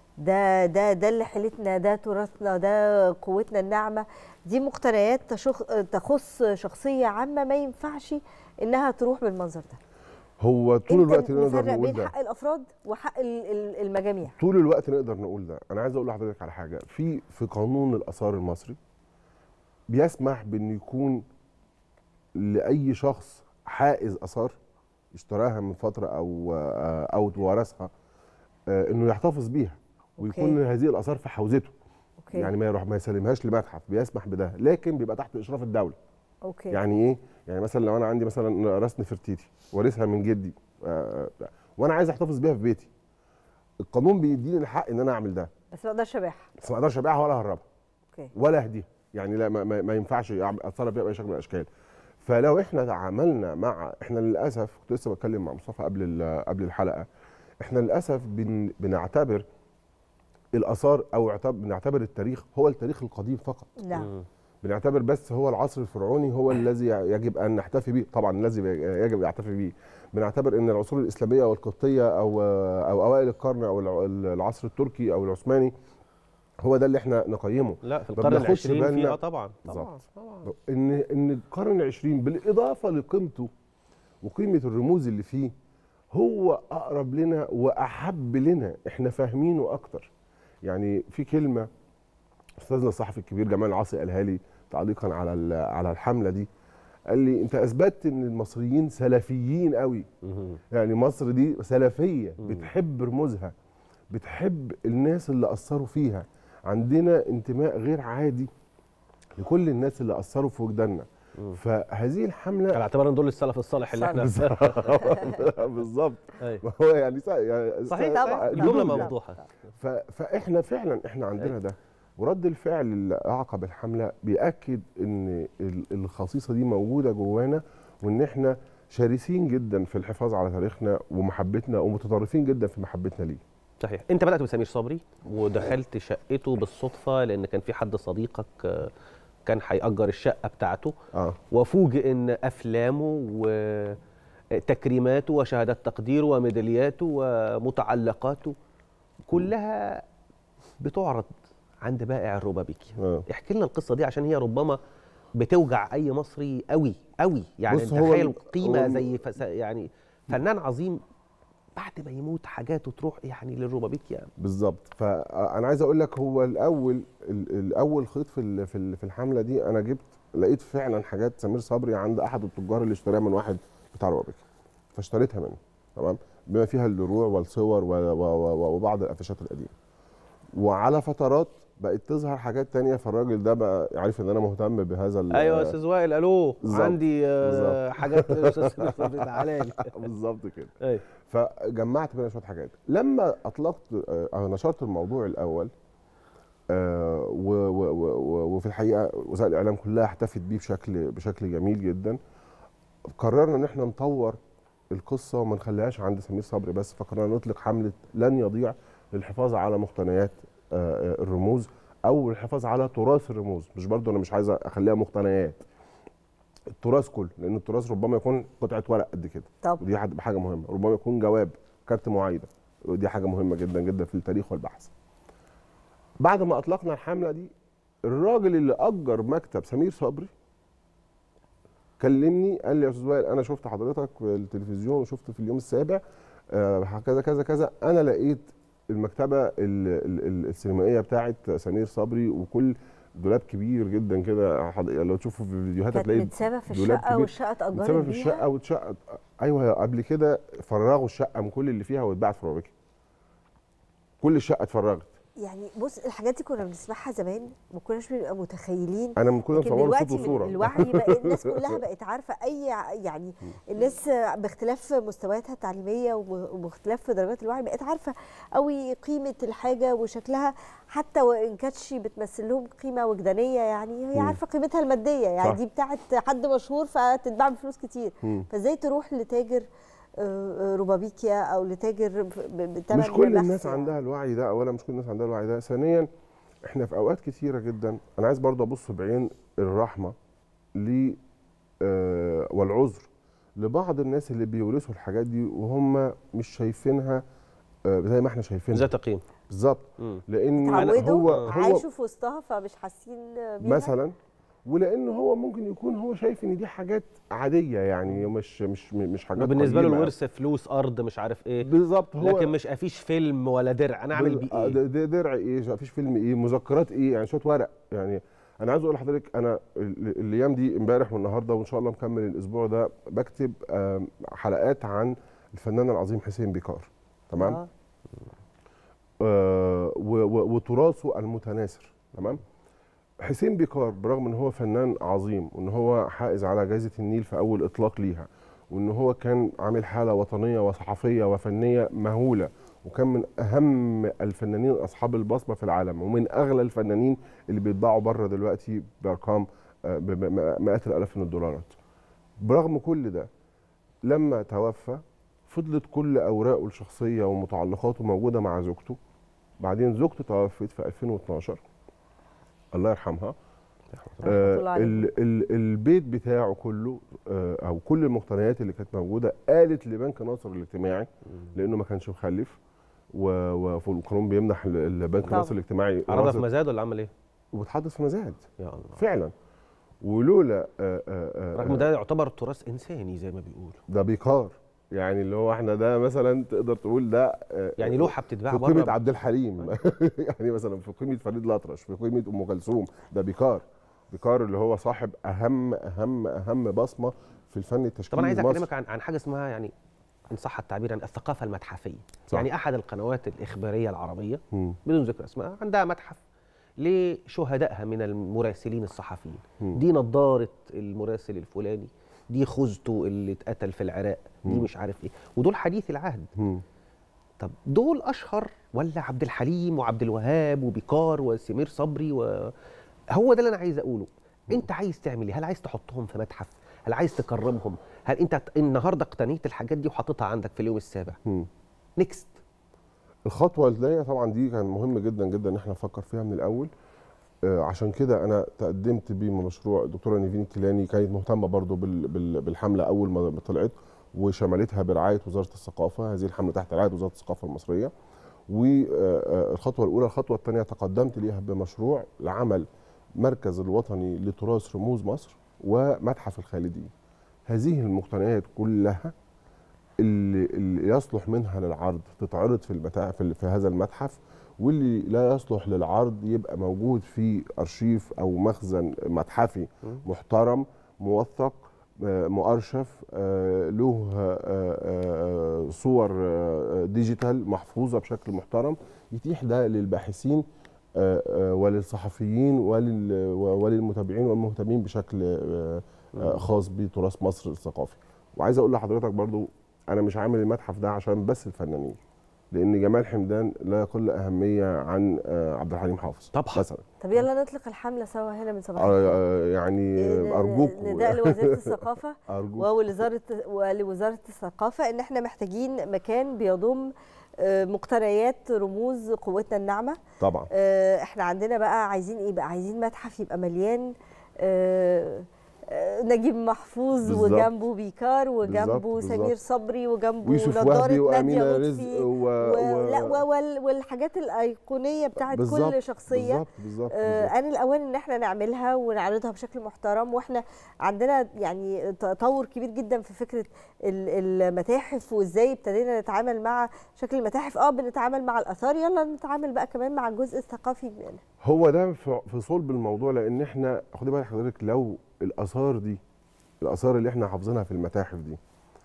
ده اللي حيلتنا، ده تراثنا، ده قوتنا الناعمة، دي مقتنيات تخص شخصية عامة ما ينفعش انها تروح بالمنظر ده. هو طول الوقت نقدر نقول بين ده، حق الافراد وحق المجاميع. طول الوقت نقدر نقول ده. انا عايز اقول لحضرتك على حاجة، في قانون الآثار المصري بيسمح بان يكون لاي شخص حائز آثار اشتراها من فتره او ورثها انه يحتفظ بيها ويكون هذه الاثار في حوزته. يعني ما يسلمهاش لمتحف، بيسمح بده، لكن بيبقى تحت اشراف الدوله. يعني ايه؟ يعني مثلا لو انا عندي مثلا راس نفرتيتي وارثها من جدي وانا عايز احتفظ بيها في بيتي، القانون بيديني الحق ان انا اعمل ده، بس ما اقدرش ابيعها. بس ما اقدرش ابيعها ولا اهربها ولا اهديها. يعني لا، ما ينفعش اتصرف بيها باي شكل من الاشكال. فلو احنا تعاملنا احنا للاسف، كنت لسه بتكلم مع مصطفى قبل الحلقه، احنا للاسف بنعتبر الاثار او بنعتبر التاريخ هو التاريخ القديم فقط. نعم. بنعتبر بس هو العصر الفرعوني هو الذي يجب ان نحتفي به، طبعا الذي يجب نحتفي به. بنعتبر ان العصور الاسلاميه والقبطيه او اوائل القرن او العصر التركي او العثماني هو ده اللي احنا نقيمه. لا، في القرن العشرين فيها طبعا. ان القرن العشرين بالاضافه لقيمته وقيمه الرموز اللي فيه هو اقرب لنا واحب لنا، احنا فاهمينه اكتر. يعني في كلمه استاذنا الصحفي الكبير جمال العاصي قالها لي تعليقا على الحمله دي، قال لي انت اثبتت ان المصريين سلفيين قوي. يعني مصر دي سلفيه، بتحب رموزها، بتحب الناس اللي اثروا فيها، عندنا انتماء غير عادي لكل الناس اللي اثروا في وجداننا. فهذه الحمله على اعتبار ان دول السلف الصالح اللي احنا بالظبط. هو يعني صحيح طبعا، الجمله موضوحه. فاحنا فعلا احنا عندنا ده، ورد الفعل اللي اعقب الحمله بياكد ان الخصيصه دي موجوده جوانا، وان احنا شرسين جدا في الحفاظ على تاريخنا ومحبتنا، ومتطرفين جدا في محبتنا ليه. صحيح. انت بدات بسمير صبري ودخلت شقته بالصدفه لان كان في حد صديقك كان هيأجر الشقه بتاعته، وفوجئ ان افلامه وتكريماته وشهادات تقديره وميدالياته ومتعلقاته كلها بتعرض عند بائع الروبابيكي. احكي لنا القصه دي عشان هي ربما بتوجع اي مصري قوي قوي. يعني تخيل قيمه زي يعني فنان عظيم بعد ما يموت حاجاته تروح يعني للروبابيكي يعني. بالظبط. فانا عايز اقول لك هو الاول خيط في الحمله دي، انا لقيت فعلا حاجات سمير صبري عند احد التجار اللي اشتراها من واحد بتاع روبابيكي، فاشتريتها منه، تمام، بما فيها الدروع والصور وبعض القفشات القديمه. وعلى فترات بقت تظهر حاجات تانية، فالراجل ده بقى عارف ان انا مهتم بهذا. ايوه يا استاذ وائل، الو عندي حاجات استاذ صبري تعالى لي. بالظبط كده. فجمعت منها شويه حاجات. لما اطلقت نشرت الموضوع الاول وفي الحقيقه وسائل الاعلام كلها احتفت بيه بشكل جميل جدا، قررنا ان احنا نطور القصه وما نخليهاش عند سمير صبري بس. فقررنا نطلق حمله لن يضيع للحفاظ على مقتنيات الرموز او الحفاظ على تراث الرموز. مش برضو انا مش عايز اخليها مقتنيات، التراث كله، لان التراث ربما يكون قطعه ورق قد كده، ودي حاجه مهمه، ربما يكون جواب، كارت معايده، ودي حاجه مهمه جدا جدا في التاريخ والبحث. بعد ما اطلقنا الحمله دي، الراجل اللي اجر مكتب سمير صبري كلمني قال لي يا استاذ وائل انا شفت حضرتك في التلفزيون وشفت في اليوم السابع كذا كذا كذا. انا لقيت المكتبه السينمائيه بتاعت سمير صبري، وكل دولاب كبير جدا كده، لو تشوفوا في الفيديوهات هتلاقي متسابه في الشقه والشقه اتأجرت متسابه في الشقه والشقه. ايوه قبل كده فرغوا الشقه من كل اللي فيها واتباعت في روبيكي. كل الشقه اتفرغت. يعني بص الحاجات دي كنا بنسمعها زمان ما كناش بنبقى متخيلين. انا كنا مصورين صوت وصوره. الوعي بقى الناس كلها بقت عارفه يعني الناس باختلاف مستوياتها التعليميه وباختلاف درجات الوعي بقت عارفه قوي قيمه الحاجه وشكلها، حتى وان كانتش بتمثل لهم قيمه وجدانيه، يعني هي عارفه قيمتها الماديه، يعني صح. دي بتاعت حد مشهور فتتباع بفلوس كتير. فازاي تروح لتاجر روبابيكيا او لتاجر بتمن؟ مش كل الناس عندها الوعي ده. اولا مش كل الناس عندها الوعي ده. ثانيا احنا في اوقات كتيره جدا انا عايز برضه ابص بعين الرحمه والعذر لبعض الناس اللي بيورثوا الحاجات دي وهم مش شايفينها زي ما احنا شايفينها ذات قيمه بالظبط. لان هو عايشوا في وسطها فمش حاسين بيها مثلا، ولان هو ممكن يكون هو شايف ان دي حاجات عاديه، يعني مش حاجات بالنسبه له الورث فلوس ارض مش عارف ايه بالظبط. هو لكن مش مفيش فيلم ولا درع انا اعمل بيه ايه؟ درع ايه؟ مفيش فيلم ايه؟ مذكرات ايه؟ يعني شويه ورق. يعني انا عايز اقول لحضرتك انا الايام دي امبارح والنهارده وان شاء الله مكمل الاسبوع ده بكتب حلقات عن الفنان العظيم حسين بيكار. تمام. وتراثه المتناثر. تمام. حسين بيكار برغم ان هو فنان عظيم وان هو حائز على جائزة النيل في اول اطلاق ليها وان هو كان عامل حالة وطنية وصحفية وفنية مهولة وكان من اهم الفنانين اصحاب البصمة في العالم ومن اغلى الفنانين اللي بيتباعوا بره دلوقتي بارقام بمئات الالاف من الدولارات. برغم كل ده لما توفى فضلت كل اوراقه الشخصية ومتعلقاته موجودة مع زوجته. بعدين زوجته توفت في 2012 الله يرحمها. البيت بتاعه كله او كل المقتنيات اللي كانت موجوده قالت لبنك ناصر الاجتماعي لانه ما كانش مخلف والقانون بيمنح البنك ناصر الاجتماعي. عرضها في مزاد ولا عمل ايه؟ وبتحدث في مزاد يا الله فعلا. ولولا رغم ده يعتبر تراث انساني زي ما بيقولوا. ده بيكار يعني اللي هو احنا ده مثلا تقدر تقول ده يعني لوحه بتتباع بره في قيمه عبد الحليم يعني مثلا في قيمه فريد الأطرش في قيمه ام كلثوم. ده بيكار اللي هو صاحب اهم بصمه في الفن التشكيلي. طب انا عايز اكلمك عن حاجه اسمها يعني ان صح التعبير عن الثقافه المتحفيه. صح. يعني احد القنوات الاخباريه العربيه بدون ذكر اسماء عندها متحف لشهدائها من المراسلين الصحفيين. دي نظاره المراسل الفلاني، دي خوذته اللي اتقتل في العراق، دي مش عارف ايه، ودول حديث العهد. طب دول اشهر ولا عبد الحليم وعبد الوهاب وبيكار وسمير صبري هو ده اللي انا عايز اقوله. انت عايز تعمل ايه؟ هل عايز تحطهم في متحف؟ هل عايز تكرمهم؟ هل انت النهارده اقتنيت الحاجات دي وحاططها عندك في اليوم السابع؟ نيكست. الخطوه اللي طبعا دي كان مهم جدا جدا ان احنا نفكر فيها من الاول. عشان كده انا تقدمت بمشروع الدكتوره نيفين الكيلاني كانت مهتمه برضو بالحمله اول ما طلعت وشملتها برعايه وزاره الثقافه. هذه الحمله تحت رعايه وزاره الثقافه المصريه. والخطوه الاولى. الخطوه الثانيه تقدمت ليها بمشروع لعمل مركز الوطني لتراث رموز مصر ومتحف الخالدين. هذه المقتنيات كلها اللي يصلح منها للعرض تتعرض في هذا المتحف، واللي لا يصلح للعرض يبقى موجود في أرشيف أو مخزن متحفي محترم موثق مؤرشف له صور ديجيتال محفوظة بشكل محترم يتيح ده للباحثين وللصحفيين وللمتابعين والمهتمين بشكل خاص بتراث مصر الثقافي. وعايز اقول لحضرتك برضو انا مش عامل المتحف ده عشان بس الفنانين، لان جمال حمدان لا يقل اهميه عن عبد الحليم حافظ طبعا مثلا. طب يلا نطلق الحمله سوا هنا من صباح يعني ارجوكم نداء لوزاره الثقافه ولوزاره الثقافه ان احنا محتاجين مكان بيضم مقتنيات رموز قوتنا الناعمه. طبعا احنا عندنا بقى عايزين ايه بقى؟ عايزين متحف يبقى مليان نجيب محفوظ وجنبه بيكار وجنبه سمير صبري وجنبه نضاره نادية لطفي والحاجات الايقونيه بتاعت كل شخصيه. بالظبط. آن الاوان ان احنا نعملها ونعرضها بشكل محترم، واحنا عندنا يعني تطور كبير جدا في فكره المتاحف وازاي ابتدينا نتعامل مع شكل المتاحف. بنتعامل مع الاثار، يلا نتعامل بقى كمان مع الجزء الثقافي. هو ده في صلب الموضوع، لان احنا خدي بالك حضرتك، لو الاثار اللي احنا حافظينها في المتاحف دي،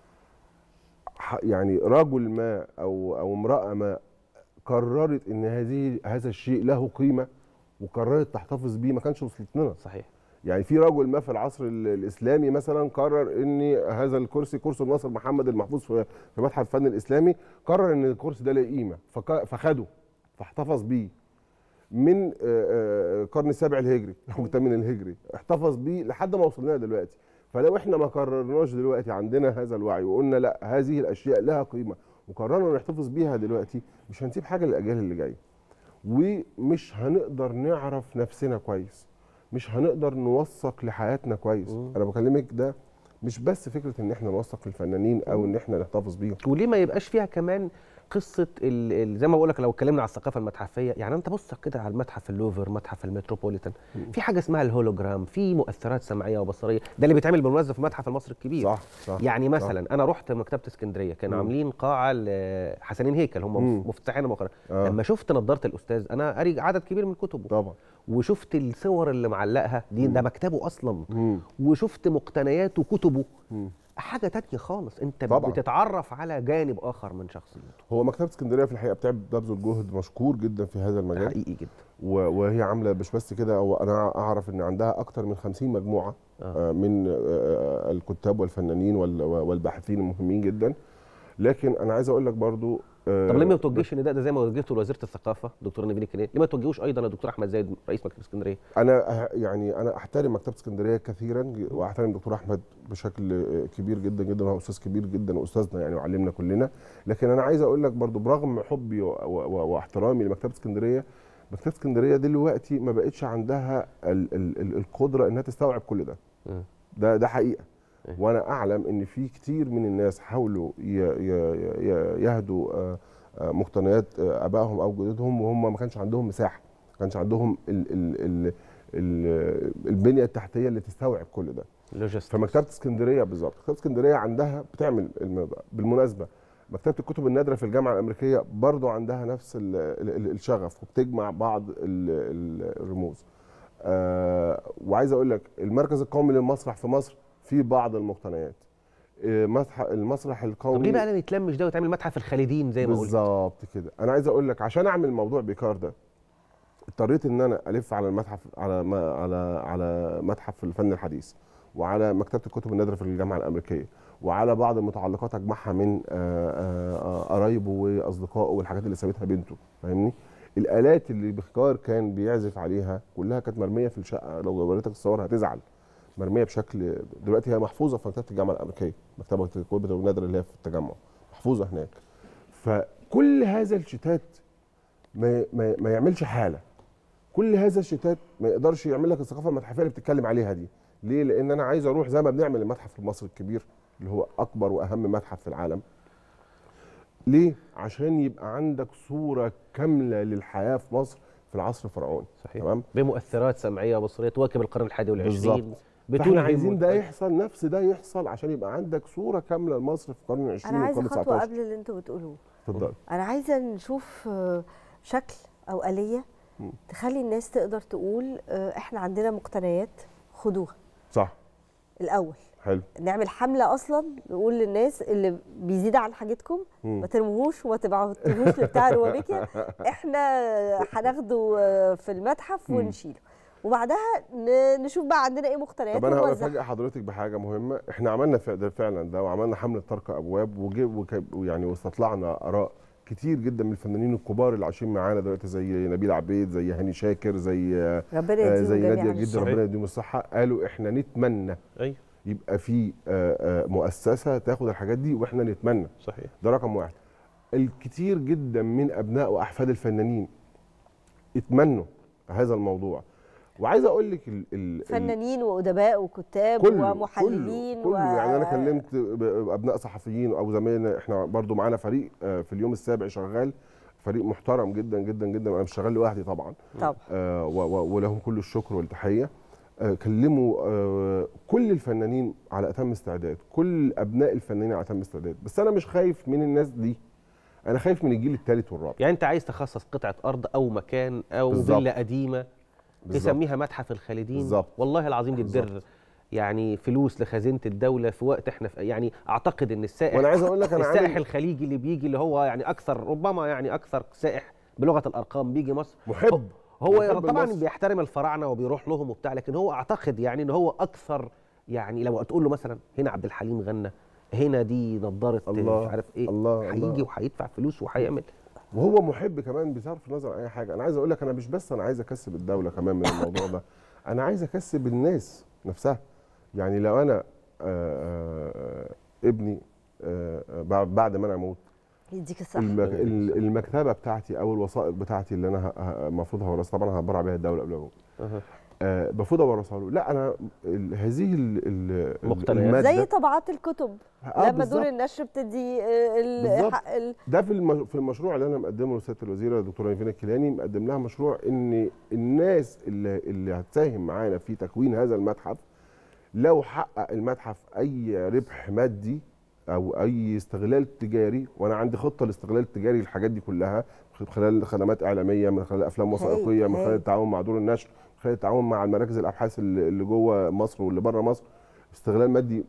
يعني رجل ما او امراه ما قررت ان هذا الشيء له قيمه وقررت تحتفظ بيه، ما كانش وصلت لنا. صحيح. يعني في رجل ما في العصر الاسلامي مثلا قرر ان هذا الكرسي، كرسي الناصر محمد المحفوظ في متحف الفن الاسلامي، قرر ان الكرسي ده له قيمه فخده فاحتفظ بيه من القرن السابع الهجري او الثامن الهجري، احتفظ بيه لحد ما وصلنا دلوقتي. فلو احنا ما قررناش دلوقتي عندنا هذا الوعي وقلنا لا هذه الاشياء لها قيمه وقررنا نحتفظ بيها دلوقتي، مش هنسيب حاجه للاجيال اللي جايه، ومش هنقدر نعرف نفسنا كويس، مش هنقدر نوثق لحياتنا كويس. انا بكلمك ده مش بس فكره ان احنا نوثق للفنانين او ان احنا نحتفظ بيهم، وليه ما يبقاش فيها كمان قصه زي ما بقول لك، لو اتكلمنا على الثقافه المتحفيه، يعني انت بص كده على المتحف اللوفر، متحف المتروبوليتان، في حاجه اسمها الهولوجرام، في مؤثرات سمعيه وبصريه، ده اللي بيتعمل بالمناسبه في متحف المصري الكبير. صح. يعني مثلا انا رحت مكتبه اسكندريه، كانوا عاملين قاعه لحسنين هيكل، هم مفتتحين مؤخرا. لما شفت نظاره الاستاذ، انا قاري عدد كبير من كتبه طبعا، وشفت الصور اللي معلقها دي، ده مكتبه اصلا، وشفت مقتنياته وكتبه، حاجه تانية خالص. انت طبعا بتتعرف على جانب اخر من شخصيته. هو مكتبه اسكندريه في الحقيقه بتبذل جهد مشكور جدا في هذا المجال، حقيقي جدا. وهي عامله مش بس كده، وانا اعرف ان عندها اكتر من 50 مجموعه من الكتاب والفنانين والباحثين المهمين جدا. لكن انا عايز اقول لك برضو، طب ليه ما توجهش ان ده زي ما وجهته لوزيره الثقافه دكتوره نيفين الكناني، ليه ما توجهوش ايضا للدكتور احمد زايد رئيس مكتبه اسكندريه؟ انا احترم مكتبه اسكندريه كثيرا، واحترم الدكتور احمد بشكل كبير جدا جدا، وهو استاذ كبير جدا واستاذنا يعني وعلمنا كلنا. لكن انا عايز اقول لك برضو، برغم حبي واحترامي لمكتبه اسكندريه، مكتبه اسكندريه دلوقتي ما بقتش عندها القدره انها تستوعب كل ده. ده حقيقه. وانا اعلم ان في كتير من الناس حاولوا يهدوا مقتنيات ابائهم او جدودهم، وهم ما كانش عندهم مساحه، ما كانش عندهم البنيه التحتيه اللي تستوعب كل ده. فمكتبه اسكندريه بالظبط، مكتبه اسكندريه عندها بتعمل بالمناسبه، مكتبه الكتب النادره في الجامعه الامريكيه برضو عندها نفس الشغف، وبتجمع بعض الرموز. وعايز اقول لك، المركز القومي للمسرح في مصر في بعض المقتنيات، المسرح القومي. طب ليه بقى ما يتلمش ده ويتعمل متحف الخالدين زي ما قلت؟ بالظبط كده. انا عايز اقول لك، عشان اعمل موضوع بيكار ده اضطريت ان انا الف على المتحف، على متحف الفن الحديث، وعلى مكتبه الكتب النادره في الجامعه الامريكيه، وعلى بعض المتعلقات اجمعها من قرايبه واصدقائه والحاجات اللي سابتها بنته، فاهمني؟ الالات اللي بيكار كان بيعزف عليها كلها كانت مرميه في الشقه، لو وريتك الصور هتزعل، مرميه بشكل، دلوقتي هي محفوظه في مكتبه الجامعه الامريكيه، مكتبه الكتب النادره اللي هي في التجمع محفوظه هناك. فكل هذا الشتات ما يعملش حاله، كل هذا الشتات ما يقدرش يعمل لك الثقافه المتحفيه اللي بتتكلم عليها دي. ليه؟ لان انا عايز اروح زي ما بنعمل المتحف المصري الكبير اللي هو اكبر واهم متحف في العالم. ليه؟ عشان يبقى عندك صوره كامله للحياه في مصر في العصر الفرعوني. صحيح. تمام؟ بمؤثرات سمعيه وبصريه تواكب القرن الحادي والعشرين. فاحنا عايزين ده يحصل، نفس ده يحصل، عشان يبقى عندك صوره كامله لمصر في القرن العشرين والقرن والقرن 19. انا عايزه خطوه قبل اللي انتوا بتقولوه. اتفضل. انا عايزه نشوف شكل او آلية تخلي الناس تقدر تقول احنا عندنا مقتنيات، خدوها. صح. الاول حلو. نعمل حمله اصلا نقول للناس اللي بيزيد عن حاجتكم ما ترموهوش وما تبعتوهوش لبتاع روابيكيا، احنا هناخده في المتحف ونشيله، وبعدها نشوف بقى عندنا ايه مقتنيات. طب انا هفاجئ حضرتك بحاجه مهمه، احنا عملنا فعلا ده، وعملنا حمله طرق ابواب، ويعني واستطلعنا اراء كتير جدا من الفنانين الكبار اللي عايشين معانا دلوقتي، زي نبيل عبيد، زي هاني شاكر، زي ناديه جدا، ربنا يديهم الصحه. قالوا احنا نتمنى يبقى في مؤسسه تاخد الحاجات دي، واحنا نتمنى. صحيح. ده رقم واحد. الكتير جدا من ابناء واحفاد الفنانين اتمنوا هذا الموضوع، وعايز اقول لك فنانين وادباء وكتاب ومحللين كله يعني انا كلمت ابناء صحفيين او زمايلنا، احنا برضو معانا فريق في اليوم السابع شغال، فريق محترم جدا جدا جدا، انا مش شغال لوحدي طبعا ولهم كل الشكر والتحيه. كلموا كل الفنانين على اتم استعداد، كل ابناء الفنانين على اتم استعداد، بس انا مش خايف من الناس دي، انا خايف من الجيل الثالث والرابع. يعني انت عايز تخصص قطعه ارض او مكان او فيلا قديمه تسميها متحف الخالدين؟ بالظبط. والله العظيم دي تدر يعني فلوس لخزينه الدوله في وقت احنا يعني اعتقد ان السائح، وانا عايز اقول لك انا السائح الخليجي اللي بيجي اللي هو يعني اكثر ربما يعني اكثر سائح بلغه الارقام بيجي مصر هو طبعا بيحترم الفراعنه وبيروح لهم وبتاع، لكن هو اعتقد يعني ان هو اكثر يعني لو تقول له مثلا هنا عبد الحليم غنى، هنا دي نضاره مش عارف ايه، هيجي وهيدفع فلوس وهيعمل، وهو محب كمان بصرف النظر عن اي حاجه. انا عايز اقول لك انا مش بس انا عايز اكسب الدوله كمان من الموضوع ده، انا عايز اكسب الناس نفسها. يعني لو انا ابني بعد ما انا اموت يديك الصحه، المكتبه بتاعتي او الوثائق بتاعتي اللي انا المفروض هورثها، طبعا هبرع بيها الدوله قبل ما اموت، المفروض اورثها له. لا انا هذه الماده زي طبعات الكتب لما دور النشر بتدي ده في المشروع اللي انا مقدمه لسياده الوزيره الدكتوره نيفين الكيلاني، مقدم لها مشروع ان الناس اللي هتساهم معانا في تكوين هذا المتحف لو حقق المتحف اي ربح مادي او اي استغلال تجاري، وانا عندي خطه لاستغلال التجاري للحاجات دي كلها من خلال خدمات اعلاميه، من خلال افلام وثائقيه، من خلال التعاون مع دور النشر، من خلال التعاون مع المراكز الابحاث اللي جوه مصر واللي بره مصر، استغلال مادي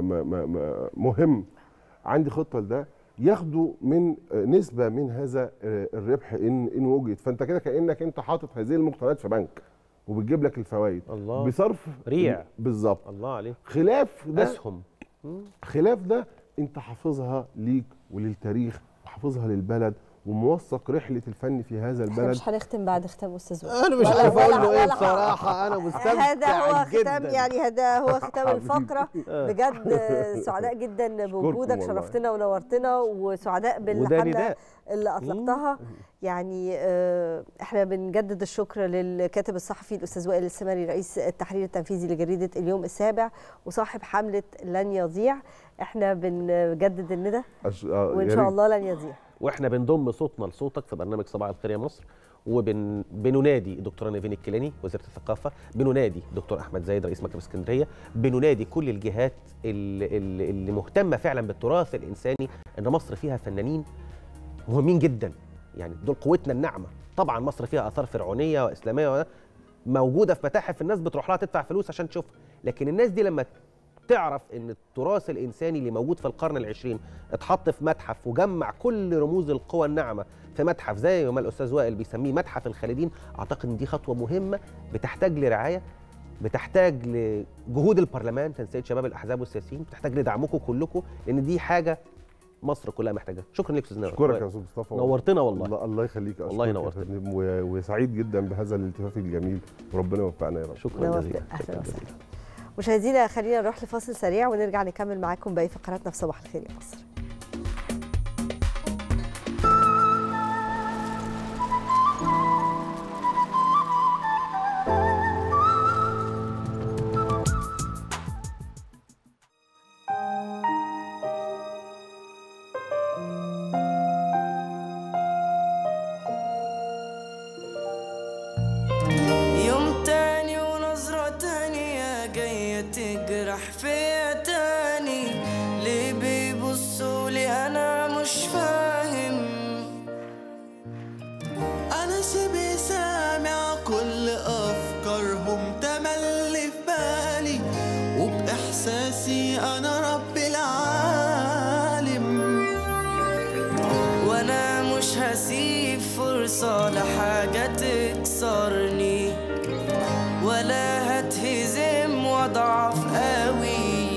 مهم. عندي خطه لده، ياخدوا من نسبه من هذا الربح ان وجد، فانت كده كانك انت حاطط هذه المقتنيات في بنك وبتجيب لك الفوائد بصرف ريع بالظبط. الله عليك. خلاف ده اسهم، خلاف ده انت حافظها ليك وللتاريخ وحافظها للبلد وموثق رحله الفن في هذا البلد. احنا مش هنختم بعد ختام استاذ وائل. انا مش عارف اقول له ايه بصراحه، انا مستمتع هذا هو ختام جدا. يعني هذا هو ختام الفقره. بجد سعداء جدا بوجودك، شرفتنا ونورتنا، وسعداء بالحمله اللي اطلقتها. يعني احنا بنجدد الشكر للكاتب الصحفي الاستاذ وائل السمري رئيس التحرير التنفيذي لجريده اليوم السابع وصاحب حمله لن يضيع. احنا بنجدد الندى وان شاء الله لن يضيع، واحنا بنضم صوتنا لصوتك في برنامج صباح الخير يا مصر، وبننادي الدكتوره نيفين الكيلاني وزيره الثقافه، بننادي الدكتور احمد زايد رئيس مكتب اسكندريه، بننادي كل الجهات اللي مهتمه فعلا بالتراث الانساني، ان مصر فيها فنانين مهمين جدا، يعني دول قوتنا الناعمه. طبعا مصر فيها اثار فرعونيه واسلاميه موجوده في متاحف، الناس بتروح لها تدفع فلوس عشان تشوفها، لكن الناس دي لما تعرف ان التراث الانساني اللي موجود في القرن العشرين اتحط في متحف وجمع كل رموز القوى الناعمه في متحف زي ما الاستاذ وائل بيسميه متحف الخالدين، اعتقد ان دي خطوه مهمه بتحتاج لرعايه، بتحتاج لجهود البرلمان، تنسيق شباب الاحزاب والسياسيين، بتحتاج لدعمكم كلكم، لان دي حاجه مصر كلها محتاجه. شكرا لك استاذ نور. اشكرك يا استاذ مصطفى، نورتنا والله. الله يخليك، والله نورتنا وسعيد جدا بهذا الالتفاف الجميل، وربنا يوفقنا يا رب. شكرا جزيلا. اهلا وسهلا. مشاهدينا خلينا نروح لفاصل سريع ونرجع نكمل معاكم باقي فقراتنا في صباح الخير يا مصر. تجرح فيا تاني ليه بيبصوا لي انا مش فاهم انا شبه سامع كل افكارهم تملي في بالي وباحساسي انا رب العالم وانا مش هسيب فرصة لحاجة تكسرني ولا هتهزم واضعف قوي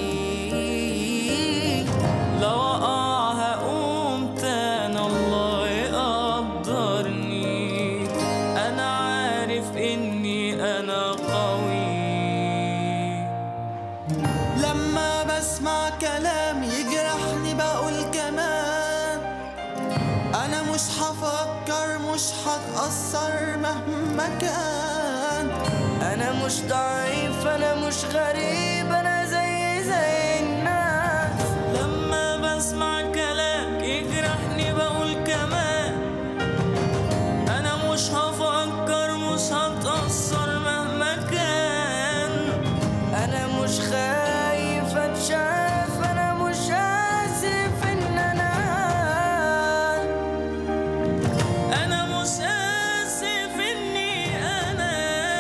لو اقع هقوم تاني الله يقدرني انا عارف اني انا قوي لما بسمع كلام يجرحني بقول كمان انا مش هفكر مش هتأثر مهما كان أنا مش ضعيف أنا مش غريب أنا زي الناس. لما بسمع كلام يجرحني بقول كمان أنا مش هفكر مش هتأثر مهما كان. أنا مش خايف أتشاف أنا مش آسف إن أنا مش آسف إني أنا.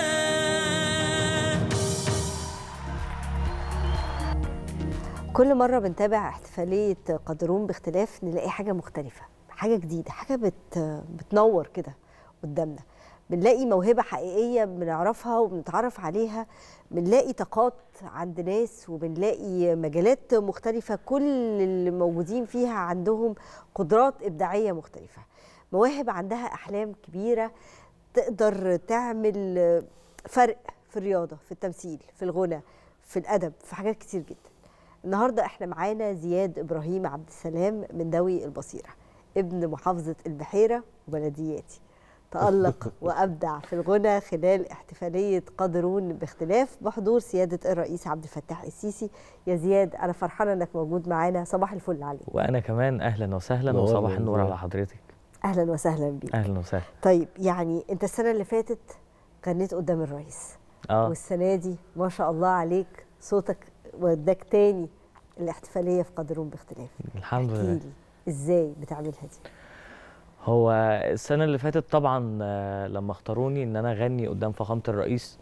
كل مرة بنتابع احتفالية قدرون باختلاف نلاقي حاجة مختلفة، حاجة جديدة، حاجة بتنور كده قدامنا. بنلاقي موهبة حقيقية بنعرفها وبنتعرف عليها، بنلاقي طاقات عند ناس وبنلاقي مجالات مختلفة كل اللي موجودين فيها عندهم قدرات إبداعية مختلفة، مواهب عندها أحلام كبيرة تقدر تعمل فرق في الرياضة، في التمثيل، في الغنى، في الأدب، في حاجات كتير جدا. النهاردة احنا معانا زياد إبراهيم عبد السلام من ذوي البصيرة، ابن محافظة البحيرة وبلدياتي، تألق وأبدع في الغنى خلال احتفالية قدرون باختلاف بحضور سيادة الرئيس عبد الفتاح السيسي. يا زياد أنا فرحانة أنك موجود معانا، صباح الفل عليك. وأنا كمان أهلا وسهلا وصباح النور على حضرتك. أهلا وسهلا بيك. أهلا وسهلا. طيب يعني أنت السنة اللي فاتت غنيت قدام الرئيس، والسنة دي ما شاء الله عليك صوتك وداك تاني الاحتفالية في قدرون باختلاف. الحمد لله. احكيلي ازاي بتعملها دي؟ هو السنة اللي فاتت طبعا لما اختاروني ان انا اغني قدام فخامة الرئيس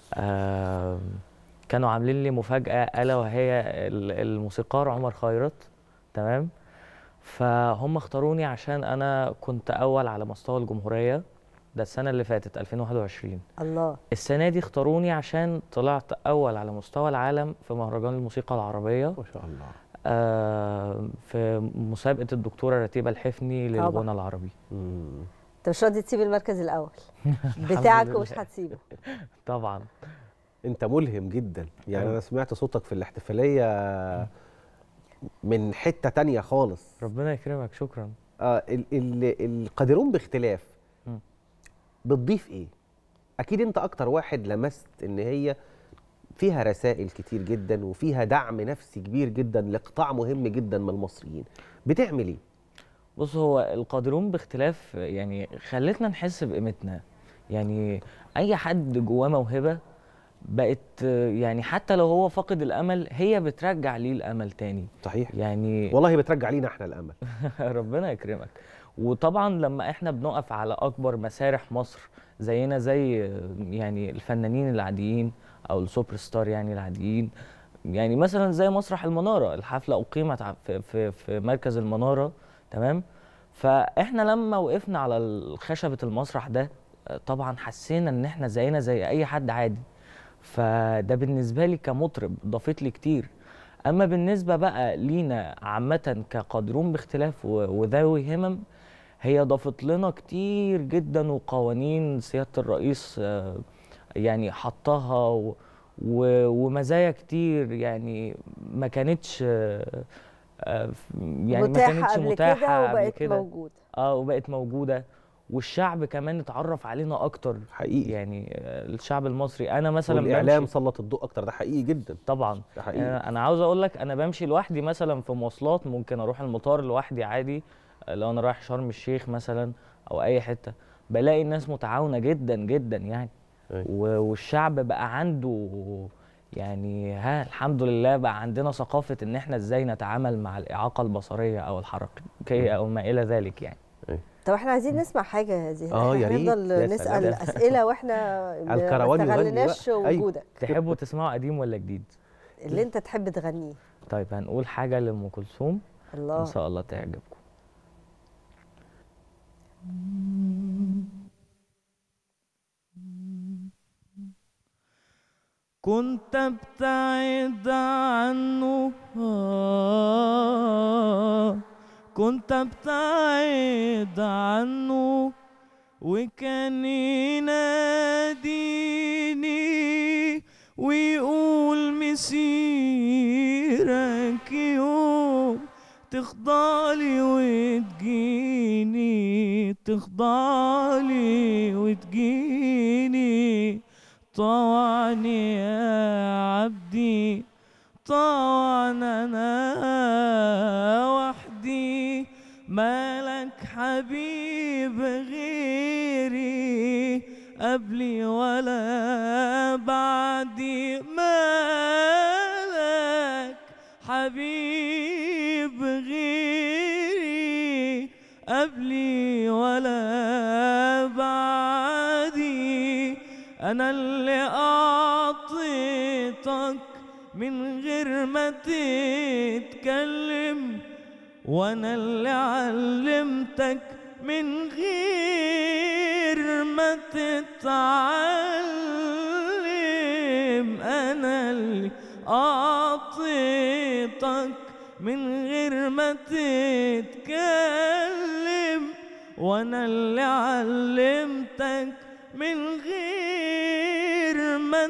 كانوا عاملين لي مفاجأة ألا وهي الموسيقار عمر خيرت، تمام؟ فهم اختاروني عشان انا كنت اول على مستوى الجمهورية، ده السنة اللي فاتت 2021. الله. السنة دي اختاروني عشان طلعت اول على مستوى العالم في مهرجان الموسيقى العربية ما شاء الله، في مسابقة الدكتورة رتيبة الحفني للغنى العربي. انت مش راضي تسيب المركز الأول بتاعك ومش هتسيبه. طبعا. انت ملهم جدا، يعني انا سمعت صوتك في الاحتفالية من حتة تانية خالص. ربنا يكرمك، شكرا. القدرون باختلاف بتضيف ايه؟ اكيد انت اكتر واحد لمست ان هي فيها رسائل كتير جدا وفيها دعم نفسي كبير جدا لقطاع مهم جدا من المصريين. بتعمل ايه؟ بص، هو القادرون باختلاف يعني خلتنا نحس بقيمتنا. يعني اي حد جواه موهبه بقت يعني حتى لو هو فاقد الامل هي بترجع ليه الامل تاني. صحيح، يعني والله بترجع لينا احنا الامل. ربنا يكرمك. وطبعا لما احنا بنقف على اكبر مسارح مصر زينا زي يعني الفنانين العاديين او السوبر ستار يعني العاديين، يعني مثلا زي مسرح المناره، الحفله اقيمت في مركز المناره، تمام؟ فاحنا لما وقفنا على خشبه المسرح ده طبعا حسينا ان احنا زينا زي اي حد عادي، فده بالنسبه لي كمطرب ضافت لي كتير. اما بالنسبه بقى لينا عامه كقادرون باختلاف وذوي همم، هي ضافت لنا كتير جدا، وقوانين سياده الرئيس يعني حطها ومزايا كتير يعني ما كانتش يعني متاحه قبل كده وبقت موجوده. وبقت موجوده، والشعب كمان اتعرف علينا اكتر حقيقي. يعني الشعب المصري انا مثلا والاعلام سلط الضوء اكتر، ده حقيقي جدا. طبعا ده حقيقي. انا عاوز اقول لك انا بمشي لوحدي مثلا في مواصلات، ممكن اروح المطار لوحدي عادي لو انا رايح شرم الشيخ مثلا او اي حته، بلاقي الناس متعاونه جدا جدا يعني. والشعب بقى عنده يعني الحمد لله بقى عندنا ثقافه ان احنا ازاي نتعامل مع الاعاقه البصريه او الحركيه او ما الى ذلك يعني. طب احنا عايزين نسمع حاجه يا زين. يا ريت نفضل نسال اسئله واحنا ما استغلناش وجودك. تحبوا تسمعوا قديم ولا جديد؟ اللي انت تحب تغنيه. طيب هنقول حاجه لأم كلثوم الله، ان شاء الله تعجبكم. كنت ابتعد عنه كنت ابتعد عنه وكان يناديني ويقول مسيرك يوم تخضعلي وتجيني، تخضعلي وتجيني طوعني يا عبدي طوعنا أنا وحدي، مالك حبيب غيري قبلي ولا بعدي، مالك حبيب غيري قبلي ولا بعدي. أنا اللي أعطيتك من غير ما تتكلم، وأنا اللي علمتك من غير ما تتعلم. أنا اللي أعطيتك من غير ما تتكلم، وأنا اللي علمتك من غير ما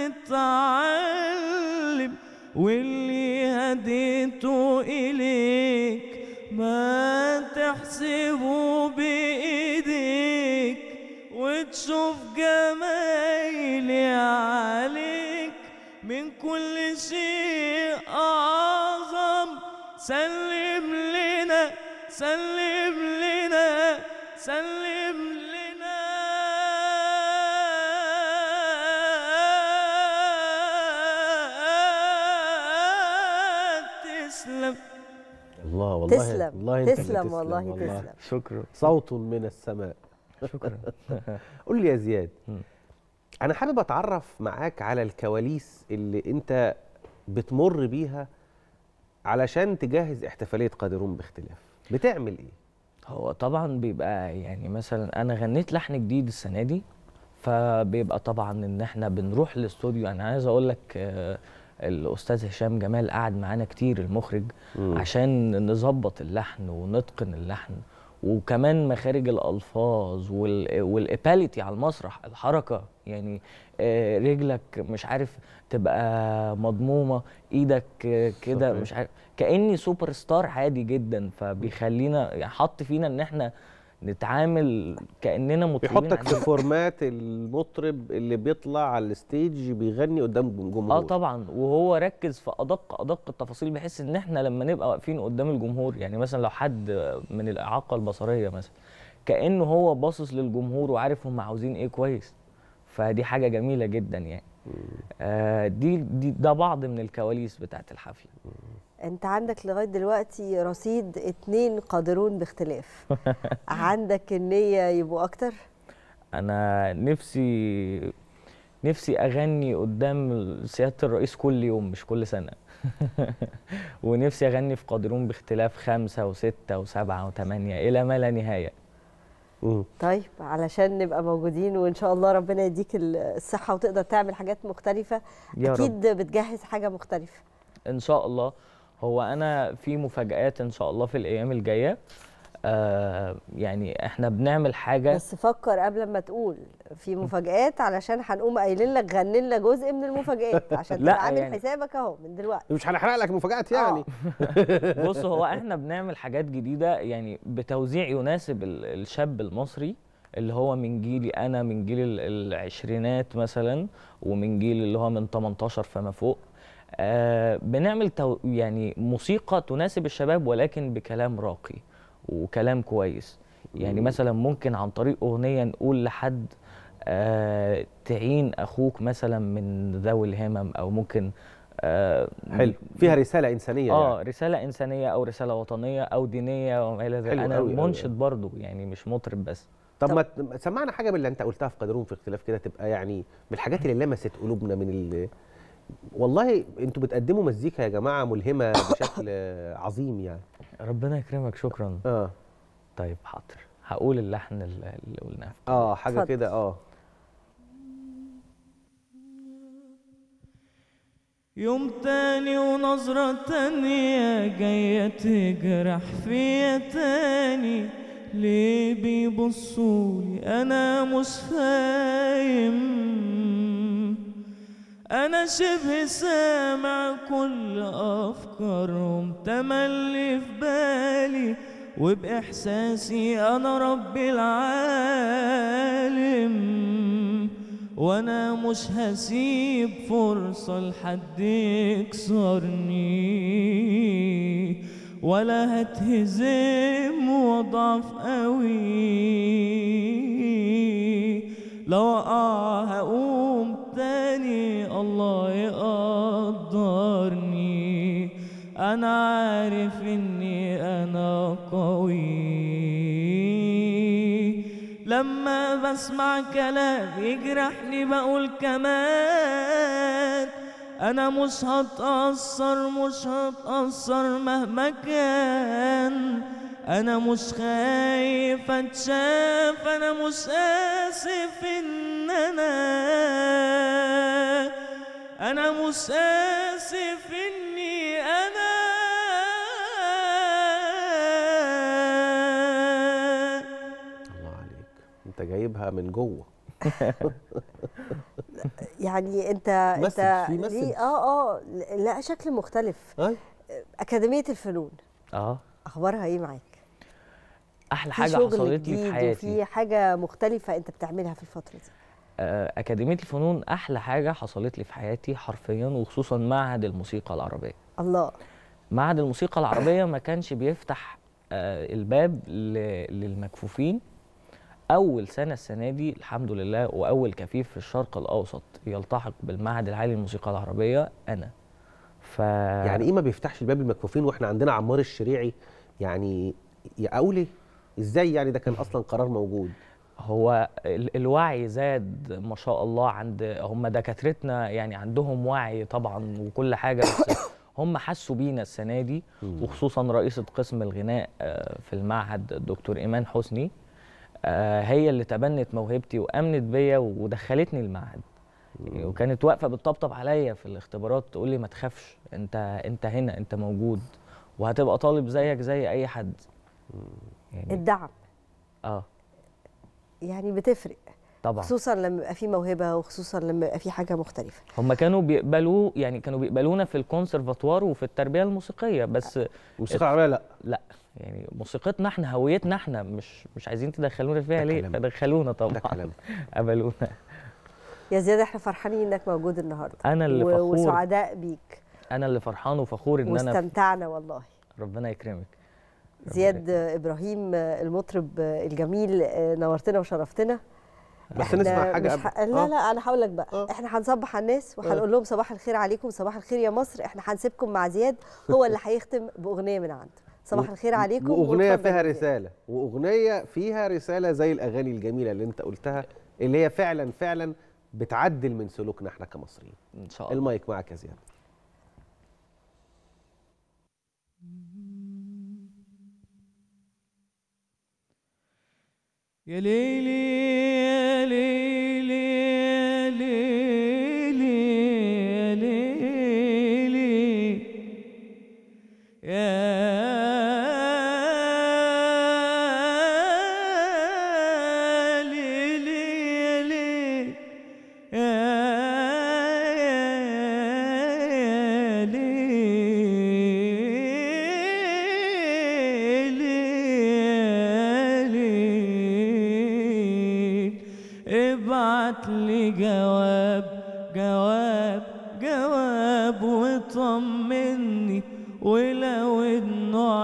تتعلم، واللي هديته إليك ما تحسبه بإيديك، وتشوف جمايلي عليك من كل شيء أعظم. سلم لنا سلم لنا سلم لنا تسلم. الله والله تسلم والله انت اللي تسلم والله تسلم. شكرا. صوت من السماء. شكرا. قول لي يا زياد، انا حابب اتعرف معاك على الكواليس اللي انت بتمر بيها علشان تجهز احتفاليه قادرون باختلاف. بتعمل ايه؟ هو طبعا بيبقى يعني مثلا انا غنيت لحن جديد السنه دي، فبيبقى طبعا ان احنا بنروح الاستوديو. انا عايز اقول لك الاستاذ هشام جمال قعد معانا كتير المخرج عشان نظبط اللحن ونتقن اللحن، وكمان مخارج الالفاظ والاباليتي على المسرح، الحركه يعني رجلك مش عارف تبقى مضمومه، ايدك كده مش عارف، كاني سوبر ستار عادي جدا. فبيخلينا يعني حط فينا ان احنا نتعامل كاننا مطربين. بيحطك في فورمات المطرب اللي بيطلع على الستيج بيغني قدام جمهور. طبعا، وهو ركز في ادق التفاصيل، بحيث ان احنا لما نبقى واقفين قدام الجمهور، يعني مثلا لو حد من الاعاقه البصريه مثلا، كانه هو باصص للجمهور وعارف هم عاوزين ايه كويس. فدي حاجه جميله جدا يعني. ده بعض من الكواليس بتاعت الحفله. انت عندك لغايه دلوقتي رصيد 2 قادرون باختلاف. عندك النيه يبقوا اكتر؟ انا نفسي اغني قدام سياده الرئيس كل يوم مش كل سنه. ونفسي اغني في قادرون باختلاف 5 و6 و7 و8 الى ما لا نهايه. طيب علشان نبقى موجودين، وان شاء الله ربنا يديك الصحه وتقدر تعمل حاجات مختلفه. اكيد بتجهز حاجه مختلفه ان شاء الله. هو انا في مفاجآت ان شاء الله في الايام الجايه. يعني احنا بنعمل حاجه، بس فكر قبل ما تقول في مفاجآت، علشان هنقوم قايلين لك غني لنا جزء من المفاجآت عشان تبقى عامل يعني حسابك اهو من دلوقتي. مش هنحرق لك مفاجآت يعني. بص، هو احنا بنعمل حاجات جديده يعني بتوزيع يناسب الشاب المصري اللي هو من جيلي انا، من جيل العشرينات مثلا، ومن جيل اللي هو من 18 فما فوق. بنعمل يعني موسيقى تناسب الشباب، ولكن بكلام راقي وكلام كويس. يعني مثلا ممكن عن طريق أغنية نقول لحد تعين أخوك مثلا من ذوي الهمم، أو ممكن حلو فيها رسالة إنسانية يعني. رسالة إنسانية أو رسالة وطنية أو دينية وما إلى ذلك. أنا منشد برضو يعني، مش مطرب بس. طب ما سمعنا حاجة من اللي أنت قلتها في قادرون في اختلاف كده، تبقى يعني من الحاجات اللي لمست قلوبنا من والله انتوا بتقدموا مزيكا يا جماعه ملهمه بشكل عظيم يعني. ربنا يكرمك. شكرا. طيب حاضر، هقول اللحن اللي قلناه. حاجه كده. يوم تاني ونظرة تانية جاية تجرح فيا تاني، ليه بيبصولي أنا مش فاهم، أنا شبه سامع كل أفكارهم تملي في بالي، وبإحساسي أنا رب العالم، وانا مش هسيب فرصة لحد يكسرني، ولا هتهزم واضعف قوي. لو اقع هقوم تاني، الله يقدرني، انا عارف اني انا قوي. لما بسمع كلام يجرحني بقول كمان انا مش هتأثر مهما كان. انا مش خايف اتشاف، انا مش اسف ان انا مش اسف اني انا. الله عليك، انت جايبها من جوه. يعني انت ليه لا شكل مختلف. أكاديمية الفنون اخبارها ايه معاك؟ احلى حاجه حصلت لي في حياتي، في حاجه مختلفه انت بتعملها في الفتره دي. أكاديمية الفنون أحلى حاجة حصلت لي في حياتي حرفيا، وخصوصا معهد الموسيقى العربية. الله. معهد الموسيقى العربية ما كانش بيفتح الباب للمكفوفين. أول سنة السنة دي الحمد لله، وأول كفيف في الشرق الأوسط يلتحق بالمعهد العالي للموسيقى العربية أنا. يعني إيه ما بيفتحش الباب للمكفوفين وإحنا عندنا عمار الشريعي؟ يعني أقول إيه؟ إزاي يعني ده كان أصلا قرار موجود؟ هو الوعي زاد ما شاء الله عند هم دكاترتنا، يعني عندهم وعي طبعا وكل حاجه، بس هم حسوا بينا السنه دي، وخصوصا رئيسه قسم الغناء في المعهد الدكتور ايمان حسني، هي اللي تبنت موهبتي وامنت بيا ودخلتني المعهد. وكانت واقفه بتطبطب عليا في الاختبارات تقول لي ما تخافش، انت هنا، انت موجود وهتبقى طالب زيك زي اي حد. يعني الدعم يعني بتفرق طبعا، خصوصا لما يبقى في موهبه، وخصوصا لما يبقى في حاجه مختلفه. هم كانوا بيقبلونا في الكونسرفاتوار وفي التربيه الموسيقيه، بس الموسيقى العربيه لا يعني موسيقتنا احنا، هويتنا احنا، مش عايزين تدخلونا فيها ليه؟ فدخلونا طبعا، قبلونا. يا زياد احنا فرحانين انك موجود النهارده، انا اللي فخور وسعداء بيك. انا اللي فرحان وفخور ان انا واستمتعنا والله. ربنا يكرمك. زياد إبراهيم المطرب الجميل، نورتنا وشرفتنا. بس نسمع حاجه لا انا هقول لك بقى. احنا هنصبح على الناس وهنقول لهم صباح الخير عليكم، صباح الخير يا مصر. احنا هنسيبكم مع زياد، هو اللي هيختم باغنيه من عنده. صباح الخير عليكم. واغنيه فيها رساله، واغنيه فيها رساله زي الاغاني الجميله اللي انت قلتها، اللي هي فعلا فعلا بتعدل من سلوكنا احنا كمصريين. ان شاء الله. المايك معك يا زياد. يا ليلي يا ليلي يا ليلي يا ليلي يا ابعتلي جواب وطمني، ولو انه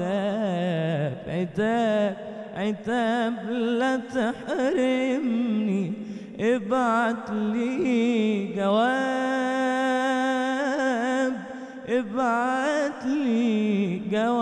عتاب لا تحرمني. ابعتلي جواب ابعتلي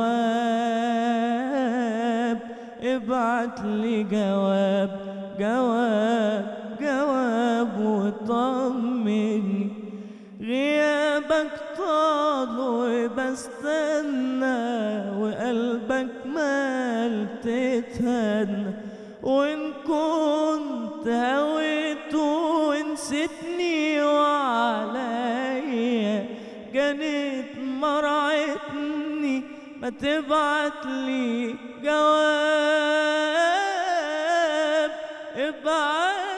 جواب وطمني. غيابك طال وبستنى، وقلبك مال تتهنى. وإن كنت هويت ونسيتني وعليا جنيت مرعتني، ما تبعتلي جواب